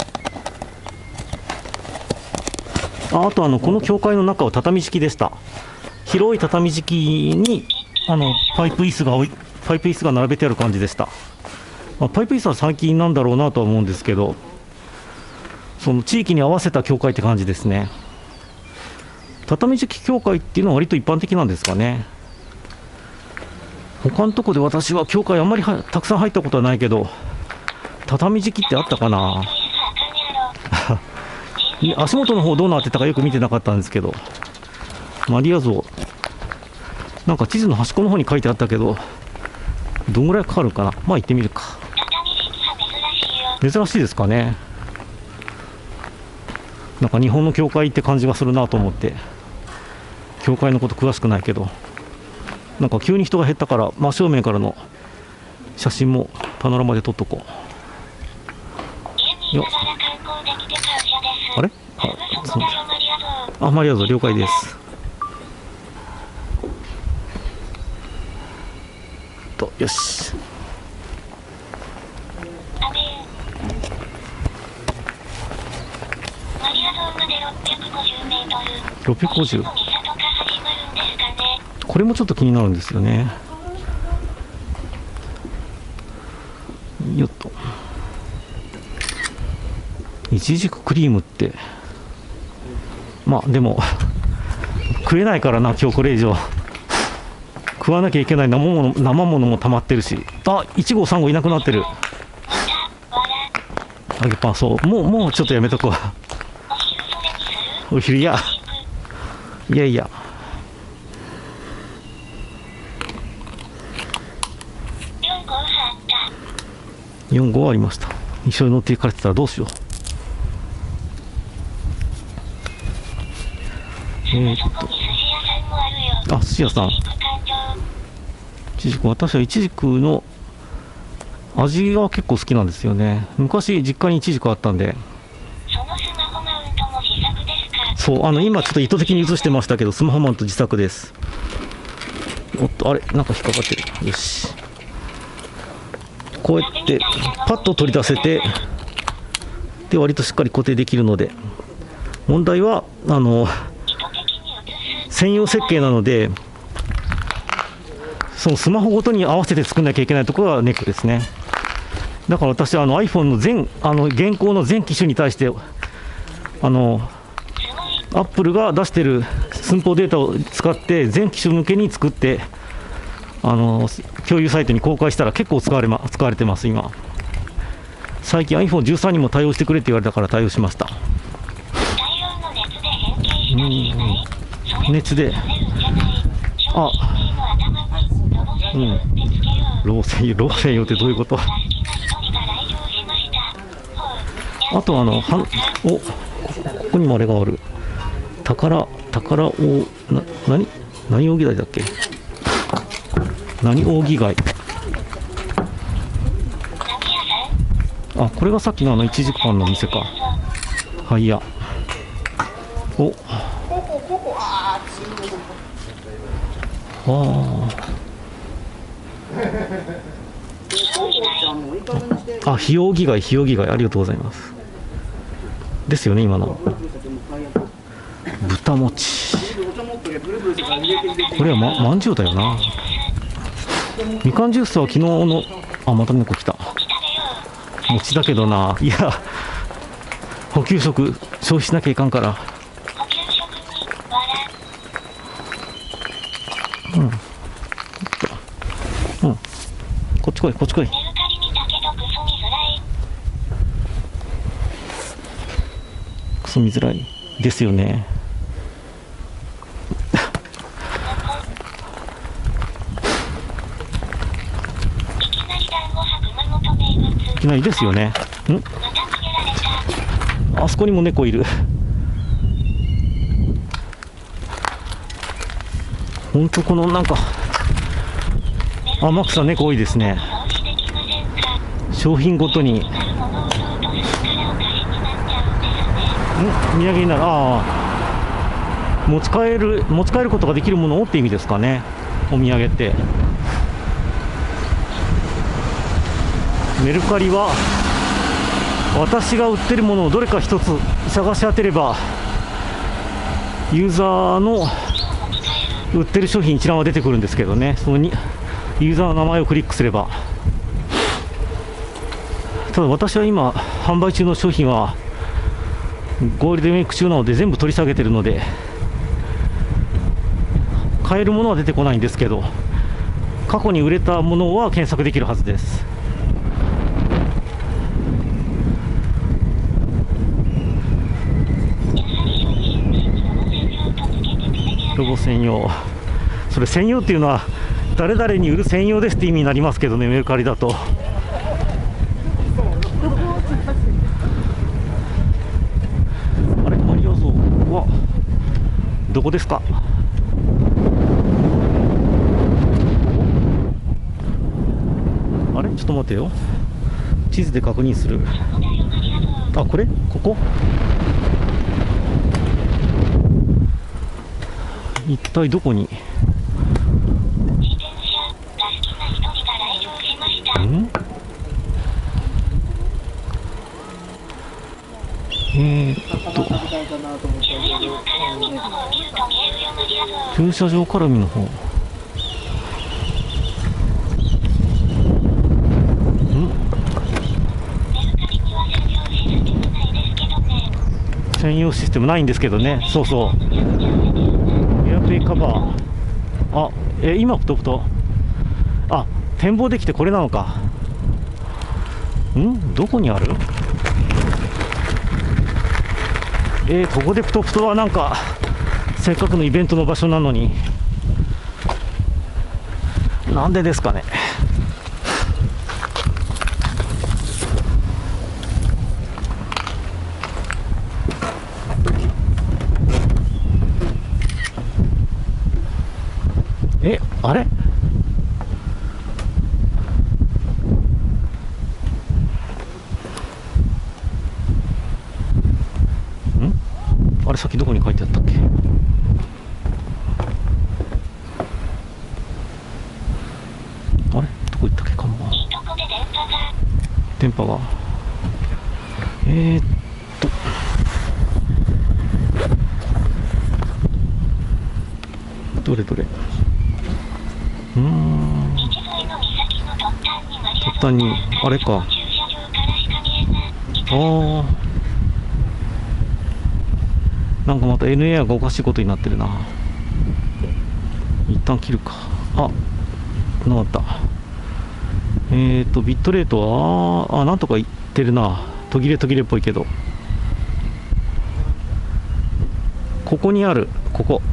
ああとあのこの教会の中は畳敷きでした。広い畳敷きにあのパイプ椅子が置いパイプ椅子が並べてある感じでした。まあ、パイプ椅子は最近なんだろうなとは思うんですけど、その地域に合わせた教会って感じですね。畳敷き教会っていうのは割と一般的なんですかね。他のとこで私は教会あんまりはたくさん入ったことはないけど、畳敷きってあったかな。足元の方どうなってたかよく見てなかったんですけど、マリア像なんか地図の端っこの方に書いてあったけど、どんぐらいかかるかな。まあ行ってみるか。珍しいですかね。なんか日本の教会って感じがするなと思って、教会のこと詳しくないけど、なんか急に人が減ったから真正面からの写真もパノラマで撮っとこう。よあれあ、そうあ、マリア像了解です。とよし。ろっぴゃくごじゅう。これもちょっと気になるんですよね。よっと。いちじくクリームってまあでも食えないからな、今日これ以上食わなきゃいけない生もの生ものも溜まってるし、あ、いちごうさんごういなくなってる。揚げパン、そう、もうもうちょっとやめとこう。お昼やいやいやよんごうありました。一緒に乗っていかれてたらどうしよう。えー、っとあ、寿司屋さん。いちじく、私はいちじくの味が結構好きなんですよね。昔実家にいちじくあったんで。そう、あの今ちょっと意図的に映してましたけど、スマホマウント自作です。おっと、あれなんか引っかかってる。よし、こうやってパッと取り出せて、で割としっかり固定できるので、問題はあの専用設計なので、そのスマホごとに合わせて作んなきゃいけないところがネックですね。だから私はあの iPhone の全あの現行の全機種に対してあのアップルが出している寸法データを使って全機種向けに作ってあの共有サイトに公開したら結構使われ、ま、使われてます。今最近 アイフォンじゅうさん にも対応してくれって言われたから対応しました。うん、熱であうん、老専用、老専用ってどういうこと？あとあのはおここにもあれがある。宝宝おな何何扇貝だっけ？何扇貝？あ、これがさっきのあのいちじくパンの店か。はいや。お。ああ、ひおうぎ貝、ひおうぎ貝、ありがとうございます。ですよね、今の。豚餅。 これはままんじゅうだよな。みかんジュースは昨日の、あ、また猫来た。餅だけどな。いや、補給食消費しなきゃいかんから。 補給食にわら。 うん。うん。こっち来い、こっち来い。 メルカリ見たけどクソ見づらい。 クソ見づらいですよね。 いきなり団子博馬本名物。 いきなりですよね。ん、 また告げられた。 あそこにも猫いる。ほんとこのなんか天草猫多いですね。 投資できませんか。 商品ごとに。ん、土なるものを売ろうとするからお貸しになっちゃうんですね。 産になる。ああ、持ち帰る持ち帰ることができるものをって意味ですかね、お土産って。メルカリは私が売ってるものをどれか一つ探し当てればユーザーの売ってる商品一覧は出てくるんですけどね、そのにユーザーの名前をクリックすれば。ただ私は今販売中の商品はゴールデンウィーク中なので全部取り下げてるので買えるものは出てこないんですけど、過去に売れたものは検索できるはずです。ロゴ専用、それ専用っていうのは誰々に売る専用ですって意味になりますけどね、メルカリだと。あれ、マリア像はどこですか。あれ、ちょっと待てよ、地図で確認する。あ、これ、ここ一体どこに。 自転車が好きな人にが来場しました。 んえー、っと駐車場から海の方見ると見えるよ、マリア像。ん、メルカリには専用システムないですけどね。専用システムないんですけどね。そうそう、エアペイカバー。あ、え、今飛ぶと、あ、展望できてこれなのか。ん、どこにある。えー、ここでプトプトはなんかせっかくのイベントの場所なのに、なんでですかね。え、あれ、ん、あれ、さっきどこに書いてあったっけ。あれ、どこ行ったっけ、看板。 いいとこで電波が。 電波が、えー、っとどれどれ、うーん、 道沿いの岬の突端にマリア像突端にあれか。 駐車場からしか見えない。 ああ、なんかまた エヌエー がおかしいことになってるな。一旦切るか。あ、なかった。えーとビットレートはあなんとかいってるな。途切れ途切れっぽいけど、ここにある、ここ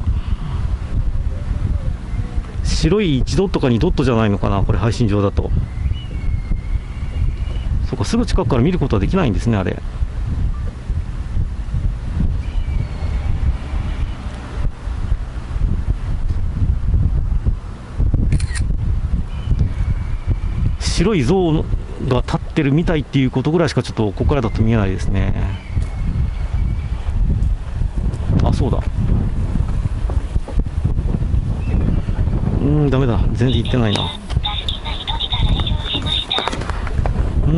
白いいちドットかにドットじゃないのかな、これ配信上だと。そこすぐ近くから見ることはできないんですね、あれ。白い像が立ってるみたいっていうことぐらいしかちょっとここからだと見えないですね。あ、そうだ、うん、ダメだ、全然行ってないな。うん、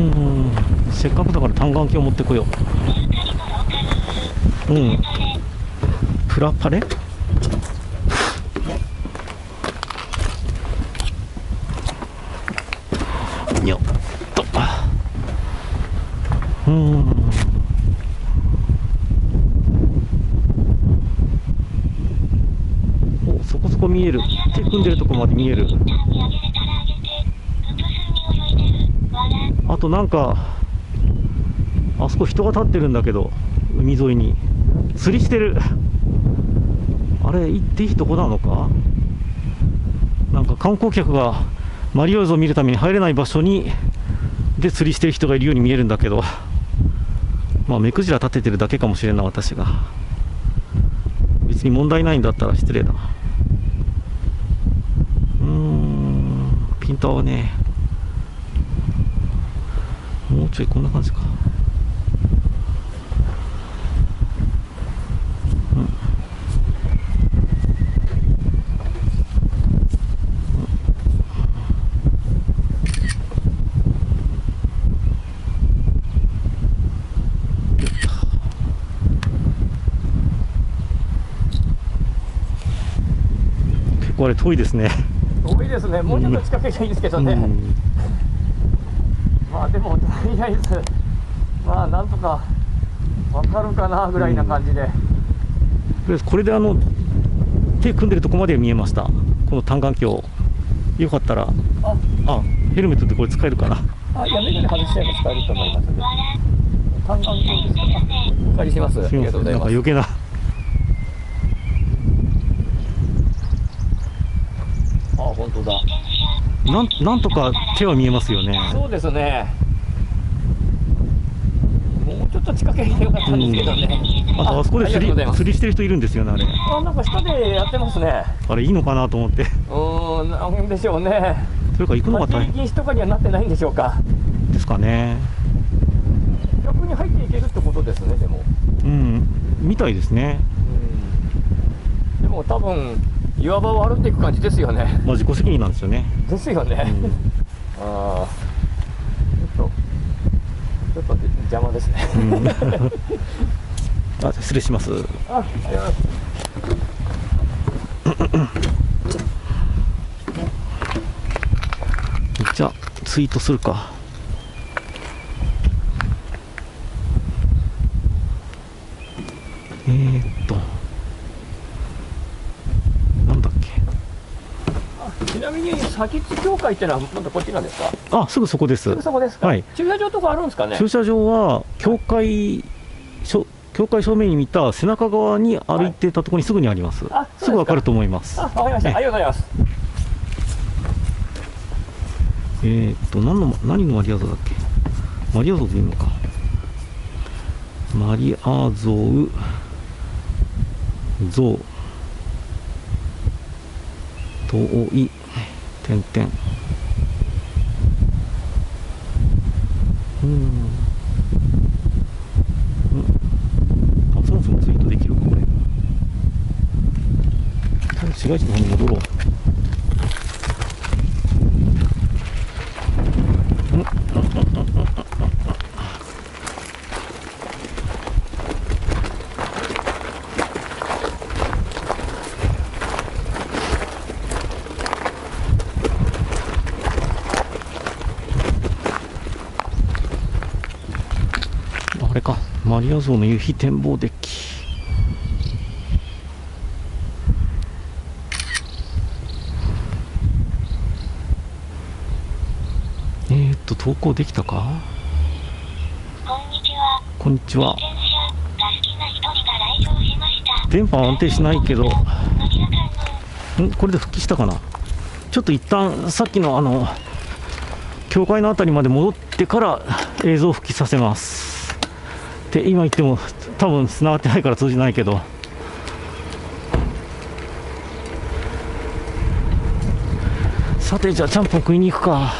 せっかくだから単眼鏡持ってこよう。うん、プラパレ、 ん。お、そこそこ見える。手組んでるとこまで見える。あとなんかあそこ人が立ってるんだけど、海沿いに釣りしてる。あれ行っていいとこなのか。なんか観光客がマリオーズを見るために入れない場所にで釣りしてる人がいるように見えるんだけど、まあ目くじら立ててるだけかもしれんな。私が別に問題ないんだったら失礼だ。うーん、ピンターはね、もうちょいこんな感じか。結構あれ遠いですね。 多いですね。もうちょっと近ければいいですけどね。 うん、 まあでもとりあえずまあなんとかわかるかなぐらいな感じで、 とりあえずこれであの手組んでるとこまで見えました。この単眼鏡よかったら、 ああ、ヘルメットってこれ使えるかな。 あ、いや、メガネ外しちゃえば使えると思いますので。単眼鏡ですか。お借りします。あすみません、なんか余計な。 あ、本当だ。 なんなんとか手は見えますよね。 そうですね。もうちょっと近ければよかったんですけどね。 あとあそこで釣りありがとうございます釣りしてる人いるんですよね、あれ。 あ、なんか下でやってますね。 あれいいのかなと思って。 うーん、なんでしょうね。 というか行くのが大変立ち入り禁止とかにはなってないんでしょうか。 ですかね。 逆に入っていけるってことですね、でも。 うん、みたいですね。 でも多分岩場を歩いていく感じですよね。 まあ自己責任なんですよね。 ですよね。 うん、 ああ、ちょっとちょっと邪魔ですね。 うん、あ、失礼します。 あ、ありがとうございます。 じゃあツイートするか。えー、っとなんだっけ。 ちなみに先津教会ってのはまたこっちなんですか。 あ、すぐそこです。 すぐそこですか。 はい、 駐車場とかあるんですかね。 駐車場は教会しょ教会正面に見た背中側に歩いてたところにすぐにあります。 あ、 すぐわかると思います。 あ、わかりました。 ねありがとうございます。 えー、っと何の何のマリア像だっけ。マリア像でいいのか。マリア像像遠い点々。うん、うん、あ、そもそもツイートできるかこれ。市街地の方に戻ろう。あれか、マリア像の夕日展望デッキ。えーっと投稿できたか。 こんにちは。 こんにちは。 自転車が好きな一人が来場しました。 電波は安定しないけど、 マリア観音。 んこれで復帰したかな。ちょっと一旦さっきのあの教会のあたりまで戻ってから映像を復帰させますって今言っても多分繋がってないから通じないけど、さてじゃあちゃんぽん食いに行くか。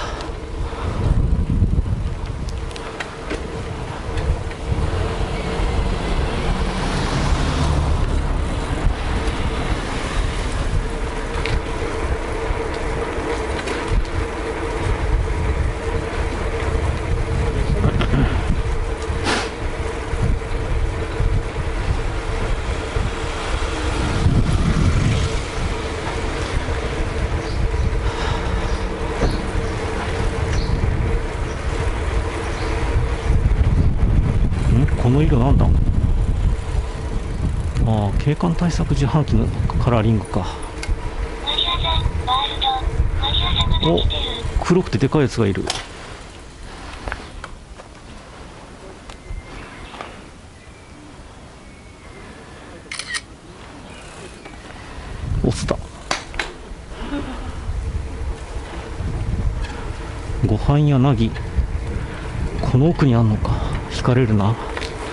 色なんだ。ああ、景観対策自販機のカラーリングか。 マリアさん、ワールド、マリア様がお、 来てる。 黒くてでかいやつがいる。オスだ。ご飯やなぎ、この奥にあんのか。惹かれるな。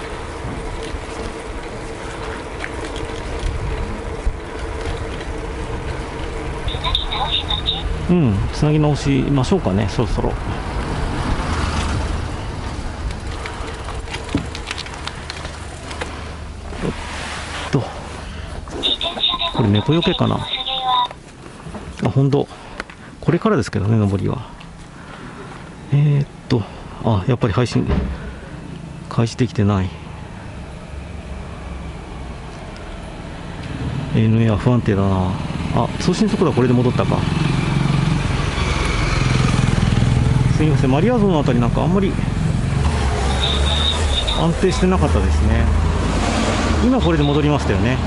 つなぎ直し待ち。 うん、つなぎ直しましょうかね、そろそろ。おっと、 自転車でもこれ猫よけかな。 すげえわ。 あ、ほんと、これからですけどね、上りは。えー、っと、あ、やっぱり配信開始できてない。エヌエー は不安定だな。あ、通信速度はこれで戻ったか。すみません、マリア像のあたりなんかあんまり安定してなかったですね。今これで戻りましたよね。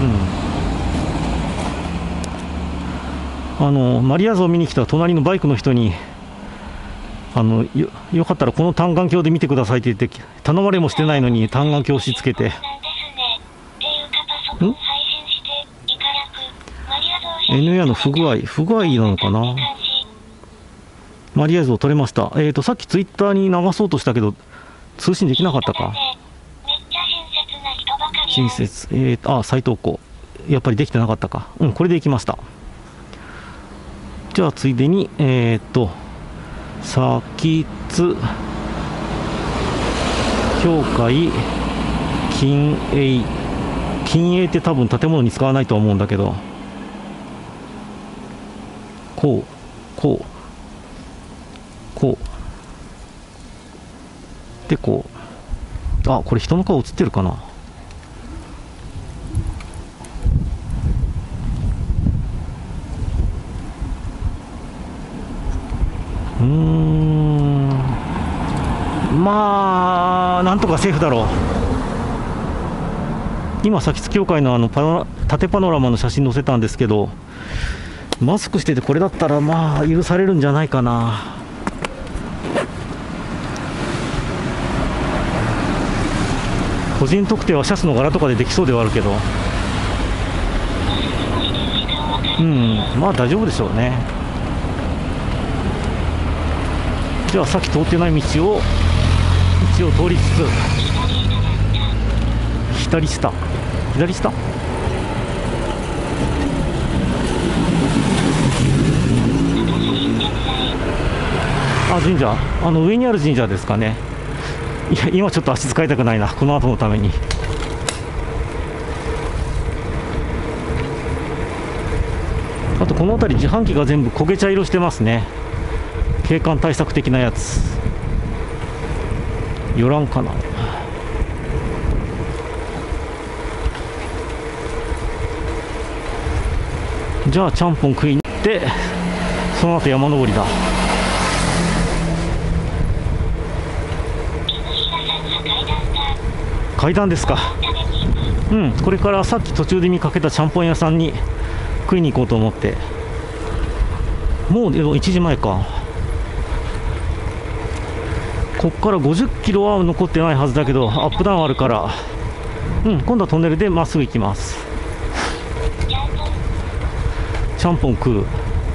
うん。あのマリア像を見に来た隣のバイクの人に、あの よ, よかったらこの単眼鏡で見てくださいって言って頼まれもしてないのに単眼鏡押し付けて。 なんですね。っていうかパソコン配信していかやくマリア像写エヌエー真の不具合不具合なのかな。 感じ。 マリア像撮れました。えーとさっきツイッターに流そうとしたけど通信できなかったか。 めっちゃ親切な人ばかりや。 親切。えーとあ再投稿やっぱりできてなかったか。うん、これでいきました。じゃあついでにえーとさきつ協会金営金営って多分建物に使わないとは思うんだけど、こうこうこうでこう、あ、これ人の顔映ってるかな。うーん、まあなんとかセーフだろう。今先津協会のあのパノ縦パノラマの写真載せたんですけど、マスクしててこれだったらまあ許されるんじゃないかな。個人特定はシャツの柄とかでできそうではあるけど、うん、まあ大丈夫でしょうね。じゃあさっき通ってない道を一応通りつつ、左下左下あ、神社、あの上にある神社ですかね。いや今ちょっと足使いたくないな、この後のために。あとこの辺り自販機が全部焦げ茶色してますね。景観対策的なやつ。よらんかな。じゃあちゃんぽん食いに行ってその後山登りだ。階段ですか。うん、これからさっき途中で見かけたちゃんぽん屋さんに食いに行こうと思って。もうでもいちじまえか。こっからごじゅっキロは残ってないはずだけどアップダウンあるから、うん、今度はトンネルでまっすぐ行きます。ちゃんぽん食う。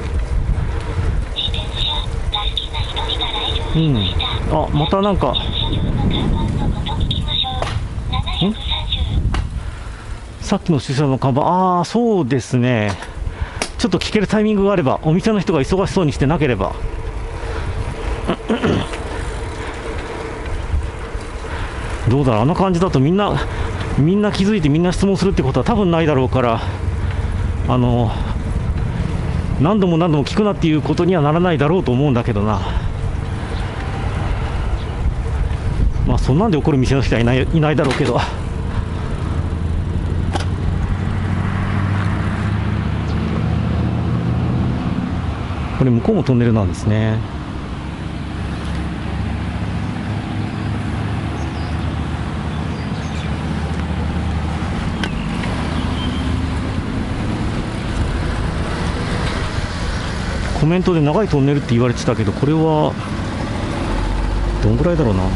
うん、あ、またなんかんさっきの駐車場の看板、ああそうですね。ちょっと聞けるタイミングがあれば、お店の人が忙しそうにしてなければ。どうだろう、あの感じだとみんなみんな気づいてみんな質問するってことは多分ないだろうから、あの何度も何度も聞くなっていうことにはならないだろうと思うんだけどな。まあそんなんで怒る店の人はいない、いないだろうけど。これ向こうもトンネルなんですね。 コメントで長いトンネルって言われてたけど、これはどんぐらいだろうな。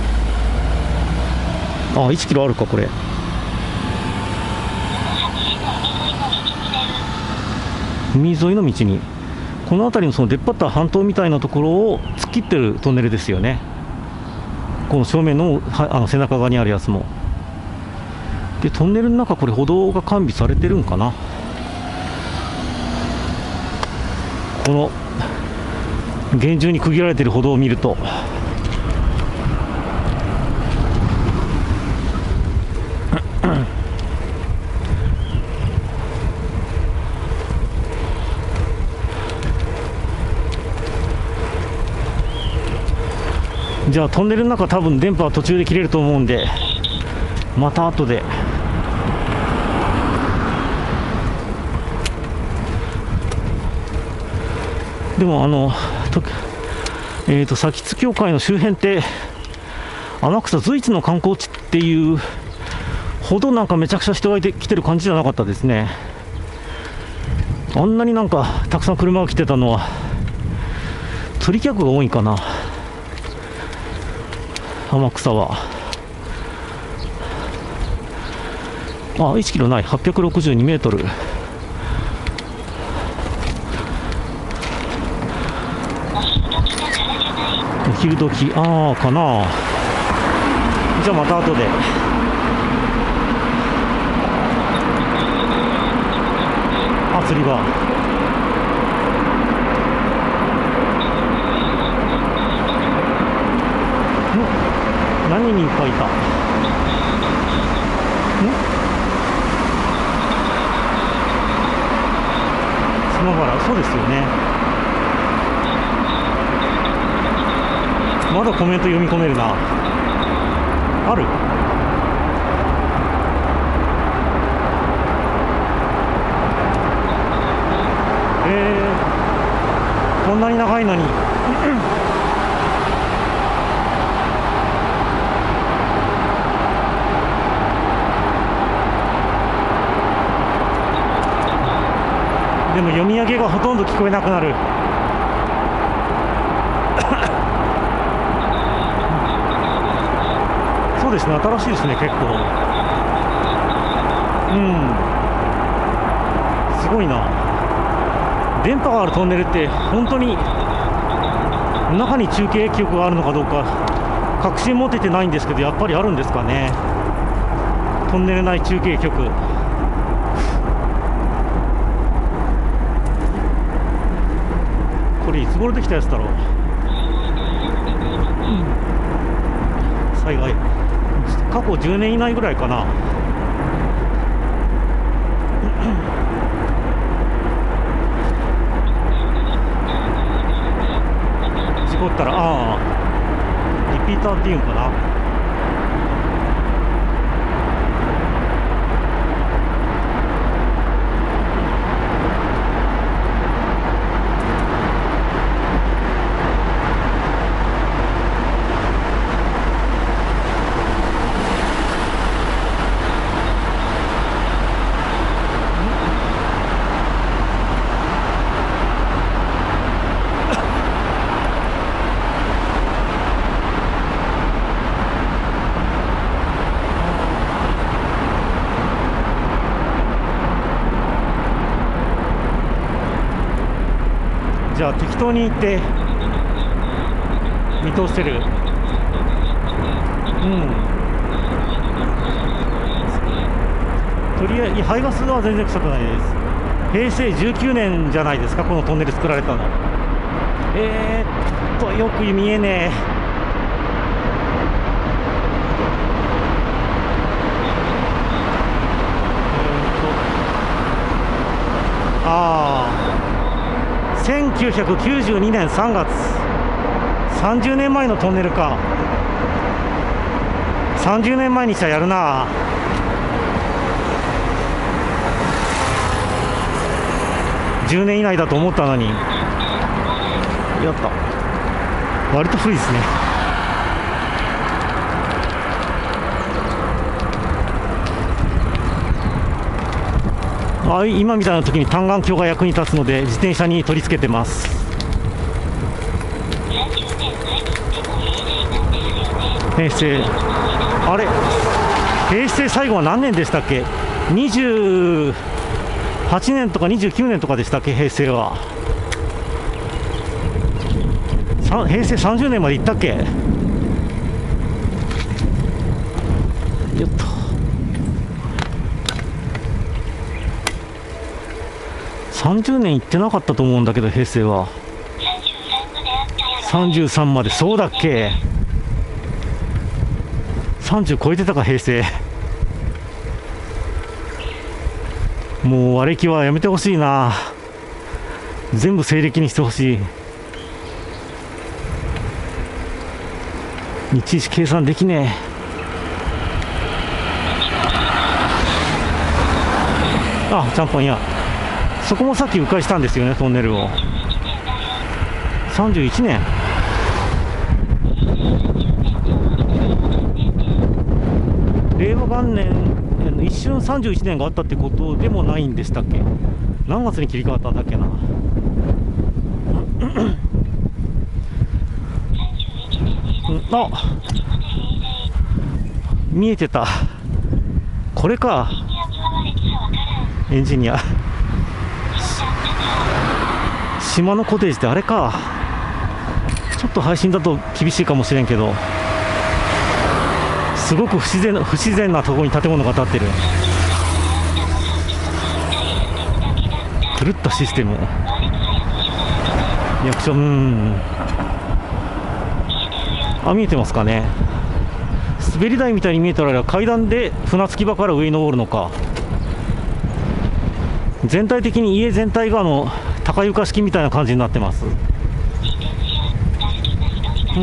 あ、いちキロあるかこれ。海沿いの道に、この辺りのその出っ張った半島みたいなところを突っ切ってるトンネルですよね。この正面の、はあの背中側にあるやつも。でトンネルの中、これ歩道が完備されてるんかな。この厳重に区切られてる歩道を見ると、じゃあトンネルの中、多分電波は途中で切れると思うんで、また後で。でもあのと、えーと、津教会の周辺って天草随一の観光地っていうほどなんかめちゃくちゃ人がいて来てる感じじゃなかったですね。あんなになんかたくさん車が来てたのは釣り客が多いかな、天草は。あ、いちキロない、はっぴゃくろくじゅうにメートル。お昼時、ああかな。じゃあまた後で。あ、釣り場。ん、何にいっぱいいた。ん、島原、そうですよね。まだコメント読み込めるな。ある？えー、こんなに長いのにでも読み上げがほとんど聞こえなくなる。そうですね、新しいですね、結構。うん、すごいな。電波があるトンネルって本当に中に中継局があるのかどうか確信持ててないんですけど、やっぱりあるんですかね、トンネル内中継局。これいつ頃できたやつだろう。うん、災害過去じゅうねん以内ぐらいかな。事故ったら、ああリピーターっていうんかな。じゃあ適当に行って見通してる。うん、とりあえず排ガスは全然臭くないです。へいせいじゅうきゅうねんじゃないですか、このトンネル作られたの。えーっとよく見えねえ。ああせんきゅうひゃくきゅうじゅうにねんさんがつ、さんじゅうねんまえのトンネルか。さんじゅうねんまえにしちゃやるな。じゅうねん以内だと思ったのに。やった、割と古いですね。 あ今みたいな時に単眼鏡が役に立つので自転車に取り付けてます。平成、あれ平成最後は何年でしたっけ？にじゅうはちねんとかにじゅうきゅうねんとかでしたっけ？平成は平成さんじゅうねんまでいったっけ？よっとさんじゅうねんいってなかったと思うんだけど、平成はさんじゅうさんまで。そうだっけ？さんじゅう超えてたか平成。もう割れ気はやめてほしいな。全部西暦にしてほしい。いちいち計算できねえ。あ、ちゃんぽんや。そこもさっき迂回したんですよね、トンネルを。さんじゅういちねん。令和元年、一瞬さんじゅういちねんがあったってことでもないんでしたっけ？何月に切り替わったんだっけな。あ、見えてた。これか。エンジニア。島のコテージってあれか。ちょっと配信だと厳しいかもしれんけど、すごく不自然な、不自然なところに建物が建ってる。狂ったシステム。役所、うん。あ、見えてますかね。滑り台みたいに見えたら階段で船着き場から上に登るのか。全体的に家全体があの高床式みたいな感じになってます。うん。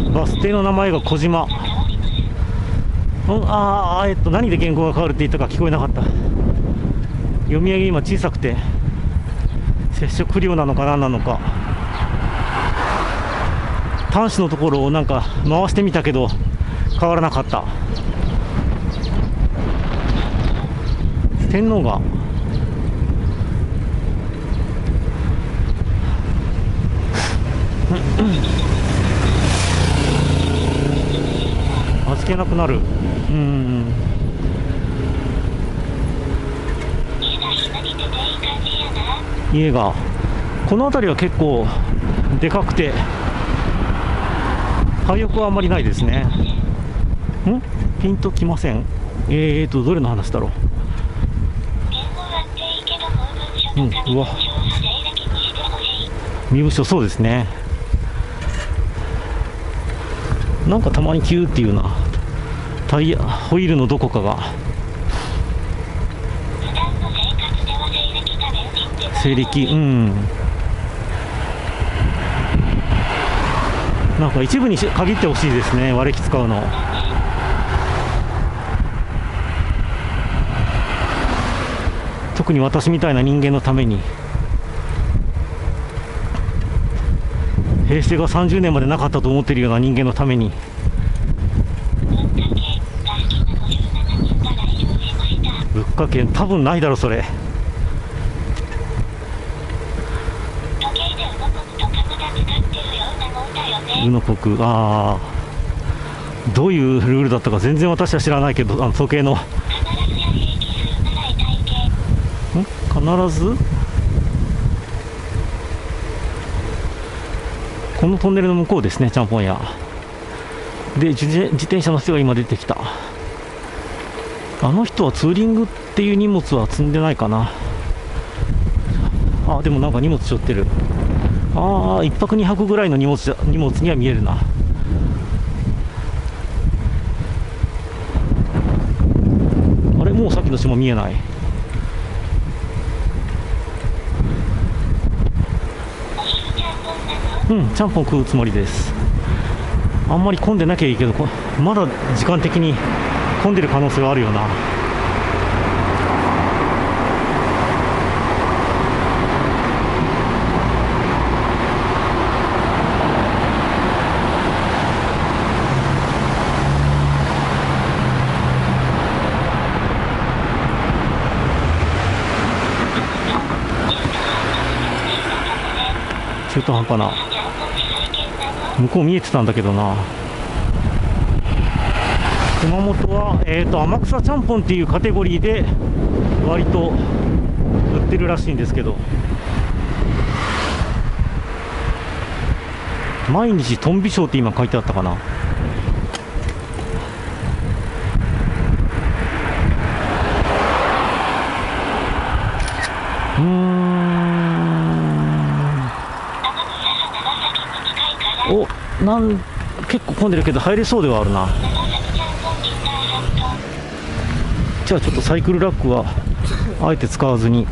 バス停の名前が小島。うん、ああ、えっと何で言語が変わるって言ったか聞こえなかった。読み上げ今小さくて接触不良なのか何なのか。端子のところをなんか回してみたけど変わらなかった。天皇が預けなくなる。うん。家がこの辺りは結構でかくて廃屋はあんまりないですね。んピンときません。えーとどれの話だろう。うん、うわ身分証、そうですね。なんかたまにキューっていうな。タイヤホイールのどこかが西暦。うん。なんか一部に限ってほしいですね、割れ木使うの。特に私みたいな人間のために。平成がさんじゅうねんまでなかったと思っているような人間のために。物価券多分ないだろそれ。ウノ国、ああ、どういうルールだったか全然私は知らないけど、あの時計のん必ずこのトンネルの向こうですね、ちゃんぽん屋で。自自転車の人が今出てきた。あの人はツーリングっていう荷物は積んでないかな。あ、でもなんか荷物背負ってる。ああ、いっぱくにはくぐらいの荷物荷物には見えるな。あれ、もうさっきの島見えない。うん、ちゃんぽん食うつもりです。あんまり混んでなきゃいいけど、まだ時間的に混んでる可能性はあるよな。 中途半端な。向こう見えてたんだけどな。熊本は、えーと、天草ちゃんぽんっていうカテゴリーで割と売ってるらしいんですけど、毎日トンビショーって今書いてあったかな。うーん、お、なん結構混んでるけど入れそうではあるな。じゃあちょっとサイクルラックはあえて使わずに。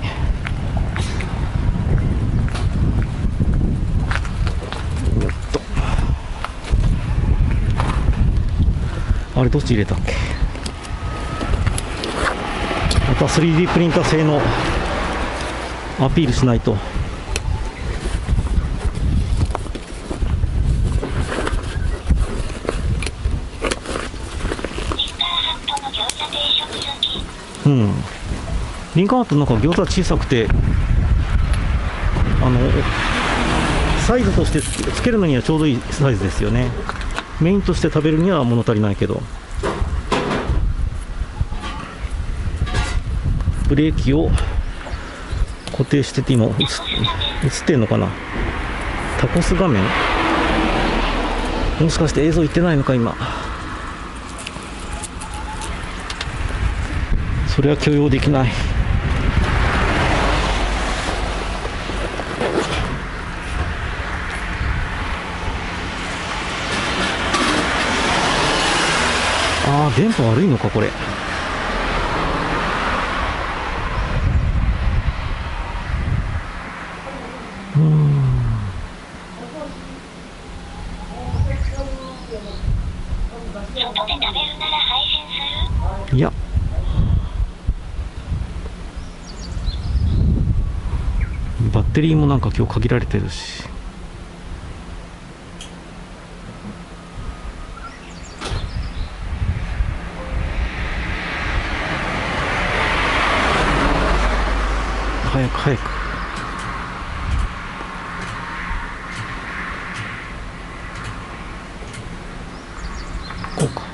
よっと、あれどっち入れたっけ。また スリーディー プリンター製のアピールしないと。うん、リンカーンハットなんか餃子小さくて、あのサイズとしてつけるのにはちょうどいいサイズですよね。メインとして食べるには物足りないけど。ブレーキを固定してて、今映ってるのかな。タコス画面、もしかして映像いってないのか今。それは許容できない。ああ、電波悪いのかこれ。うーん、 外で食べるなら配信する？ いや、バッテリーもなんか今日限られてるし。早く早く。こうか。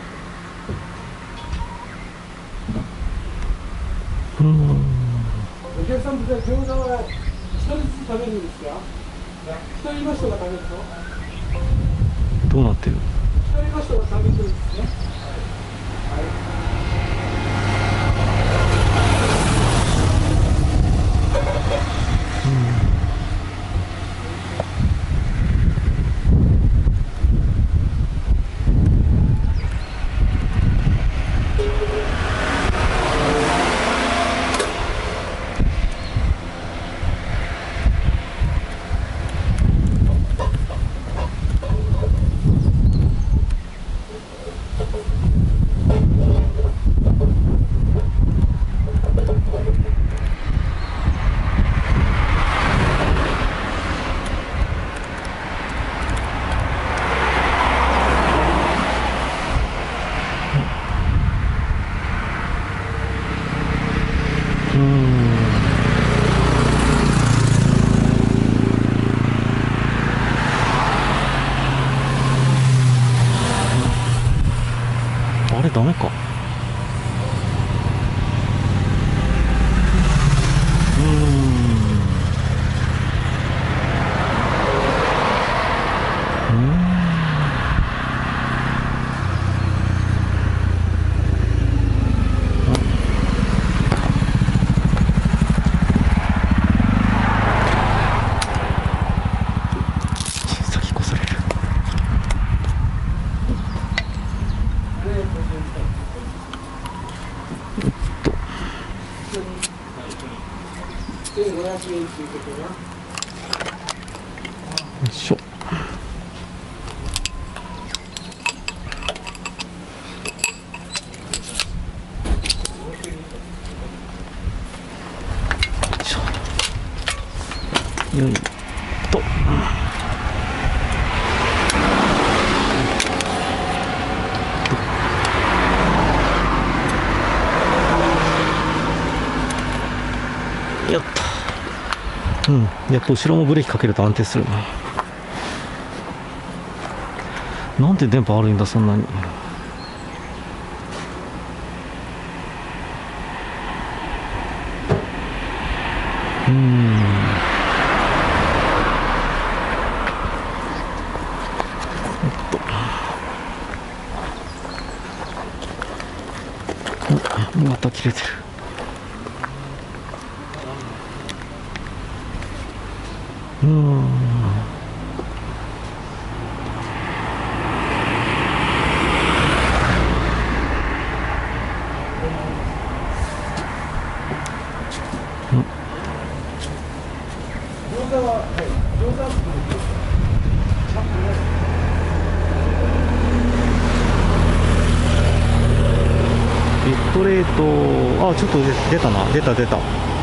うーん、 お客さんって餃子は一人ずつ食べるんですか？一人の人が食べると？ どうなってる？ 一人の人が食べてるんですね。はい。 うーん、あれダメか。うーん、うーん、先越される。 で、ごひゃくえんっていうことはよいしょ。よいと。やった。うん、やっぱ後ろもブレーキかけると安定するな。 なんで電波悪いんだそんなに。うーん。お、また切れてる。うーん。ビットレート、あ、ちょっと出たな、出た出た。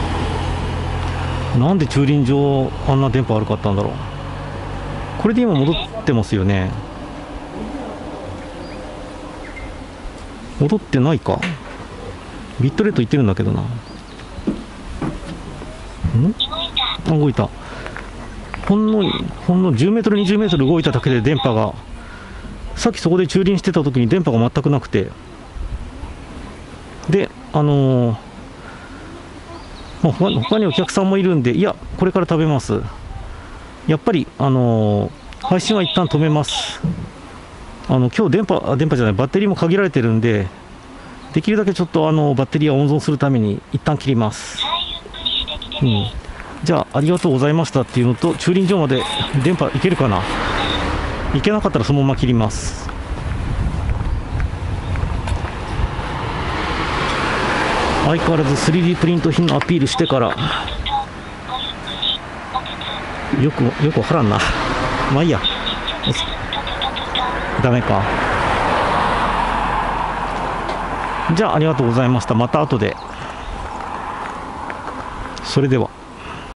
なんで駐輪場あんな電波悪かったんだろう。これで今戻ってますよね。戻ってないか。ビットレートいってるんだけどな。ん？あ、動いた。ほんのほんのじゅうメートルにじゅうメートル動いただけで電波が、さっきそこで駐輪してた時に電波が全くなくて、であのーまあ、他他にお客さんもいるんで、いやこれから食べます。やっぱりあのー配信は一旦止めます。あの今日電波あ電波じゃないバッテリーも限られてるんで、できるだけちょっとあのバッテリーを温存するために一旦切ります。うん、じゃあありがとうございましたっていうのと、駐輪場まで電波いけるかな。いけなかったらそのまま切ります。相変わらず スリーディー プリント品のアピールしてから、よくよくわからんな。まあいいや、ダメか。じゃあありがとうございました。また後で。それでは。